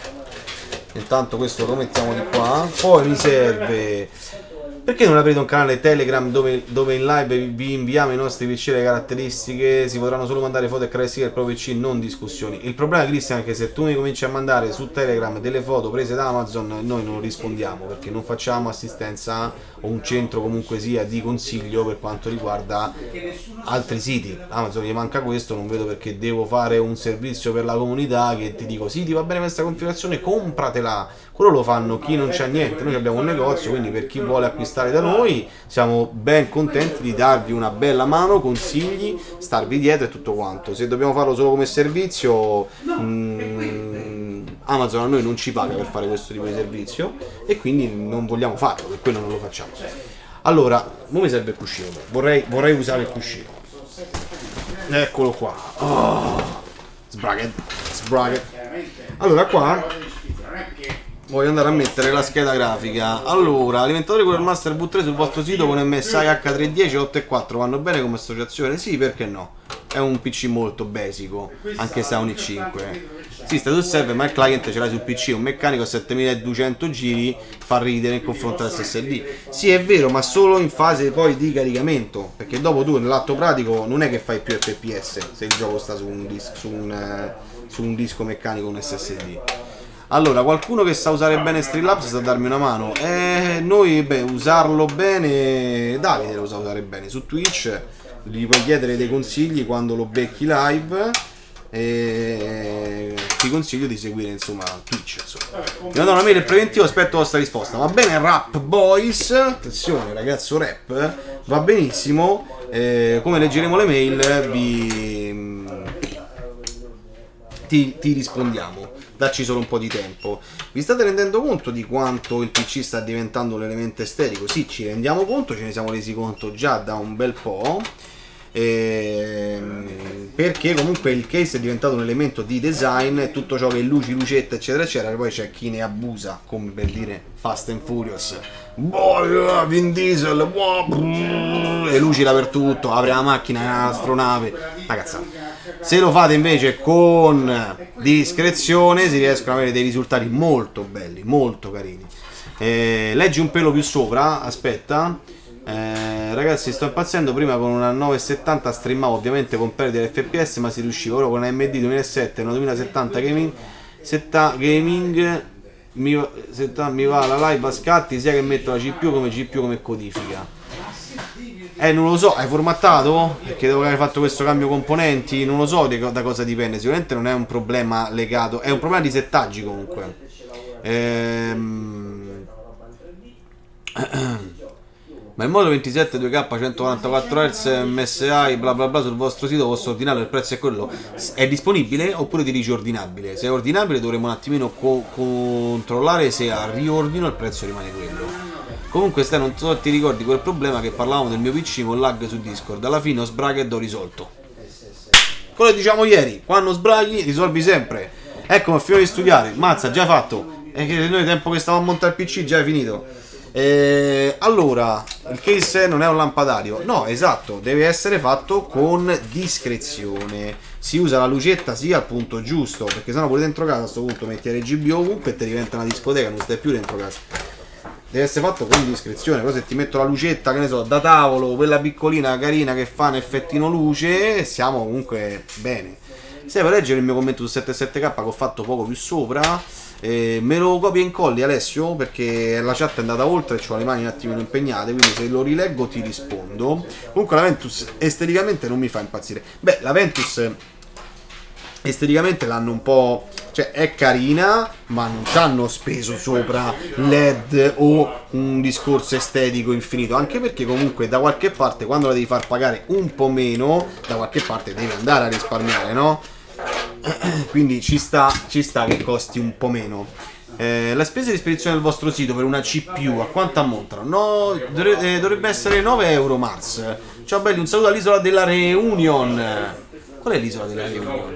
Intanto questo lo mettiamo di qua. Poi mi serve, perché non aprite un canale Telegram dove, dove in live vi inviamo i nostri P C e le caratteristiche? Si potranno solo mandare foto e caratteristiche del proprio P C, non discussioni. Il problema, Cristian, è che se tu mi cominci a mandare su Telegram delle foto prese da Amazon, noi non rispondiamo, perché non facciamo assistenza o un centro comunque sia di consiglio per quanto riguarda altri siti. Amazon gli manca questo, non vedo perché devo fare un servizio per la comunità che ti dico sì, ti va bene questa configurazione, compratela. Quello lo fanno chi non c'ha niente, noi abbiamo un negozio, quindi per chi vuole acquistare da noi siamo ben contenti di darvi una bella mano, consigli, starvi dietro e tutto quanto. Se dobbiamo farlo solo come servizio, mh, Amazon a noi non ci paga per fare questo tipo di servizio e quindi non vogliamo farlo, per quello non lo facciamo. Allora, ora mi serve il cuscino, vorrei, vorrei usare il cuscino. Eccolo qua. Oh, sbracket, sbracket. Allora qua voglio andare a mettere la scheda grafica. Allora, alimentatore con il Master V tre sul vostro sito con M S I H trecentodieci otto e quattro vanno bene come associazione? Sì, perché no? È un P C molto basico, anche se ha un i cinque. Sì, sta sul server, ma il client ce l'hai sul P C, un meccanico a settemiladuecento giri, fa ridere in confronto all'S S D. Sì, è vero, ma solo in fase poi di caricamento, perché dopo tu nell'atto pratico non è che fai più F P S se il gioco sta su un, dis su un, uh, su un disco meccanico, un S S D. Allora, qualcuno che sa usare bene Streamlabs sa darmi una mano. E noi, beh, usarlo bene, Davide lo sa usare bene. Su Twitch gli puoi chiedere dei consigli quando lo becchi live. E ti consiglio di seguire, insomma, Twitch, insomma. Mi mandano una mail il preventivo, aspetto la vostra risposta. Va bene, Rap Boys, attenzione ragazzo, rap, va benissimo. Eh, come leggeremo le mail vi ti, ti rispondiamo. Dacci solo un po' di tempo. Vi state rendendo conto di quanto il P C sta diventando un elemento estetico? Sì, ci rendiamo conto, ce ne siamo resi conto già da un bel po'. Ehm, perché comunque il case è diventato un elemento di design e tutto ciò che è luci, lucette eccetera eccetera. Poi c'è chi ne abusa, come per dire Fast and Furious, boh, Vin Diesel, boh, brrr, le luci dappertutto, apre la macchina, l'astronave, ragazzi. Se lo fate invece con discrezione si riescono ad avere dei risultati molto belli, molto carini. Eh, leggi un pelo più sopra, aspetta. Eh, ragazzi, sto impazzendo. Prima con una nove settanta streamavo ovviamente con perdita F P S, ma si riusciva. Ora con una M D duemilasette e una duemilasettanta gaming, setta, gaming mi, setta, mi va la live a scatti sia che metto la C P U come G P U come codifica. Eh, non lo so, hai formattato? Perché dopo aver fatto questo cambio componenti, non lo so da cosa dipende. Sicuramente non è un problema legato, è un problema di settaggi comunque. Ehm... Ma il modo ventisette due K centoquarantaquattro hertz M S I bla bla bla sul vostro sito posso ordinarlo, il prezzo è quello? È disponibile oppure ti dici ordinabile? Se è ordinabile dovremmo un attimino co controllare se a riordino il prezzo rimane quello. Comunque stai, non so, ti ricordi quel problema che parlavamo del mio P C con lag su Discord? Alla fine ho sbraghe ho risolto. Quello che diciamo ieri, quando sbraghi risolvi sempre. Ecco, ho finito di studiare, mazza, già fatto. E che noi tempo che stavamo a montare il P C già è finito. Eh, allora, il case non è un lampadario. No, esatto, deve essere fatto con discrezione. Si usa la lucetta sì al punto giusto, perché sennò pure dentro casa a questo punto metti R G B ovunque e ti diventa una discoteca, non stai più dentro casa. Deve essere fatto con discrezione. Poi se ti metto la lucetta, che ne so, da tavolo, quella piccolina carina che fa un effettino luce, siamo comunque bene. Se vuoi leggere il mio commento su settantasette K che ho fatto poco più sopra, eh, me lo copia e incolli Alessio, perché la chat è andata oltre e ho le mani un attimino impegnate, quindi se lo rileggo ti rispondo. Comunque la Ventus esteticamente non mi fa impazzire. Beh, la Ventus esteticamente l'hanno un po', cioè è carina, ma non ci hanno speso sopra L E D o un discorso estetico infinito, anche perché comunque da qualche parte, quando la devi far pagare un po' meno, da qualche parte devi andare a risparmiare, no? Quindi ci sta, ci sta che costi un po' meno. Eh, la spesa di spedizione del vostro sito per una C P U a quanto ammontano? No, dovrebbe, eh, dovrebbe essere nove euro Mars. Ciao belli, un saluto all'isola della Reunion. Qual è l'isola della Reunion?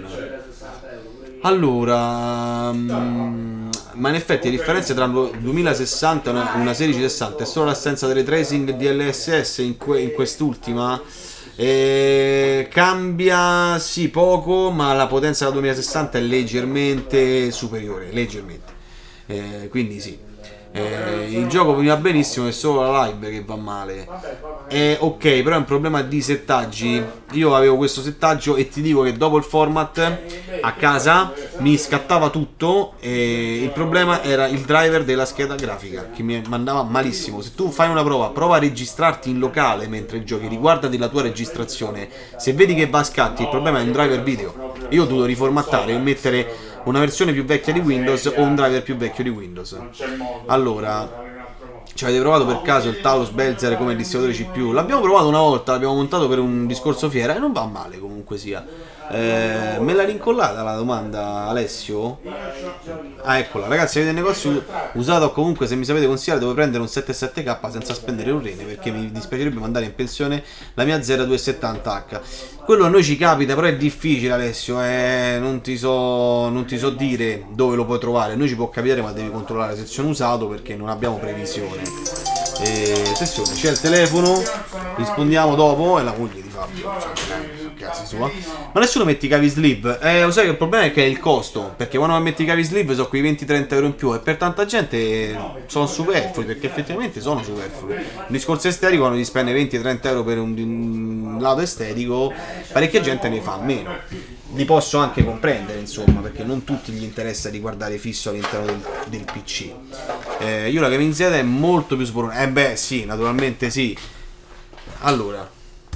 Allora, um, ma in effetti la differenza tra una duemilasessanta e una, una sedici sessanta è solo l'assenza delle tracing D L S S in, que, in quest'ultima. E cambia sì poco, ma la potenza della duemilasessanta è leggermente superiore, leggermente. Eh, quindi sì. Eh, il gioco mi va benissimo, è solo la live che va male. Eh, ok, però è un problema di settaggi. Io avevo questo settaggio e ti dico che dopo il format a casa mi scattava tutto e il problema era il driver della scheda grafica che mi mandava malissimo. Se tu fai una prova, prova a registrarti in locale mentre giochi, riguardati la tua registrazione. Se vedi che va a scatti, il problema è un driver video. Io ho dovuto riformattare e mettere una versione più vecchia di Windows o un driver più vecchio di Windows. Allora, ci avete provato per caso il Talos Belzer come distributore C P U? L'abbiamo provato una volta, l'abbiamo montato per un discorso fiera e non va male comunque sia. Eh, me l'ha rincollata la domanda Alessio? Ah, eccola, ragazzi, avete il negozio usato, comunque se mi sapete consigliare devo prendere un settantasette K senza spendere un rene, perché mi dispiacerebbe mandare in pensione la mia zero due settanta H. Quello a noi ci capita, però è difficile Alessio, eh, non ti so non ti so dire dove lo puoi trovare. A noi ci può capitare, ma devi controllare la sezione usato perché non abbiamo previsione. E, attenzione, c'è il telefono, rispondiamo dopo, è la moglie di Fabio, cioè, cazzo sua. Ma nessuno mette i cavi sleeve. Eh, lo sai che il problema è che è il costo, perché quando metti i cavi sleeve sono quei venti trenta euro in più e per tanta gente sono superflui, perché effettivamente sono superflui. Un discorso estetico, quando ti spende venti trenta euro per un, un lato estetico, parecchia gente ne fa a meno. Li posso anche comprendere, insomma, perché non tutti gli interessa di guardare fisso all'interno del, del P C. Eh, io la gaming Z è molto più sborone. Eh beh, sì, naturalmente sì. Allora,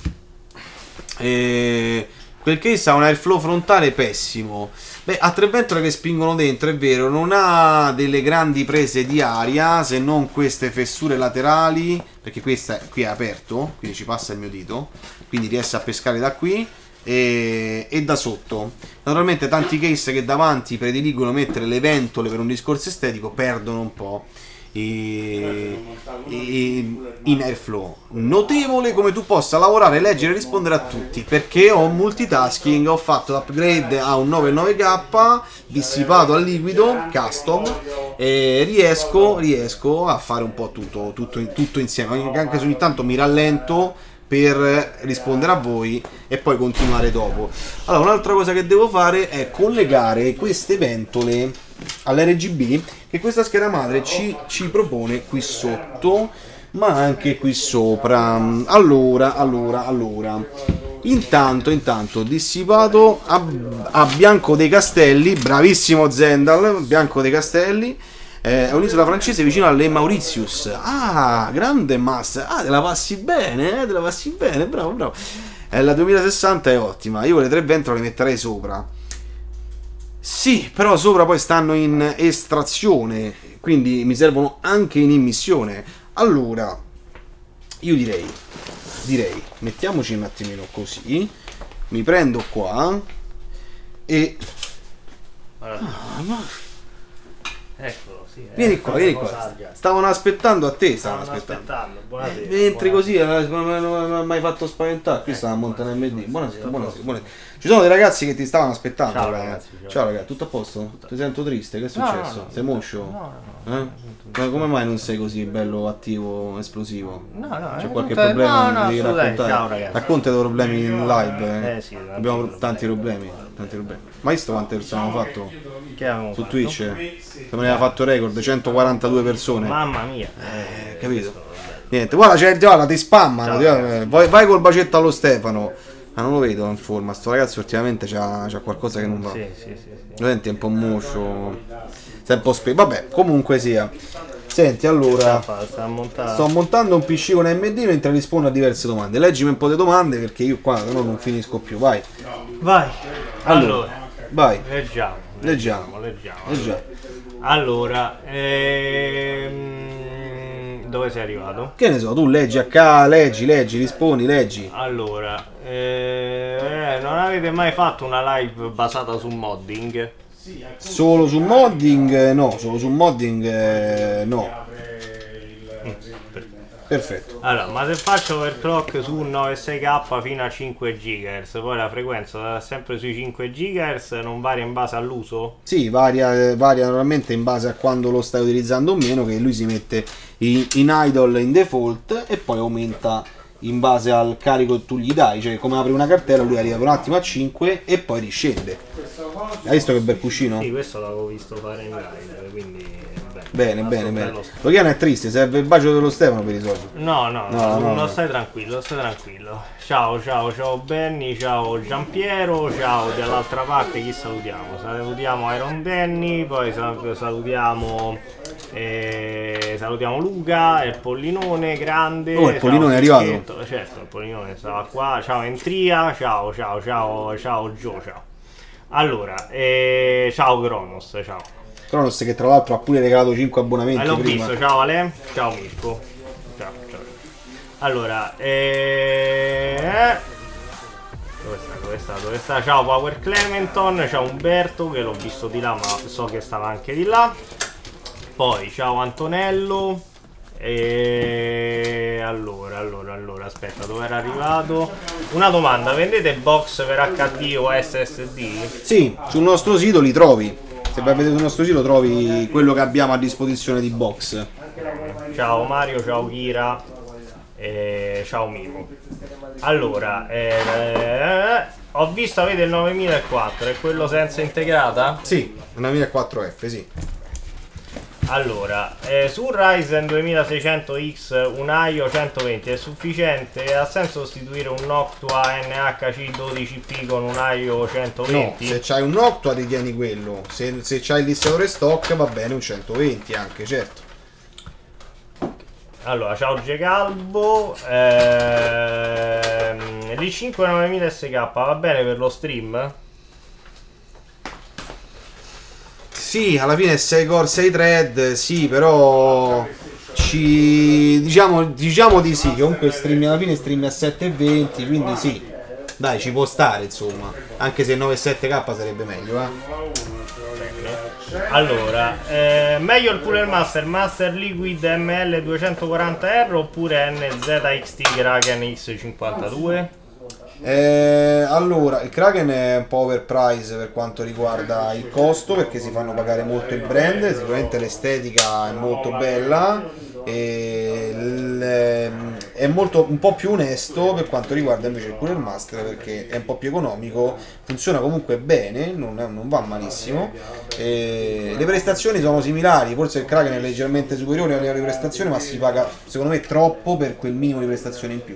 eh, quel case ha un airflow frontale pessimo. Beh, ha tre ventole che spingono dentro, è vero, non ha delle grandi prese di aria, se non queste fessure laterali, perché questa è, qui è aperto, quindi ci passa il mio dito, quindi riesce a pescare da qui. E, e da sotto. Naturalmente tanti case che davanti prediligono mettere le ventole per un discorso estetico perdono un po' e, e, in airflow. Notevole come tu possa lavorare, leggere e rispondere a tutti, perché ho multitasking, ho fatto l'upgrade a un nove nove K dissipato a liquido custom e riesco, riesco a fare un po' tutto, tutto, tutto insieme, anche se ogni tanto mi rallento per rispondere a voi e poi continuare dopo. Allora, un'altra cosa che devo fare è collegare queste ventole all'R G B che questa scheda madre ci, ci propone qui sotto, ma anche qui sopra. Allora, allora, allora. Intanto, intanto, dissipato a, a Bianco dei Castelli, bravissimo Zendal, Bianco dei Castelli. È un'isola francese vicino alle Mauritius. Ah, grande massa. Ah, te la passi bene, eh? Te la passi bene, bravo, bravo. Eh, la duemilasessanta è ottima. Io le tre ventole le metterei sopra. Sì, però sopra poi stanno in estrazione, quindi mi servono anche in immissione. Allora, io direi, direi, mettiamoci un attimino così, mi prendo qua e... Allora, Ah, ma... eccolo, sì. Vieni qua, vieni qua. Stavano aspettando a te, stavano Stavano aspettando. aspettando. Buonasera. Eh, entri buonasera. così, non mi ha mai fatto spaventare. Qui stava a montare M D. Buonasera, tutto buonasera, buonasera. Ci sono dei ragazzi che ti stavano aspettando. Ciao, là. ragazzi, ciao. Ciao ragazzi, tutto a posto? Ti sento triste, che è No, no, successo? no, sei no, moscio? no, no, Eh? Ma come mai non sei così bello, attivo, esplosivo? No, no, C'è eh, qualche tutto- problema? no, no, Mi devi assolutamente. raccontare? Ciao, ragazzi. Racconta i tuoi problemi in live. Eh? Eh, sì, tanti abbiamo problemi. tanti problemi, tanti problemi. Ma hai visto quante persone hanno fatto Che avevamo su fatto? Twitch? Se me ne aveva fatto record, centoquarantadue persone. Mamma mia. Eh, capito? Niente, guarda, c'è guarda, ti spammano. ti- eh, vai, vai col bacetto allo Stefano. Ma non lo vedo in forma. Sto ragazzo ultimamente c'ha, c'ha qualcosa che non va. Sì, sì, sì, sì. Lo senti è un po' moscio. Sei un po' spe... Vabbè, comunque sia. Senti, allora. Sta, sta montando. Sto montando un P C con M D mentre rispondo a diverse domande. Leggimi un po' di domande perché io qua no, non finisco più. Vai. Vai. Allora, Allora, vai. leggiamo. Leggiamo. Leggiamo. Leggiamo. Allora, ehm, dove sei arrivato? Che ne so, tu leggi a K, leggi, leggi, rispondi, leggi. Allora, eh, non avete mai fatto una live basata su modding? Solo su modding eh, no, solo su modding eh, no. Perfetto. Allora, ma se faccio overclock su un nove sei K fino a cinque gigahertz, poi la frequenza sempre sui cinque gigahertz non varia in base all'uso? Sì, varia, varia normalmente in base a quando lo stai utilizzando o meno, che lui si mette in, in idle in default e poi aumenta in base al carico che tu gli dai, cioè come apri una cartella lui arriva per un attimo a cinque e poi riscende. Hai visto che bel cuscino? Sì, questo l'avevo visto fare in live, quindi Bene, bene, bene. Lo chiamo è triste, serve il bacio dello Stefano per i soldi. No, no, no, No, no, no, no. stai tranquillo, stai tranquillo. Ciao, ciao, ciao Benny, ciao Giampiero, ciao dall'altra parte chi salutiamo? Salutiamo Iron Danny, poi sal- salutiamo eh, salutiamo Luca, il Pollinone grande. Oh, il ciao, Pollinone è arrivato? Fischetto. Certo, il Pollinone stava qua. Ciao Entria, ciao, ciao, ciao, ciao Gio, ciao. Allora, eh, ciao Kronos, ciao. Cronos che tra l'altro ha pure regalato cinque abbonamenti Eh, l'ho prima. visto, ciao Ale, ciao Mirko. Ciao, ciao. Allora, eh... dove sta, dove sta, dove sta? Ciao Power Clementon, ciao Umberto che l'ho visto di là ma so che stava anche di là. Poi ciao Antonello. E allora, allora, allora, aspetta, dove era arrivato? Una domanda, vendete box per H D o S S D? Sì, sul nostro sito li trovi. Se vai a vedere sul nostro sito trovi quello che abbiamo a disposizione di box. Ciao Mario, ciao Kira, e ciao Mimo. Allora, eh, ho visto avete il novemilaquattro, è quello senza integrata? Sì, una mille quattro F, sì. Allora, eh, su Ryzen duemilaseicento X un I O centoventi è sufficiente? Ha senso sostituire un Noctua N H C dodici P con un I O No, centoventi? se c'hai un Noctua ti tieni quello. Se, se c'hai il lissiatore stock va bene un centoventi anche, certo. Allora, ciao Gecalbo, ehm, l'I cinque novemila S K va bene per lo stream? Sì, alla fine sei core, sei thread, sì, però ci diciamo, diciamo di sì, che comunque streami alla fine streami a settecentoventi, quindi sì. Dai, ci può stare, insomma. Anche se nove sette K sarebbe meglio, eh. Allora, eh, meglio il Cooler Master Master Liquid M L duecentoquaranta R oppure N Z X T Kraken X cinquantadue? Eh, allora, il Kraken è un po' overpriced per quanto riguarda il costo, perché si fanno pagare molto il brand, sicuramente l'estetica è molto bella e l- è molto, un po' più onesto per quanto riguarda invece il Cooler Master, perché è un po' più economico, funziona comunque bene, non, è- non va malissimo, e le prestazioni sono similari, forse il Kraken è leggermente superiore a livello di prestazioni, ma si paga secondo me troppo per quel minimo di prestazioni in più.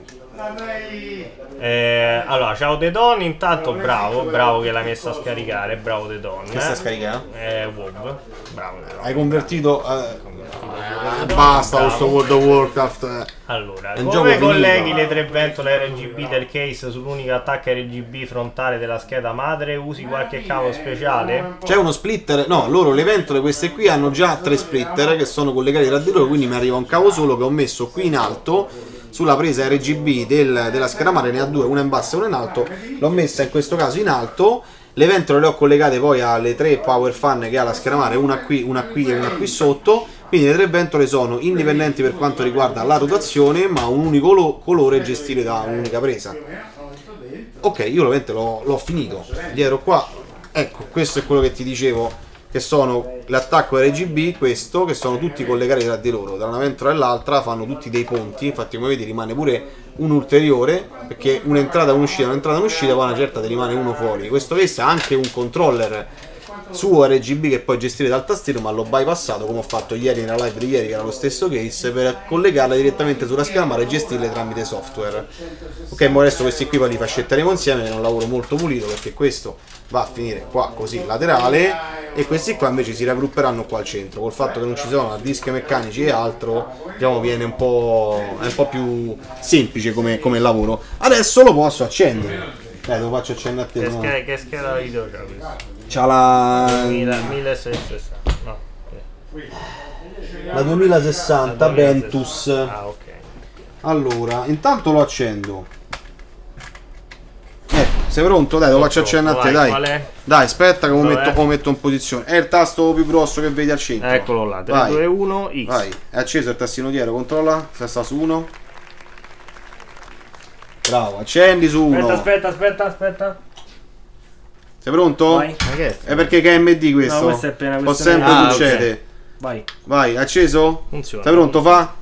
Eh, allora, ciao Dedon, intanto bravo, bravo che l'hai messa a scaricare, bravo Dedon. Che sta a scaricare? Eh, WoW, bravo Dedon. Hai convertito? eh, basta questo World of Warcraft. eh. Allora, È un gioco come finito. colleghi le tre ventole R G B del case sull'unico attacco R G B frontale della scheda madre? Usi qualche cavo speciale? C'è uno splitter, no, loro le ventole queste qui hanno già tre splitter che sono collegati tra di loro, quindi mi arriva un cavo solo che ho messo qui in alto sulla presa R G B del, della scheda madre, ne ha due, una in basso e una in alto. L'ho messa in questo caso in alto. Le ventole le ho collegate poi alle tre power fan che ha la scheda madre, una qui, una qui e una qui sotto. Quindi le tre ventole sono indipendenti per quanto riguarda la rotazione, ma un unico lo colore gestibile da un'unica presa. Ok, io ovviamente l'ho finito. Dietro qua, ecco, questo è quello che ti dicevo, che sono l'attacco R G B, questo, che sono tutti collegati tra di loro, da una ventola all'altra fanno tutti dei ponti. Infatti come vedi rimane pure un ulteriore, perché un'entrata, un'uscita, un'entrata, un'uscita, poi una certa ti rimane uno fuori. Questo questo ha anche un controller su R G B che puoi gestire dal tastiero, ma l'ho bypassato come ho fatto ieri nella live di ieri, che era lo stesso case, per collegarla direttamente sulla scheda madre e gestirle tramite software. Ok, ma adesso questi qui poi li fascetteremo insieme, è un lavoro molto pulito, perché questo va a finire qua così laterale e questi qua invece si raggrupperanno qua al centro. Col fatto che non ci sono dischi meccanici e altro, diciamo viene un po', è un po' più semplice come, come lavoro. Adesso lo posso accendere. Dai, lo faccio accendere a te. Che, No? scheda, che scheda video c'ha questo? C'ha la milleseicentosessanta, no. la duemilasessanta Ventus. Ah, ok. Allora, intanto lo accendo. Ecco, sei pronto? Dai, lo faccio accendere a te, dai. Qual è? Dai, aspetta che lo Dov'è? metto, lo metto in posizione. È il tasto più grosso che vedi al centro. Eccolo là, tre, Vai. due, uno, X. Vai, è acceso il tastino dietro, controlla se sta su uno. Bravo, accendi su uno. Aspetta, aspetta, aspetta, aspetta. Sei pronto? Vai. Ma che è? È perché K M D questo? No, questo è appena Può questione- sempre Ah, succede. ok. Vai. Vai, acceso? Funziona. Sei pronto? Fa?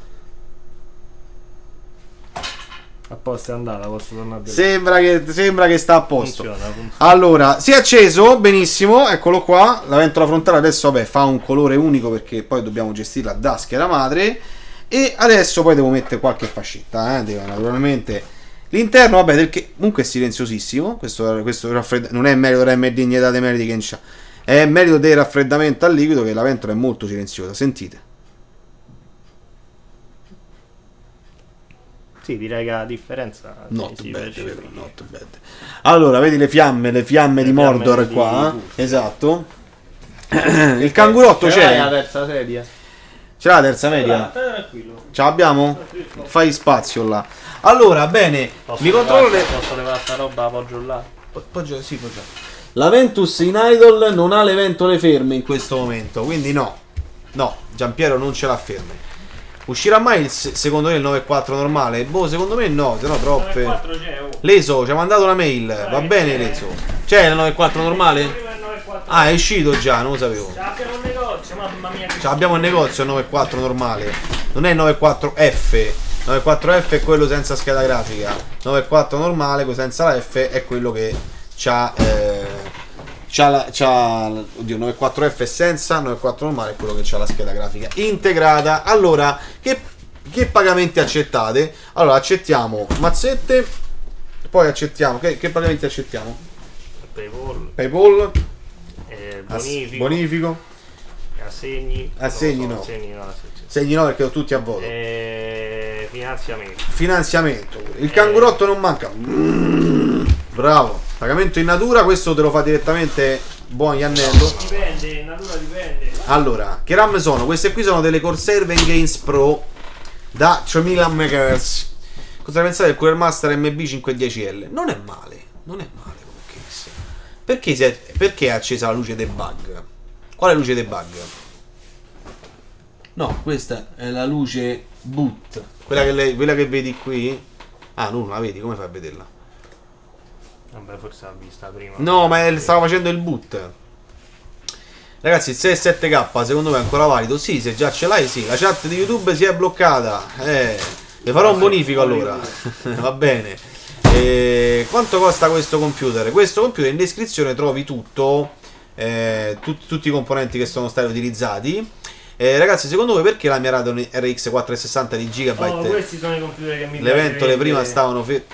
A posto è andata, posso tornare a vedere. Sembra che, sembra che sta a posto. Funziona, funziona. Allora, si è acceso, benissimo, eccolo qua. La ventola frontale adesso, vabbè, fa un colore unico perché poi dobbiamo gestirla da scheda madre. E adesso poi devo mettere qualche fascetta, eh, devo, naturalmente. L'interno, vabbè, perché comunque è silenziosissimo. Questo, questo raffred- non è merito della M D, niente di merito che c'ha. È merito del raffreddamento al liquido, che la ventola è molto silenziosa, sentite. Sì, direi che la differenza Not si bad, percepisce. vero? Not bad. Allora, vedi le fiamme, le fiamme Le di fiamme Mordor di- qua, di- eh? Esatto. Il cangurotto c'è. la terza sedia. C'è la terza media? Stai tranquillo. Ce l'abbiamo? Fai spazio là. Allora, bene, Posso mi controllo le... levare- Posso levare sta roba, appoggio là? Poggio, sì, poggio. La Ventus in idle non ha le ventole ferme in questo momento, quindi no. No, Giampiero non ce l'ha ferme. Uscirà mai il, se- secondo me il nove quattro normale? Boh, secondo me no, se no troppe. quattro c'è, oh. Leso, ci ha mandato una mail, va bene Leso. C'è il nove quattro normale? Prima il nove quattro. Ah, è uscito già, non lo sapevo. Ce l'abbiamo in negozio, mamma mia. che- Cioè, abbiamo il negozio il nove quattro normale, non è il nove quattro F. nove quattro F è quello senza scheda grafica. nove quattro normale, quello senza la F, è quello che c'ha. Eh, c'ha la, c'ha, oddio, nove quattro F è senza, nove quattro normale è quello che c'ha la scheda grafica integrata. Allora, che, che pagamenti accettate? Allora, accettiamo mazzette, poi accettiamo. Che, che pagamenti accettiamo? PayPal, PayPal, eh, ass- bonifico, bonifico, assegni. Assegni non lo no. so, assegni no, sì, sì. segni no perché ho tutti a voto. Eh, finanziamento. Finanziamento. Il cangurotto non manca. Mm, bravo. Pagamento in natura, questo te lo fa direttamente buon Iannello. Dipende, in natura dipende. Allora, che RAM sono? Queste qui sono delle Corsair Vengeance Pro da tremila megahertz. Cosa pensate del Cooler Master M B cinquecentodieci L? Non è male, non è male come case. Perché, si è, perché è accesa la luce debug? Quale luce debug? No, questa è la luce boot. Quella che, lei, quella che vedi qui? Ah, no, non la vedi, come fai a vederla? Vabbè, forse l'ha vista prima. No, ma è- stava facendo il boot. Ragazzi, il sei sette K secondo me è ancora valido. Sì, se già ce l'hai, sì. La chat di YouTube si è bloccata. Eh, le farò un bonifico allora. Va bene. E quanto costa questo computer? Questo computer in descrizione trovi tutto, eh, tut- tutti i componenti che sono stati utilizzati. Eh, ragazzi, secondo voi perché la mia Radeon R X quattrocentosessanta di gigabyte? Oh, questi sono i computer che mi Le piace ventole vendere. prima stavano fe-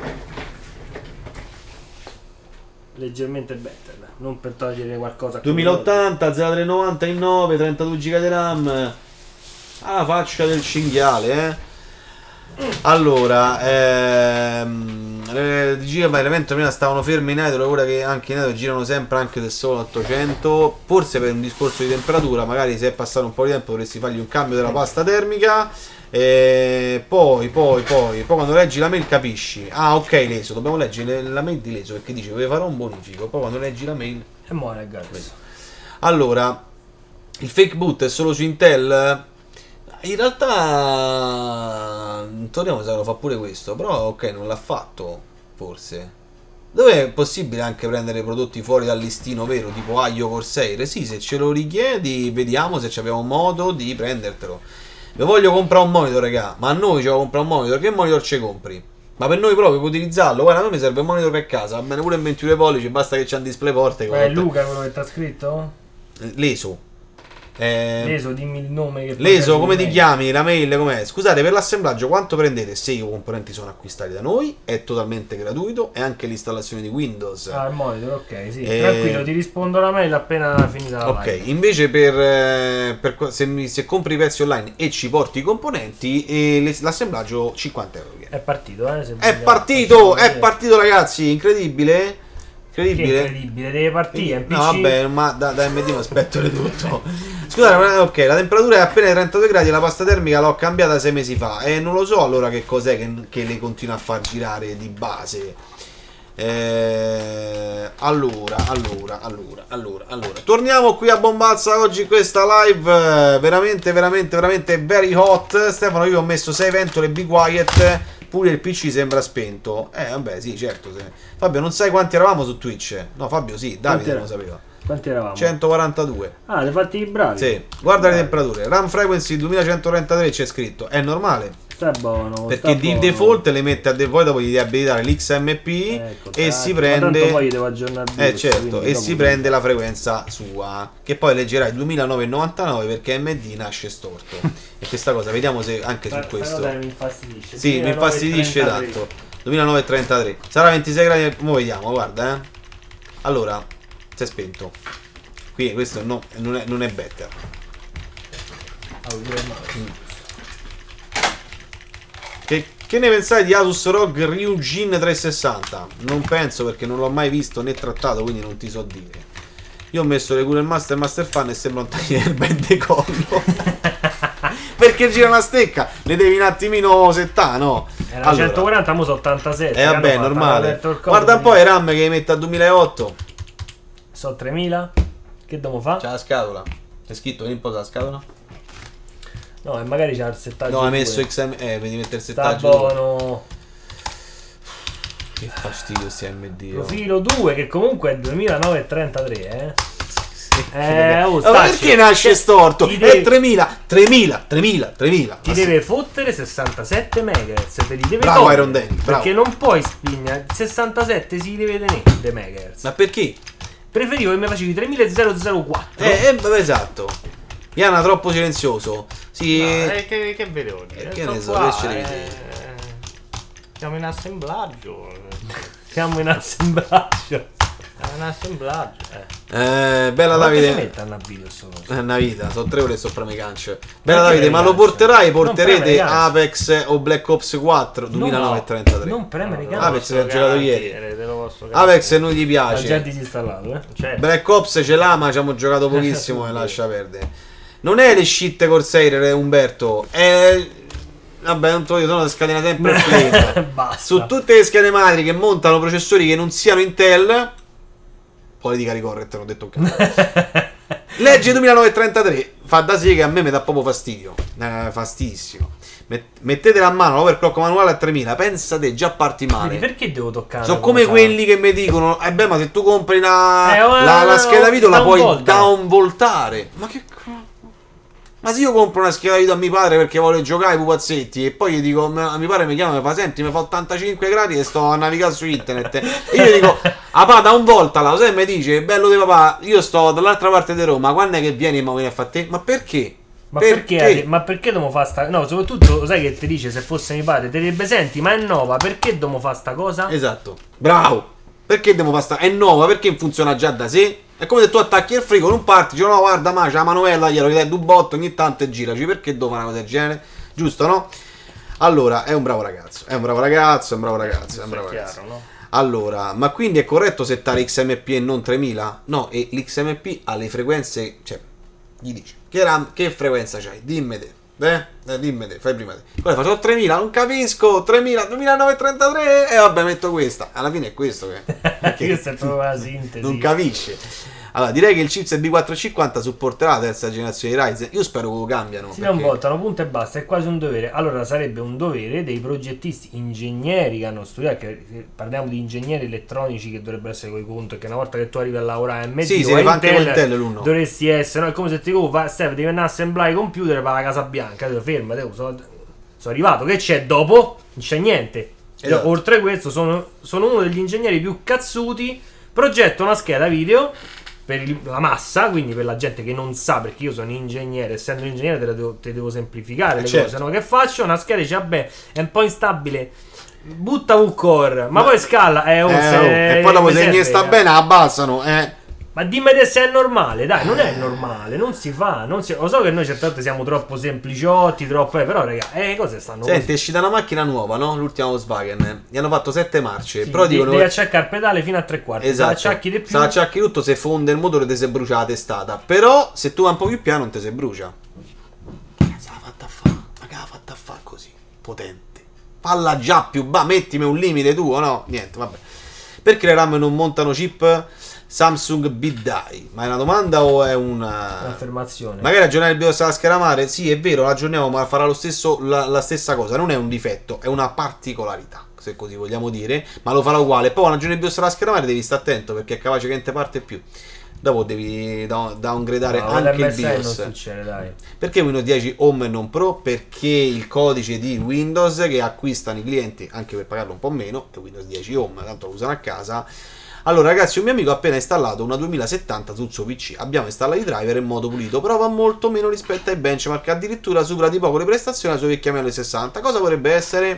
leggermente better, non per togliere qualcosa. duemilaottanta, zero tre novanta in nove, trentadue giga di RAM. Ah, faccia del cinghiale, eh. Allora, ehm, le gigabyte l'evento prima stavano fermi in idle, ora che anche in idle girano sempre anche se solo ottocento. Forse per un discorso di temperatura, magari se è passato un po' di tempo dovresti fargli un cambio della pasta termica. E poi, poi, poi, poi quando leggi la mail capisci. Ah, ok, Leso, dobbiamo leggere la mail di Leso perché dice vi farò un bonifico. Poi quando leggi la mail. E mo' ragazzi. Allora, il fake boot è solo su Intel? In realtà Torniamo se lo fa pure questo, però ok, non l'ha fatto, forse. Dove è possibile anche prendere prodotti fuori dal listino vero, tipo Aio Corsair? Sì, se ce lo richiedi, vediamo se abbiamo modo di prendertelo. Vi voglio comprare un monitor, raga. Ma a noi ci vuole comprare un monitor. Che monitor ci compri? Ma per noi proprio per utilizzarlo. Guarda, a me mi serve un monitor per casa. Va bene pure in ventidue pollici. Basta che c'è un display forte. Ma è Luca quello che ti ha scritto? Leso. Eh, Leso, dimmi il nome. Che Leso, come ti chiami? La mail com'è? Scusate, per l'assemblaggio quanto prendete se i componenti sono acquistati da noi? È totalmente gratuito. E anche l'installazione di Windows. Ah, il monitor, ok, sì. Eh, Tranquillo, ti rispondo la mail appena finita la Ok, live. invece per, eh, per se, mi- se compri i pezzi online e ci porti i componenti, e le- l'assemblaggio cinquanta euro. È partito, eh? Se È vogliamo- partito, facciamo è vedere. partito ragazzi, incredibile. Che Incredibile. incredibile, deve partire. M P C. No, vabbè, ma da, da M D mi aspetto di tutto. Scusate, ma- ok, la temperatura è appena ai trentadue gradi e la pasta termica l'ho cambiata sei mesi fa. E non lo so allora che cos'è che, che le continua a far girare di base. Eh, allora, allora, allora, allora, allora. Torniamo qui a Bombazza oggi in questa live eh, veramente, veramente, veramente very hot. Stefano, io ho messo sei ventole, be quiet. Pure il P C sembra spento. Eh, vabbè, sì, certo. Se... Fabio, non sai quanti eravamo su Twitch? No, Fabio, sì, Davide non lo sapeva. Quanti eravamo? centoquarantadue. Ah, le fatti i bravi. Sì, guarda le Bravi. temperature. RAM frequency duemilacentotrentatré c'è scritto. È normale. Sta buono. Perché sta di buono. default le mette a de- poi dopo gli devi abilitare l'X M P Ecco, e cazzo, si ma tanto prende. poi devo aggiornare il Eh bus, certo, quindi e dopo si mi- prende la frequenza sua. Che poi leggerai duemilanove e novantanove perché M D nasce storto. E questa cosa, vediamo se anche su Sta- sta questo. cosa mi infastidisce. Sì, mi infastidisce duemilanove e tanto. duemilanove e trentatré. Sarà ventisei gradi. Mo vediamo, guarda, eh. Allora, si è spento. Qui questo no, non, è, non è better. trentatré. Che, che ne pensate di Asus R O G Ryujin trecentosessanta? Non penso perché non l'ho mai visto né trattato, quindi non ti so dire. Io ho messo le Cooler Master e Master Fan e sembra un tagliere il bel decollo. Perché gira una stecca, le devi un attimino settare, no? Era Allora. centoquaranta, mo sono ottantasette. Eh vabbè, hanno fatto, normale. hanno detto il coso, Guarda un po' quindi- i RAM che mette a duemilaotto. So tremila. Che dobbiamo fare? C'è la scatola. C'è scritto un po' della scatola? No, e magari c'ha il settaggio. No, hai due. messo X M. Eh, devi mettere il Sta settaggio. buono. Che fastidio sti M D. oh. Profilo due che comunque è duemilanove e trentatré, eh. Eh, oh, ma Stacci, perché nasce che- storto? ti È devi- tremila, tremila, tremila, tremila. Ti Ma deve fottere sessantasette megahertz, te li deve Bravo, togliere, Iron Dandy, bravo. perché non puoi spignare sessantasette, si deve tenere dei megahertz. Ma perché? Preferivo che mi facevi tremilazero quattro. Eh, eh, vabbè, esatto. Iana troppo silenzioso. Sì. No, eh, che, che vedevo dire? Eh, che Sto ne so, qua, che ce ne eh, vedi? Siamo in assemblaggio. Siamo in assemblaggio. Siamo in assemblaggio. Eh. Eh, bella Ma Davide. che ci mettono a video sto coso? È una vita, sono tre ore sopra me cancio. Bella Perché Davide, ma me lo le gancio? porterai? Non Porterete premere gancio. Apex o Black Ops quattro duemilanove e trentatré? Non premere Ah, gancio. Apex l'ha giocato ieri. Te lo posso Apex non gli Ha già piace. disinstallato, eh? Certo. Black Ops ce l'ha, ma ci abbiamo giocato pochissimo e lascia perdere. Non è le shit Corsair, eh, Umberto. È. Vabbè, non te lo dico, sono le scatene sempre flame. Basta. Su tutte le schede madri che montano processori che non siano Intel. Politica ricorretta, non ho detto un cazzo. Legge duemilanove e trentatré fa da sì che a me mi dà proprio fastidio. Eh, fastidissimo. Met- mettetela a mano, l'overclock manuale a tremila. Pensate, già parti male. Quindi perché devo toccare? Sono una come cosa? quelli che mi dicono: eh beh, ma se tu compri una, Eh, oh, la, la oh, scheda video la puoi downvolta. downvoltare. Ma che c- Ma se io compro una scheda video a mio padre perché vuole giocare ai pupazzetti e poi gli dico, a mio padre mi chiama e mi fa: senti, mi fa ottantacinque gradi e sto a navigare su internet. E io gli dico: papà, downvoltala. Lo sai, mi dice: bello di papà, io sto dall'altra parte di Roma, quando è che vieni e mi vieni a fare te? Ma perché? Ma perché? Ma perché dobbiamo fare sta... No, soprattutto, lo sai che ti dice, se fosse mio padre, ti direbbe, senti, ma è nuova, perché dobbiamo fare sta cosa? Esatto, bravo. Perché devo fare sta? È nuova, perché funziona già da sé? È come se tu attacchi il frigo, non parti, dici no, guarda, ma c'è la manovella, glielo dai due botto, ogni tanto e giraci. Perché devo fare una cosa del genere? Giusto, no? Allora, è un bravo ragazzo, è un bravo ragazzo, è un bravo ragazzo, è un bravo Questo è ragazzo. chiaro, no? Allora, ma quindi è corretto settare X M P e non tremila? No, e l'X M P ha le frequenze, cioè, gli dici, che, RAM, che frequenza c'hai? Dimmi te. Eh, eh dimmi te, fai prima te. Poi faccio tremila, non capisco, tremila, duemilanovecentotrentantatré e vabbè metto questa. Alla fine è questo che... Perché questa è proprio la sintesi. Non capisce. Allora, direi che il chipset B quattrocentocinquanta supporterà la terza generazione di Ryzen. Io spero che lo cambiano. Si perché... non voltano, punto e basta, è quasi un dovere. Allora sarebbe un dovere dei progettisti ingegneri che hanno studiato, che parliamo di ingegneri elettronici che dovrebbero essere coi conto, che una volta che tu arrivi a lavorare a M D sì, o si a fa anche Intel, con Intel l'uno. dovresti essere, no? È come se ti dico, va, Steph, devi andare a assemblare i computer per la Casa Bianca, devo ferma, devo, sono, sono arrivato, che c'è dopo? Non c'è niente. Esatto. Oltre a questo sono, sono uno degli ingegneri più cazzuti, progetto una scheda video per il, la massa, quindi per la gente che non sa, perché io sono ingegnere, essendo un ingegnere te, devo, te devo semplificare eh le certo. cose, no? Che faccio? Una scheda dice vabbè è un po' instabile, butta V-Core, ma, ma poi scala eh, oh, eh, se, oh, e poi dopo se ne sta eh. bene abbassano, eh. Ma dimmi te se è normale, dai, non è normale, non si fa, non si... Lo so che noi certe volte siamo troppo sempliciotti, troppo... Eh, però raga, eh, cose stanno Senti, così. è uscita una macchina nuova, no? L'ultima Volkswagen. Gli hanno fatto sette marce, Sì, però devi, dicono... devi acciaccare il pedale fino a tre quarti, esatto. se acciacchi di più... Se acciacchi tutto, se fonde il motore ti si brucia la testata. Però, se tu vai un po' più piano, non ti si brucia. Ma che l'ha fatta a fa? Ma che l'ha fatta a fa così? Potente. Falla già più ba, mettimi un limite tu o no? Niente, vabbè. Perché le RAM non montano chip Samsung B-Die? Ma è una domanda o è una... un'affermazione? Magari aggiornare il BIOS alla scheda madre? Sì, è vero, l'aggiorniamo, ma farà lo stesso, la, la stessa cosa. Non è un difetto, è una particolarità, se così vogliamo dire, ma lo farà uguale. Poi quando aggiorni il BIOS alla scheda madre devi stare attento, perché è capace che non te parte più. Dopo devi downgradare no, anche il M S I BIOS. non succede, dai. Perché Windows dieci Home e non Pro? Perché il codice di Windows che acquistano i clienti, anche per pagarlo un po' meno, è Windows dieci Home, tanto lo usano a casa. Allora ragazzi, un mio amico ha appena installato una duemilasettanta sul suo P C. Abbiamo installato i driver in modo pulito, però va molto meno rispetto ai benchmark, addirittura supera di poco le prestazioni della sua vecchia mille sessanta. Cosa vorrebbe essere?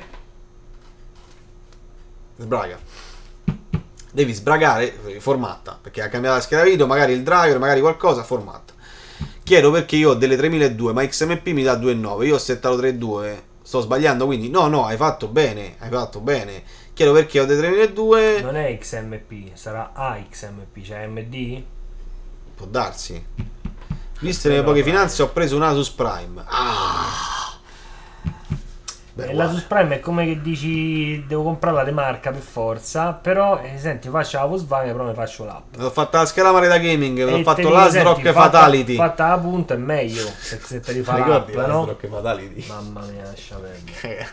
Sbraga. Devi sbragare, formatta, perché ha cambiato la scheda video, magari il driver, magari qualcosa, formatta. Chiedo perché io ho delle tremiladuecento, ma X M P mi dà due virgola nove, io ho settato tre virgola due, sto sbagliando, quindi no, no, hai fatto bene, hai fatto bene. Chiedo perché ho dei tremiladuecento. Non è X M P, sarà A X M P, cioè M D? Può darsi. Viste le mie poche finanze ho preso un Asus Prime. Ah! Beh, e l'Asus Prime è come che dici devo comprarla di marca per forza, però eh, senti faccio la Volkswagen però mi faccio l'app. Ho fatto la scheda mare da gaming, ho E fatto te dico, l'Asrock senti, Fatality. Fatta, fatta a punto è meglio se, se te li fa l'app, Ricordi no? l'Asrock Fatality? Mamma mia, lascia perdere.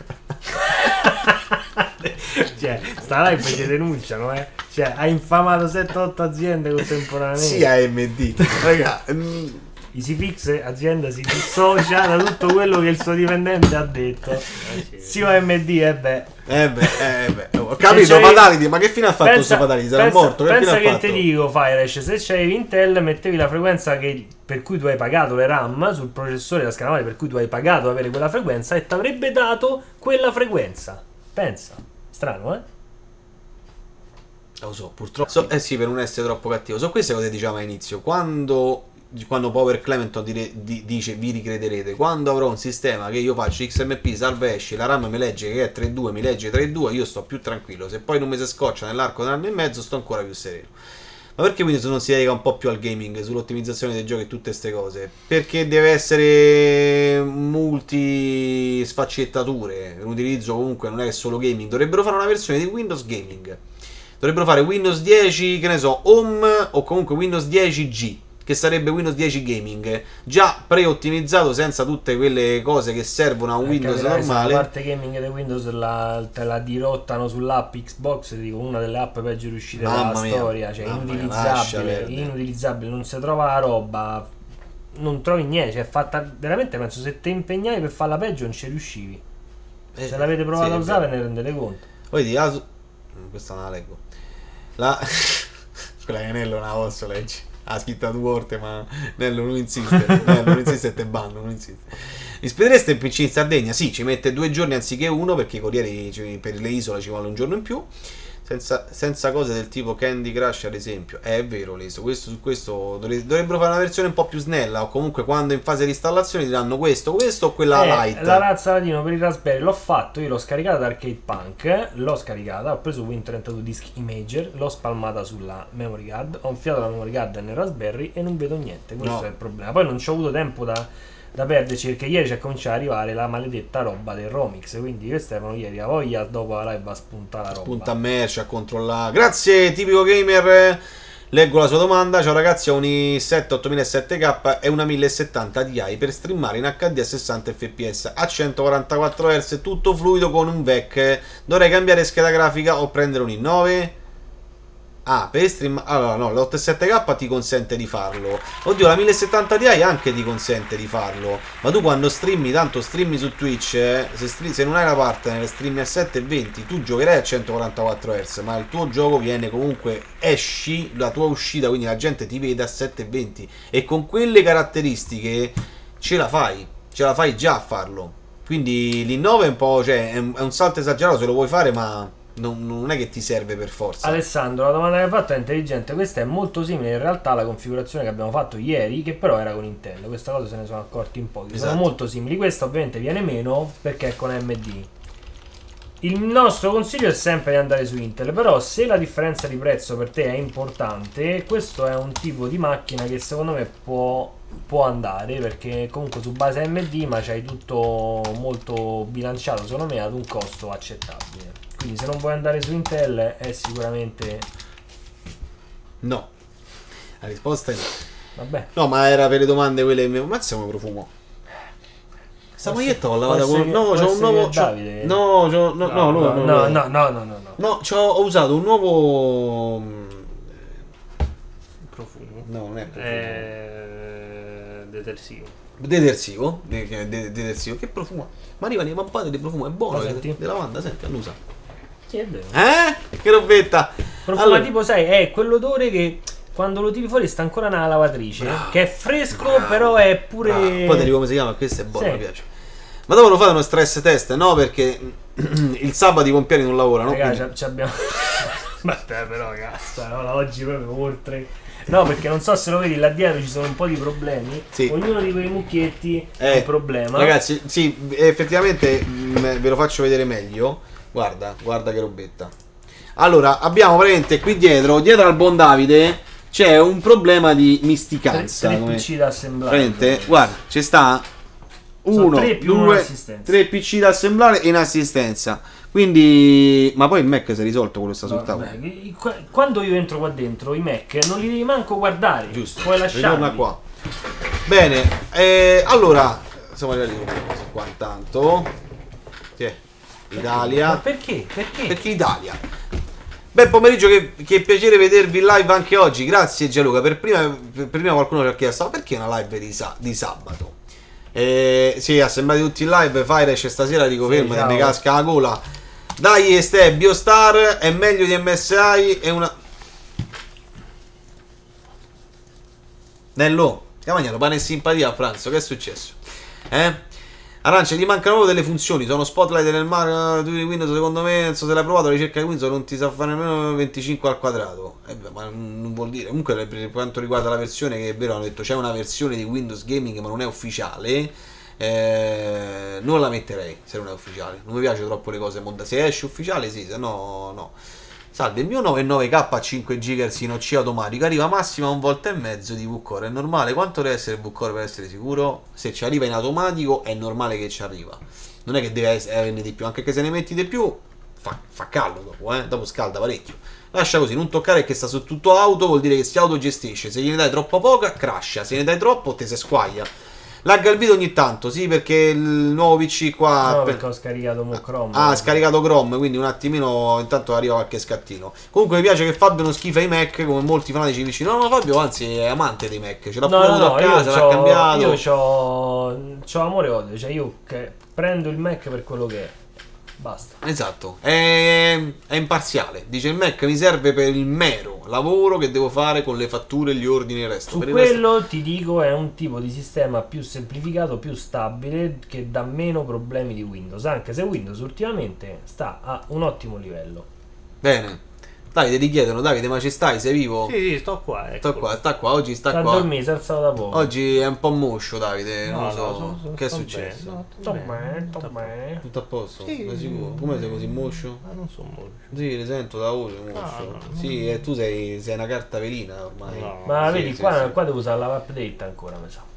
Cioè, sta live ci denunciano, eh. Cioè, ha infamato sette otto aziende contemporaneamente. Sì, A M D. Raga, mm, EasyFix azienda si dissocia da tutto quello che il suo dipendente ha detto. Sì, O M D, eh beh. eh beh, eh beh. Ho capito, c'hai- Fatality, ma che fine ha fatto Pensa, questo Fatality? Sarà pensa- morto? Che pensa fine ha che fatto? ti dico, Firesh, se c'avevi Intel mettevi la frequenza che, per cui tu hai pagato le RAM sul processore della scheda madre, per cui tu hai pagato avere quella frequenza e ti avrebbe dato quella frequenza. Pensa. Strano, eh? Lo so, purtroppo. So, eh sì, per non essere troppo cattivo. So queste cose diciamo all'inizio. Quando, quando Power Clementon dire, di, dice vi ricrederete, quando avrò un sistema che io faccio X M P, salve esci, la RAM mi legge che è tre virgola due, mi legge tre virgola due, io sto più tranquillo. Se poi non mi si scoccia nell'arco di un anno e mezzo, sto ancora più sereno. Ma perché Windows non si dedica un po' più al gaming, sull'ottimizzazione dei giochi e tutte queste cose? Perché deve essere multi sfaccettature, un utilizzo comunque non è solo gaming. Dovrebbero fare una versione di Windows Gaming. Dovrebbero fare Windows dieci, che ne so, Home o comunque Windows dieci G, che sarebbe Windows dieci Gaming, già pre-ottimizzato senza tutte quelle cose che servono a un Eh, Windows capirai, se normale. la parte gaming di Windows la, te la dirottano sull'app Xbox, ti dico, una delle app peggio riuscite Mamma della mia, storia, cioè mamma mia, lascia inutilizzabile, perdere. inutilizzabile, non si trova la roba, non trovi niente, cioè è fatta veramente, penso se te impegnavi per farla peggio non ci riuscivi. Eh, Se l'avete provato sì, a è usare vero. ne rendete conto. Poi di Asus... Questa non la leggo. La... Quella che Nello non la posso leggere. Ha scritto due volte, ma Nello non insiste. Nello non insiste e te banno, non insiste. Vi spedereste il P C in Sardegna? Sì, ci mette due giorni anziché uno, perché i corrieri ci- per le isole ci vuole un giorno in più. Senza, senza cose del tipo Candy Crush ad esempio. Eh, è vero Leso, questo, su questo dovre- dovrebbero fare una versione un po' più snella, o comunque quando in fase di installazione diranno questo, questo o quella Eh, light. la razza latino per il Raspberry l'ho fatto, io l'ho scaricata da Arcade Punk, l'ho scaricata, ho preso Win trentadue Disk Imager, l'ho spalmata sulla memory card, ho infilato la memory card nel Raspberry e non vedo niente, questo No. è il problema. Poi non ci ho avuto tempo da da perderci, perché ieri c'è cominciata ad arrivare la maledetta roba del Romix, quindi io e Stefano ieri a voglia dopo la live a spuntare la roba. Spunta a merce, a controllare. Grazie Tipico Gamer, leggo la sua domanda. Ciao ragazzi, ho un i sette ottomilasette K e una mille settanta Ti per streamare in acca di a sessanta effe pi esse a centoquarantaquattro hertz, tutto fluido con un V E C. Dovrei cambiare scheda grafica o prendere un i nove? Ah, per stream... Allora no, l'ottantasette K ti consente di farlo. Oddio, la mille settanta Ti anche ti consente di farlo. Ma tu quando streami, tanto streami su Twitch, eh, se, stream, se non hai la partner, streami a settecentoventi, tu giocherai a centoquarantaquattro hertz, ma il tuo gioco viene comunque, esci, la tua uscita, quindi la gente ti vede a settecentoventi. E con quelle caratteristiche ce la fai, ce la fai già a farlo. Quindi l'I nove è un po', cioè, è un, è un salto esagerato se lo vuoi fare, ma... Non, non è che ti serve per forza. Alessandro, la domanda che hai fatto è intelligente. Questa è molto simile in realtà alla configurazione che abbiamo fatto ieri, che però era con Intel. Questa cosa se ne sono accorti in pochi. Esatto. Sono molto simili. Questa ovviamente viene meno perché è con A M D. Il nostro consiglio è sempre di andare su Intel, però se la differenza di prezzo per te è importante, questo è un tipo di macchina che secondo me può, può andare, perché comunque su base A M D ma c'hai tutto molto bilanciato secondo me ad un costo accettabile. Quindi se non vuoi andare su Intel è sicuramente no. La risposta è no. Vabbè. No, ma era per le domande quelle. Mazza come profumo. Sta maglietta ho lavato con. No, c'ho un nuovo. Davide. No, c'ho. No, no, no, no, no, no, no, no, no. No, c'ho, ho usato un nuovo. Profumo. No, non è profumo. Eh... Detersivo. Detersivo. De, de, de, detersivo. Che profumo? Ma arrivano le mampate di profumo, è buono. Di lavanda, senti, annusa. Sì, è vero. Eh? Che robetta. Profuma Allora, tipo, sai, è quell'odore che quando lo tiri fuori sta ancora nella lavatrice. Bravo. Che è fresco, bravo, però è pure. Bravo. Poi ti dico come si chiama, questo è buono, sì. Mi piace. Ma dopo lo fate uno stress test? No, perché il sabato i pompieri non lavorano. Ragazzi, quindi... ci abbiamo. Vabbè, però, cazzo, no, oggi proprio oltre. No, perché non so se lo vedi là dietro ci sono un po' di problemi. Sì. Ognuno di quei mucchietti eh, è un problema. Ragazzi, sì, effettivamente mh, ve lo faccio vedere meglio. Guarda, guarda che robetta. Allora, abbiamo praticamente qui dietro, dietro al buon Davide, c'è un problema di misticanza. Tre, tre come... P C da assemblare. Praticamente, guarda, ci sta uno, tre più due, tre P C da assemblare in assistenza. Quindi, ma poi il Mac si è risolto quello che sta sul no, tavolo. Beh, quando io entro qua dentro, i Mac non li devi manco guardare. Giusto, puoi lasciarli. ritorna qua. Bene, eh, allora, siamo arrivati qua intanto. Sì. Italia. Ma perché? Perché? Perché Italia. Bel pomeriggio, che, che piacere vedervi in live anche oggi. Grazie Gianluca. Per prima, per prima qualcuno ci ha chiesto: ma perché una live di, sa di sabato? Eh, sì, assemblati tutti in live. Fires stasera dico sì, fermo, mi casca la gola. Dai Este, Biostar è meglio di M S I. È una. Nello, Cavagnano, pane e simpatia a pranzo. Che è successo? Eh? Arancia, gli mancano proprio delle funzioni. Sono spotlight nel mare di Windows. Secondo me, non so se l'hai provato, la ricerca di Windows non ti sa fare nemmeno venticinque al quadrato. Eh beh, ma non vuol dire. Comunque, per quanto riguarda la versione, che è vero, hanno detto c'è una versione di Windows Gaming, ma non è ufficiale. Eh, non la metterei se non è ufficiale. Non mi piace troppo le cose montate. Se esce ufficiale, sì, se no, no. Salve, il mio novantanove K a cinque gigahertz in O C automatico arriva massimo a un volt e mezzo di V-Core. È normale? Quanto deve essere il V-Core per essere sicuro? Se ci arriva in automatico è normale che ci arriva. Non è che deve averne di più, anche che se ne metti di più fa, fa caldo dopo, eh? Dopo scalda parecchio. Lascia così, non toccare, che sta su tutto auto, vuol dire che si autogestisce. Se gliene dai troppo poca, crasha. Se ne dai troppo, te si squaglia. Lagga il video ogni tanto, sì, perché il nuovo P C qua... No, perché ho scaricato mo Chrome. Ah, ha scaricato Chrome, quindi un attimino, intanto arriva qualche scattino. Comunque mi piace che Fabio non schifa i Mac, come molti fanatici vicini. No, no, Fabio anzi è amante dei Mac, ce l'ha no, pure no, avuto no, a casa, l'ha cambiato. Io c'ho, c'ho amore e odio, cioè io che prendo il Mac per quello che è. Basta. Esatto, è, è imparziale. Dice il Mac mi serve per il mero lavoro che devo fare con le fatture, gli ordini e il resto. Su per il quello resto... ti dico è un tipo di sistema più semplificato, più stabile, che dà meno problemi di Windows, anche se Windows ultimamente sta a un ottimo livello. Bene. Davide, ti chiedono: Davide, ma ci stai? Sei vivo? Sì, sì, sto qua. Ecco. Sto qua, sta qua, oggi sta, sta qua. a dormire, si è alzato da poco. Oggi è un po' moscio, Davide. Non no, lo so. No, so, so, che è sto successo? Bene, no, sto bene, sto bene. Tutto a posto? Sì. Sei sicuro? Come sei così moscio? Ma non sono moscio. Sì, le sento da voce moscio. No, no, sì, e tu sei, sei una carta velina ormai. No, ma sì, vedi, sì, qua, sì. qua devo usare la update ancora, mi sa.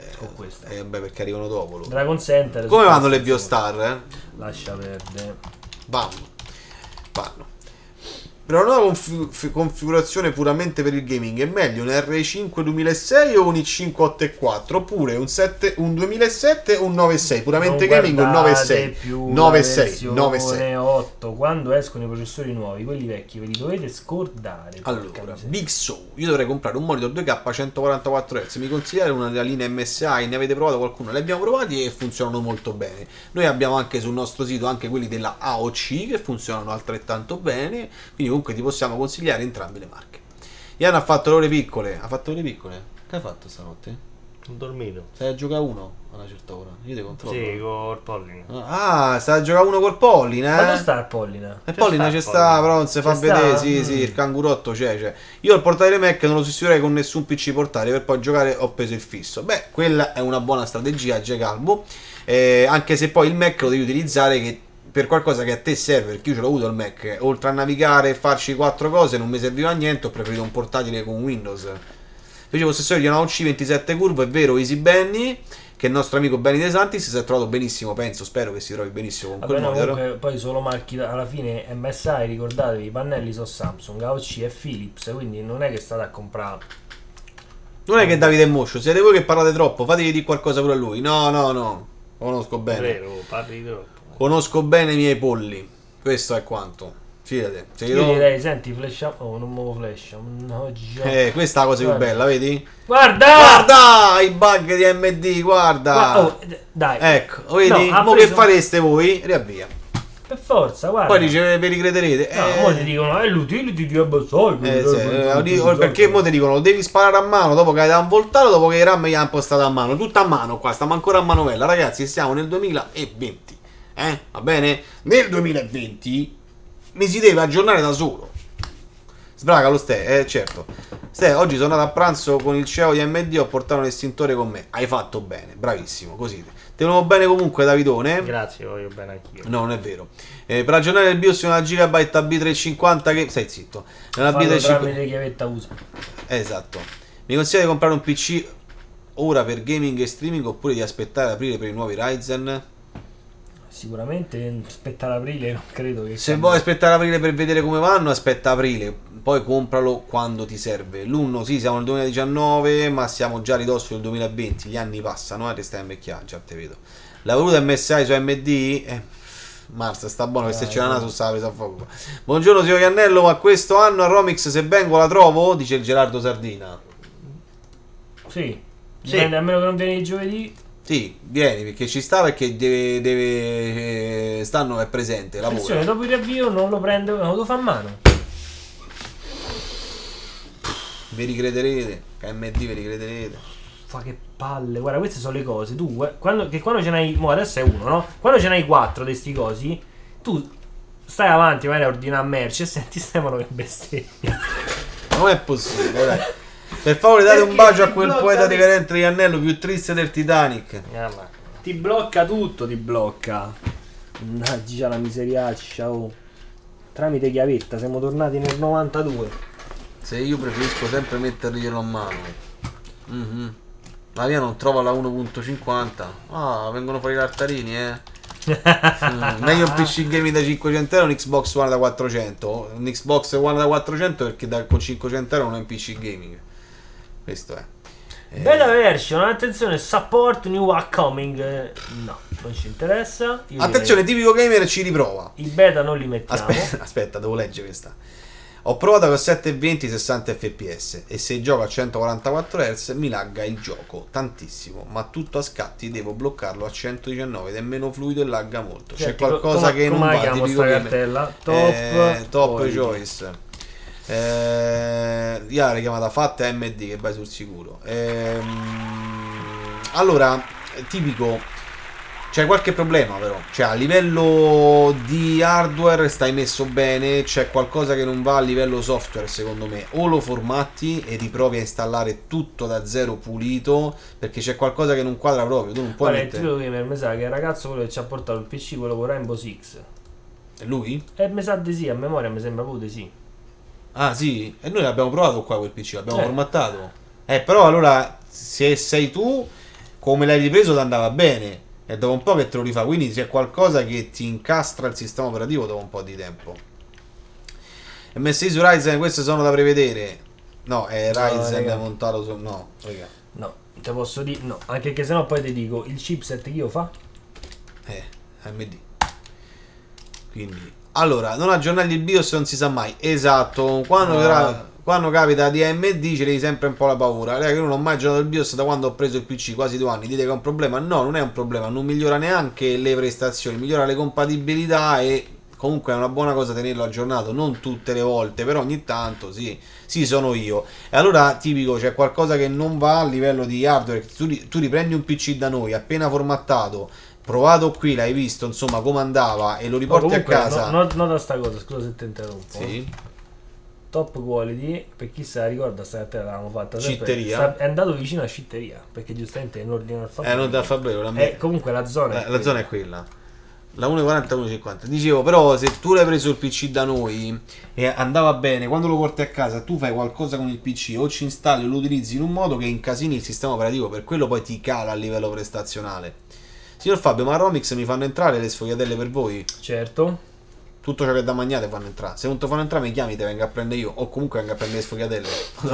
con questo. Eh, beh, perché arrivano dopo loro. Dragon Center. Come vanno le Biostar? Eh? Lascia perdere. Vanno. Vanno. Per una nuova config configurazione puramente per il gaming è meglio un R cinque duemilasei o un i cinque ottantaquattro oppure un, sette, un duemilasette o un nove sei puramente non gaming o un nove sei nove sei nove sei otto quando escono i processori nuovi, quelli vecchi ve li dovete scordare. Allora Big So, io dovrei comprare un monitor due K a centoquarantaquattro hertz, mi consigliate una della linea M S I? Ne avete provato qualcuno? Li abbiamo provati e funzionano molto bene. Noi abbiamo anche sul nostro sito anche quelli della A O C che funzionano altrettanto bene, quindi comunque ti possiamo consigliare entrambe le marche. Ian ha fatto le ore piccole. Ha fatto le ore piccole? Che hai fatto stanotte? Ho dormito. Stai a giocare uno a una certa ora? Io ti controllo. Sì, col Pollina. Ah, stai a giocare uno col Pollina, eh? Ma dove sta il Pollina? E Pollina c'è sta, però non si fa C'è vedere. sta? Sì, Mm. sì, il cangurotto c'è, c'è. Io il portatile Mac non lo sostituirei con nessun P C portatile, per poi giocare ho preso il fisso. Beh, quella è una buona strategia, J Calvo. Eh, anche se poi il Mac lo devi utilizzare che per qualcosa che a te serve, perché io ce l'ho avuto il Mac, oltre a navigare e farci quattro cose non mi serviva a niente, ho preferito un portatile con Windows. Invece possessore di una O C ventisette curvo, è vero, Easy Benny, che il nostro amico Benny De Santis si è trovato benissimo, penso, spero che si trovi benissimo con Vabbè, quel no, monitor. comunque, poi solo marchi alla fine M S I, ricordatevi, i pannelli sono Samsung, A O C e Philips, quindi non è che state a comprare. Non è che Davide è moscio, siete voi che parlate troppo, fatevi di qualcosa pure a lui. No, no, no, conosco bene. Vero, parli troppo. Conosco bene i miei polli, questo è quanto. Fidate. Se Io do... direi, senti, flash up. Oh, non muovo flash. No, già. Eh, questa è la cosa Guarda. più bella, vedi? Guarda! Guarda i bug di M D, guarda. Gua- oh, d- dai. Ecco, vedi? No, ha Mo preso- che fareste voi? Riavvia. Per forza, guarda. Poi dice, vi ricrederete. No, eh, mo ti dicono, è l'utility di abbassare. eh, sì, eh, di- o perché mo ti dicono, devi sparare a mano dopo che hai involtato, dopo che i RAM gli hanno impostato a mano. Tutta a mano qua, stiamo ancora a manovella. Ragazzi, stiamo nel duemilaventi. Eh, va bene? Nel duemilaventi mi si deve aggiornare da solo. Sbraga lo Ste, eh certo. Ste, oggi sono andato a pranzo con il C E O di M D, ho portato un estintore con me. Hai fatto bene, bravissimo, così. Te lo bene comunque, Davidone. Grazie, voglio bene anch'io. No, non è vero. Eh, per aggiornare il BIOS di una Gigabyte A B trecentocinquanta che... Stai zitto. Una B Fallo trecentocinquanta... tramite chiavetta U S B. Esatto. Mi consiglio di comprare un P C ora per gaming e streaming oppure di aspettare ad aprile per i nuovi Ryzen? Sicuramente aspettare aprile non credo che Se cambi. vuoi aspettare aprile per vedere come vanno, aspetta aprile, poi compralo quando ti serve. L'uno sì, siamo nel duemiladiciannove, ma siamo già a ridosso del duemilaventi, gli anni passano, eh, ti stai a invecchiare, già te vedo. La voluta M S I su M D? Eh, Marza, sta buono, che se c'è la naso stava presa a fuoco. Buongiorno signor Iannello, ma questo anno a Romix se vengo la trovo? Dice il Gerardo Sardina. Sì. Sì. Dipende, a meno che non vieni il giovedì. Sì, vieni, perché ci sta, perché deve, deve eh, stanno è presente, Attenzione, lavora. dopo il riavvio non lo prende, non lo fa a mano. Vi ricrederete, K M D vi ricrederete. Fa che palle, guarda, queste sono le cose. Tu, eh, quando, che quando ce n'hai, mo adesso è uno, no? Quando ce n'hai quattro di sti cosi, tu stai avanti, vai a ordinare merce e senti Stefano che bestemmia. Non è possibile, dai. Per favore date un Perché bacio a ti quel blocca poeta di- decadente di Annello più triste del Titanic. Ah, ma- Ti blocca tutto, ti blocca. Mannaggia la miseriaccia, oh. Tramite chiavetta, siamo tornati nel novantadue. Se io preferisco sempre metterglielo a mano. Mhm. La mia non trova la uno punto cinquanta. Ah, vengono fuori i cartarini, eh. Mm, meglio un P C gaming da cinquecento euro, un Xbox One da quattrocento. Un Xbox One da quattrocento perché da, con cinquecento euro non è un P C gaming. Questo è. Eh, Bella version, attenzione, support new upcoming. eh, No, non ci interessa. Io Attenzione, tipico gamer ci riprova. direi, i beta non li mettiamo. Aspetta, aspetta, devo leggere questa. Ho provato con settecentoventi sessanta fps e se gioco a centoquarantaquattro hertz mi lagga il gioco tantissimo, ma tutto a scatti devo bloccarlo a centodiciannove ed è meno fluido e lagga molto. C'è Senti, qualcosa come- che non come la va, chiamo tipico sta gamer. cartella? Top, Eh, top quality. choice. Eh, io l'ho chiamata fatta M D che vai sul sicuro. Ehm, allora, tipico. C'è qualche problema però, cioè a livello di hardware stai messo bene, c'è qualcosa che non va a livello software secondo me, o lo formatti e riprovi a installare tutto da zero pulito, perché c'è qualcosa che non quadra proprio, tu non puoi Guarda, il mettere... tipo gamer mi sa che il ragazzo quello che ci ha portato il P C, quello con Rainbow Six. È lui? E mi sa di sì, a memoria mi sembra pure di sì. Ah sì, e noi l'abbiamo provato qua quel P C, l'abbiamo Eh. formattato. Eh però allora, se sei tu... come l'hai ripreso ti andava bene, e dopo un po' che te lo rifà, quindi c'è qualcosa che ti incastra il sistema operativo dopo un po' di tempo. M S I su Ryzen, queste sono da prevedere. No, è Ryzen raga. montato su... no, raga. No, te posso dire no, anche che sennò poi ti dico il chipset che io fa. Eh, A M D. Quindi, allora, non aggiornargli il BIOS non si sa mai. Esatto, quando, No. tra- quando capita di A M D ce devi sempre un po' la paura. Raga, io non ho mai aggiornato il BIOS da quando ho preso il P C, quasi due anni. Dite che è un problema? No, non è un problema, non migliora neanche le prestazioni, migliora le compatibilità e comunque è una buona cosa tenerlo aggiornato, non tutte le volte, però ogni tanto sì, sì sono io. E allora tipico, c'è qualcosa che non va a livello di hardware, tu, ri- tu riprendi un P C da noi appena formattato, provato qui, l'hai visto, insomma, come andava e lo No, riporti comunque, a casa. No, no, nota sta cosa, scusa se ti interrompo. Sì. Top quality, per chi se la ricorda, sta te l'avevamo fatta sempre. Scitteria. sta- è andato vicino a scitteria, perché giustamente è in ordine alfabetico. Eh, non da Fabbro, la, Eh, comunque la zona la, è la quella. zona è quella. La uno quaranta e uno cinquanta. Dicevo, però, se tu l'hai preso il P C da noi e andava bene, quando lo porti a casa, tu fai qualcosa con il P C o ci installi o lo utilizzi in un modo che incasini il sistema operativo, per quello poi ti cala a livello prestazionale. Signor Fabio, ma a Romix mi fanno entrare le sfogliatelle per voi? Certo. Tutto ciò che è da mangiare fanno entrare. Se non ti fanno entrare mi chiami, te vengo a prendere io. O comunque vengo a prendere le sfogliatelle.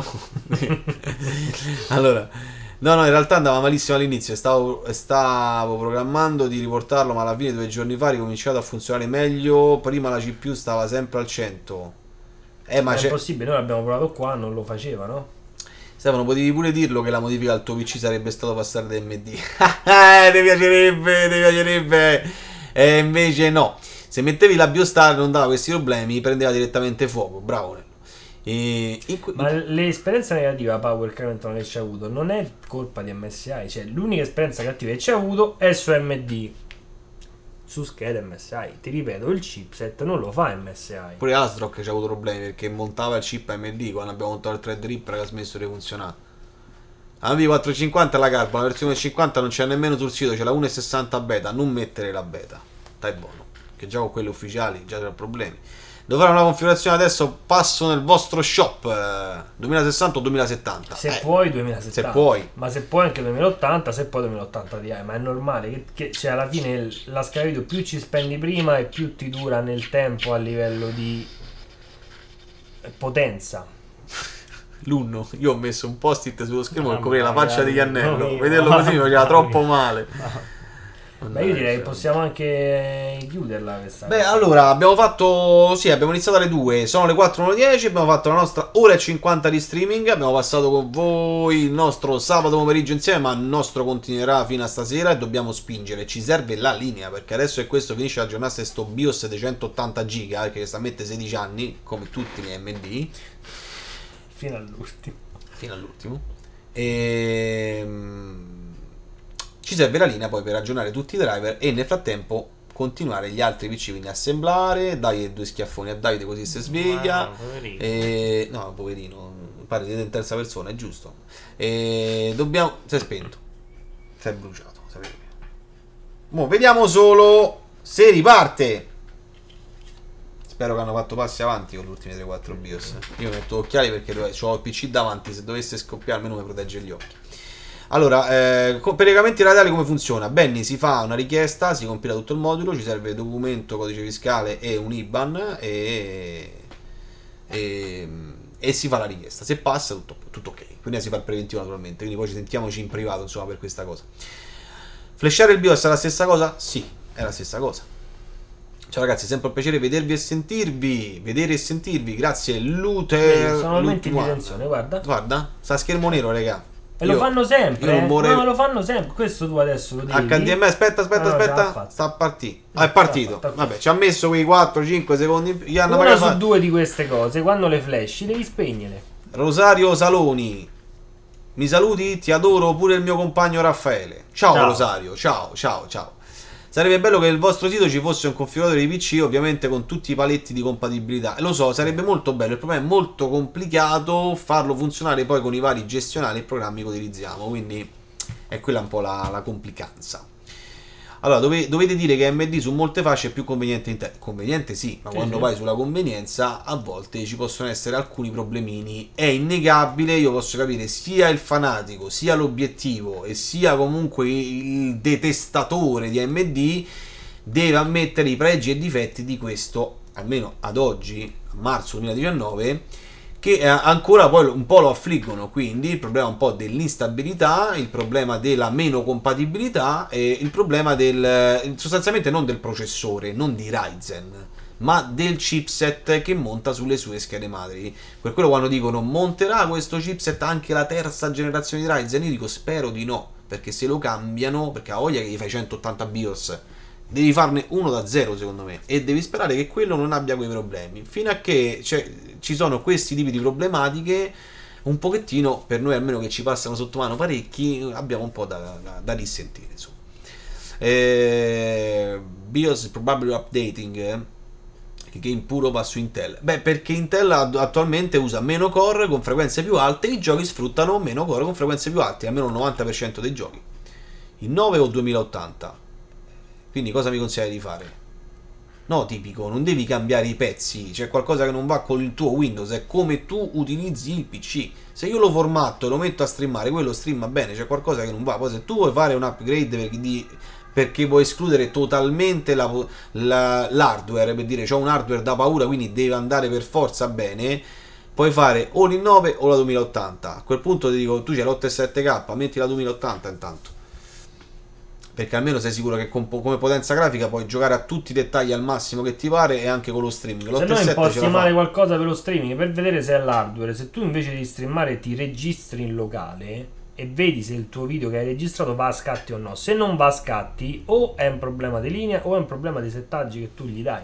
Allora, no, no, in realtà andava malissimo all'inizio. Stavo, stavo programmando di riportarlo, ma alla fine due giorni fa ha ricominciato a funzionare meglio. Prima la C P U stava sempre al cento. Eh, ma Ma è c'è... possibile, noi l'abbiamo provato qua, non lo faceva, no? Stefano, potevi pure dirlo che la modifica al tuo P C sarebbe stato passare da A M D. Eh, ti piacerebbe, ti piacerebbe. E invece no. Se mettevi la BioStar non dava questi problemi, prendeva direttamente fuoco. Bravo Nello. E in que- Ma l'esperienza negativa Power Clementon che ci ha avuto non è colpa di M S I, cioè l'unica esperienza cattiva che ci ha avuto è su M D. Su scheda M S I, ti ripeto, il chipset non lo fa M S I. Pure Astrock ci ha avuto problemi perché montava il chip A M D quando abbiamo montato il Threadripper che ha smesso di funzionare. La V quattrocentocinquanta la carpa, la versione cinquanta non c'è nemmeno sul sito, c'è la uno virgola sessanta beta, non mettere la beta. Dai buono, che già con quelle ufficiali già c'è problemi. Devo fare una configurazione adesso, passo nel vostro shop eh, duemilasessanta o duemilasettanta. Se Eh, puoi duemilasettanta, se puoi. ma se puoi anche duemilaottanta, se puoi duemilaottanta Ti, ma è normale che, che cioè alla fine il- la scheda video più ci spendi prima e più ti dura nel tempo a livello di potenza. L'unno, io ho messo un post-it sullo schermo per Ah, coprire la faccia di magari. Iannello. No, Vederlo no, così mi faceva no, troppo no. male. Beh, io direi che possiamo anche chiuderla questa. Beh, allora abbiamo fatto. Sì, abbiamo iniziato alle due. Sono le quattro e dieci. Abbiamo fatto la nostra ora e cinquanta di streaming. Abbiamo passato con voi il nostro sabato pomeriggio insieme. Ma il nostro continuerà fino a stasera. E dobbiamo spingere. Ci serve la linea. Perché adesso è questo. Finisce la giornata. Sto BIOS di centottanta giga. Perché sta a mettere sedici anni. Come tutti gli A M D. Fino all'ultimo. Fino all'ultimo. E. Ci serve la linea poi per aggiornare tutti i driver e nel frattempo continuare gli altri P C, quindi assemblare, dai due schiaffoni a Davide così si sveglia. Ah, poverino. E... no, poverino, parli in terza persona, è giusto. E dobbiamo... si è spento. Si è bruciato. Sapete. Mo vediamo solo se riparte. Spero che hanno fatto passi avanti con gli ultimi tre quattro BIOS. Io metto occhiali perché ho il P C davanti, se dovesse scoppiare almeno mi protegge gli occhi. Allora, eh, per i pagamenti radicali come funziona? Benny, si fa una richiesta, si compila tutto il modulo, ci serve documento, codice fiscale e un I B A N e, e, e si fa la richiesta. Se passa, tutto, tutto ok. Quindi si fa il preventivo naturalmente, quindi poi ci sentiamoci in privato insomma per questa cosa. Flashare il BIOS è la stessa cosa? Sì, è la stessa cosa. Ciao ragazzi, è sempre un piacere vedervi e sentirvi. Vedere e sentirvi, grazie Luther. Sono aumenti di Lutwan. tensione, guarda. Guarda, sta a schermo nero, raga. E lo Io- fanno sempre. io non eh. vorrei- No, lo fanno sempre. Questo tu adesso lo devi. H D M I, aspetta, aspetta, Ah, no, già l'ha aspetta. fatto. Sta a partire. No, Ah, è l'ha partito. fatto. Vabbè, ci ha messo quei quattro cinque secondi. in più. Gli hanno Una magari su fatto- due di queste cose, quando le flash, devi spegnere. Rosario Saloni. Mi saluti? Ti adoro pure il mio compagno Raffaele. Ciao, Ciao. Rosario, ciao, ciao, ciao. Sarebbe bello che nel vostro sito ci fosse un configuratore di P C, ovviamente con tutti i paletti di compatibilità. E lo so, sarebbe molto bello. Il problema è molto complicato farlo funzionare poi con i vari gestionali e programmi che utilizziamo. Quindi è quella un po' la, la complicanza. Allora, dove, dovete dire che A M D su molte fasce è più conveniente Intel. Conveniente sì, ma Sì, quando sì. vai sulla convenienza a volte ci possono essere alcuni problemini. È innegabile, io posso capire sia il fanatico, sia l'obiettivo e sia comunque il detestatore di A M D deve ammettere i pregi e i difetti di questo, almeno ad oggi, marzo duemiladiciannove, che ancora poi un po' lo affliggono, quindi il problema un po' dell'instabilità, il problema della meno compatibilità e il problema del, sostanzialmente non del processore, non di Ryzen, ma del chipset che monta sulle sue schede madri. Per quello quando dicono monterà questo chipset anche la terza generazione di Ryzen, io dico spero di no, perché se lo cambiano, perché ha voglia che gli fai centottanta BIOS, devi farne uno da zero secondo me e devi sperare che quello non abbia quei problemi. Fino a che cioè, ci sono questi tipi di problematiche, un pochettino per noi almeno che ci passano sotto mano parecchi, abbiamo un po' da, da, da risentire insomma. eh, BIOS probably updating, eh? Che in puro va su Intel. Beh, perché Intel attualmente usa meno core con frequenze più alte e i giochi sfruttano meno core con frequenze più alte, almeno il novanta per cento dei giochi. In nove o duemila ottanta. Quindi cosa mi consigli di fare? No, tipico, non devi cambiare i pezzi, c'è qualcosa che non va con il tuo Windows, è come tu utilizzi il P C. Se io lo formatto e lo metto a streamare, quello streama bene, c'è qualcosa che non va. Poi se tu vuoi fare un upgrade perché, di, perché vuoi escludere totalmente la, la, l'hardware, per dire c'ho un hardware da paura, quindi deve andare per forza bene, puoi fare o l'I nove o la duemila ottanta. A quel punto ti dico, tu c'hai l'otto sette K, metti la duemila ottanta intanto, perché almeno sei sicuro che con, come potenza grafica puoi giocare a tutti i dettagli al massimo che ti pare e anche con lo streaming. Se no imposti male qualcosa per lo streaming per vedere se è l'hardware. Se tu invece di streamare ti registri in locale e vedi se il tuo video che hai registrato va a scatti o no. Se non va a scatti o è un problema di linea o è un problema di settaggi che tu gli dai.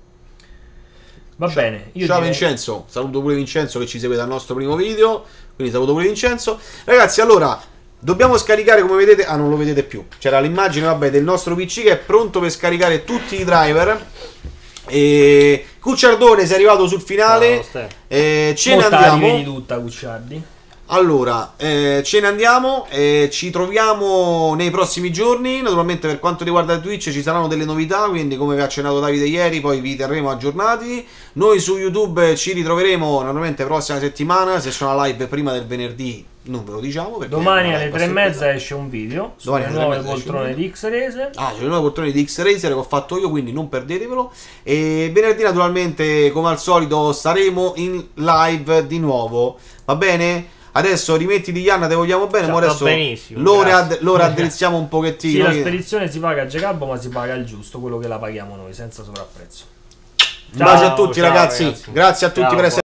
Va ciao, bene, io ciao direi... Vincenzo, saluto pure Vincenzo che ci segue dal nostro primo video, quindi saluto pure Vincenzo. Ragazzi, allora dobbiamo scaricare, come vedete, ah non lo vedete più, c'era l'immagine vabbè del nostro P C che è pronto per scaricare tutti i driver. E Cucciardone sei arrivato sul finale. No, e ce ne Molta andiamo vedi tutta, Cucciardi. allora eh, ce ne andiamo e ci troviamo nei prossimi giorni. Naturalmente per quanto riguarda Twitch ci saranno delle novità, quindi come vi ha accennato Davide ieri poi vi terremo aggiornati. Noi su YouTube ci ritroveremo naturalmente prossima settimana, se c'è una live prima del venerdì non ve lo diciamo perché domani alle tre e mezza esce un video domani sulle nuove poltrone di X-Razer. Ah, c'è le nuove poltrone di X-Razer che ho fatto io, quindi non perdetevelo. E venerdì naturalmente come al solito saremo in live di nuovo, va bene? Adesso rimetti di Ianna, te vogliamo bene, Ciao, ma adesso benissimo, lo, grazie. rad- lo raddrizziamo un pochettino. Sì, la che- spedizione si paga a Giacabbo, ma si paga il giusto, quello che la paghiamo noi, senza sovrapprezzo. Un bacio a Ciao, tutti ciao, ragazzi. ragazzi. Grazie a tutti Ciao, per essere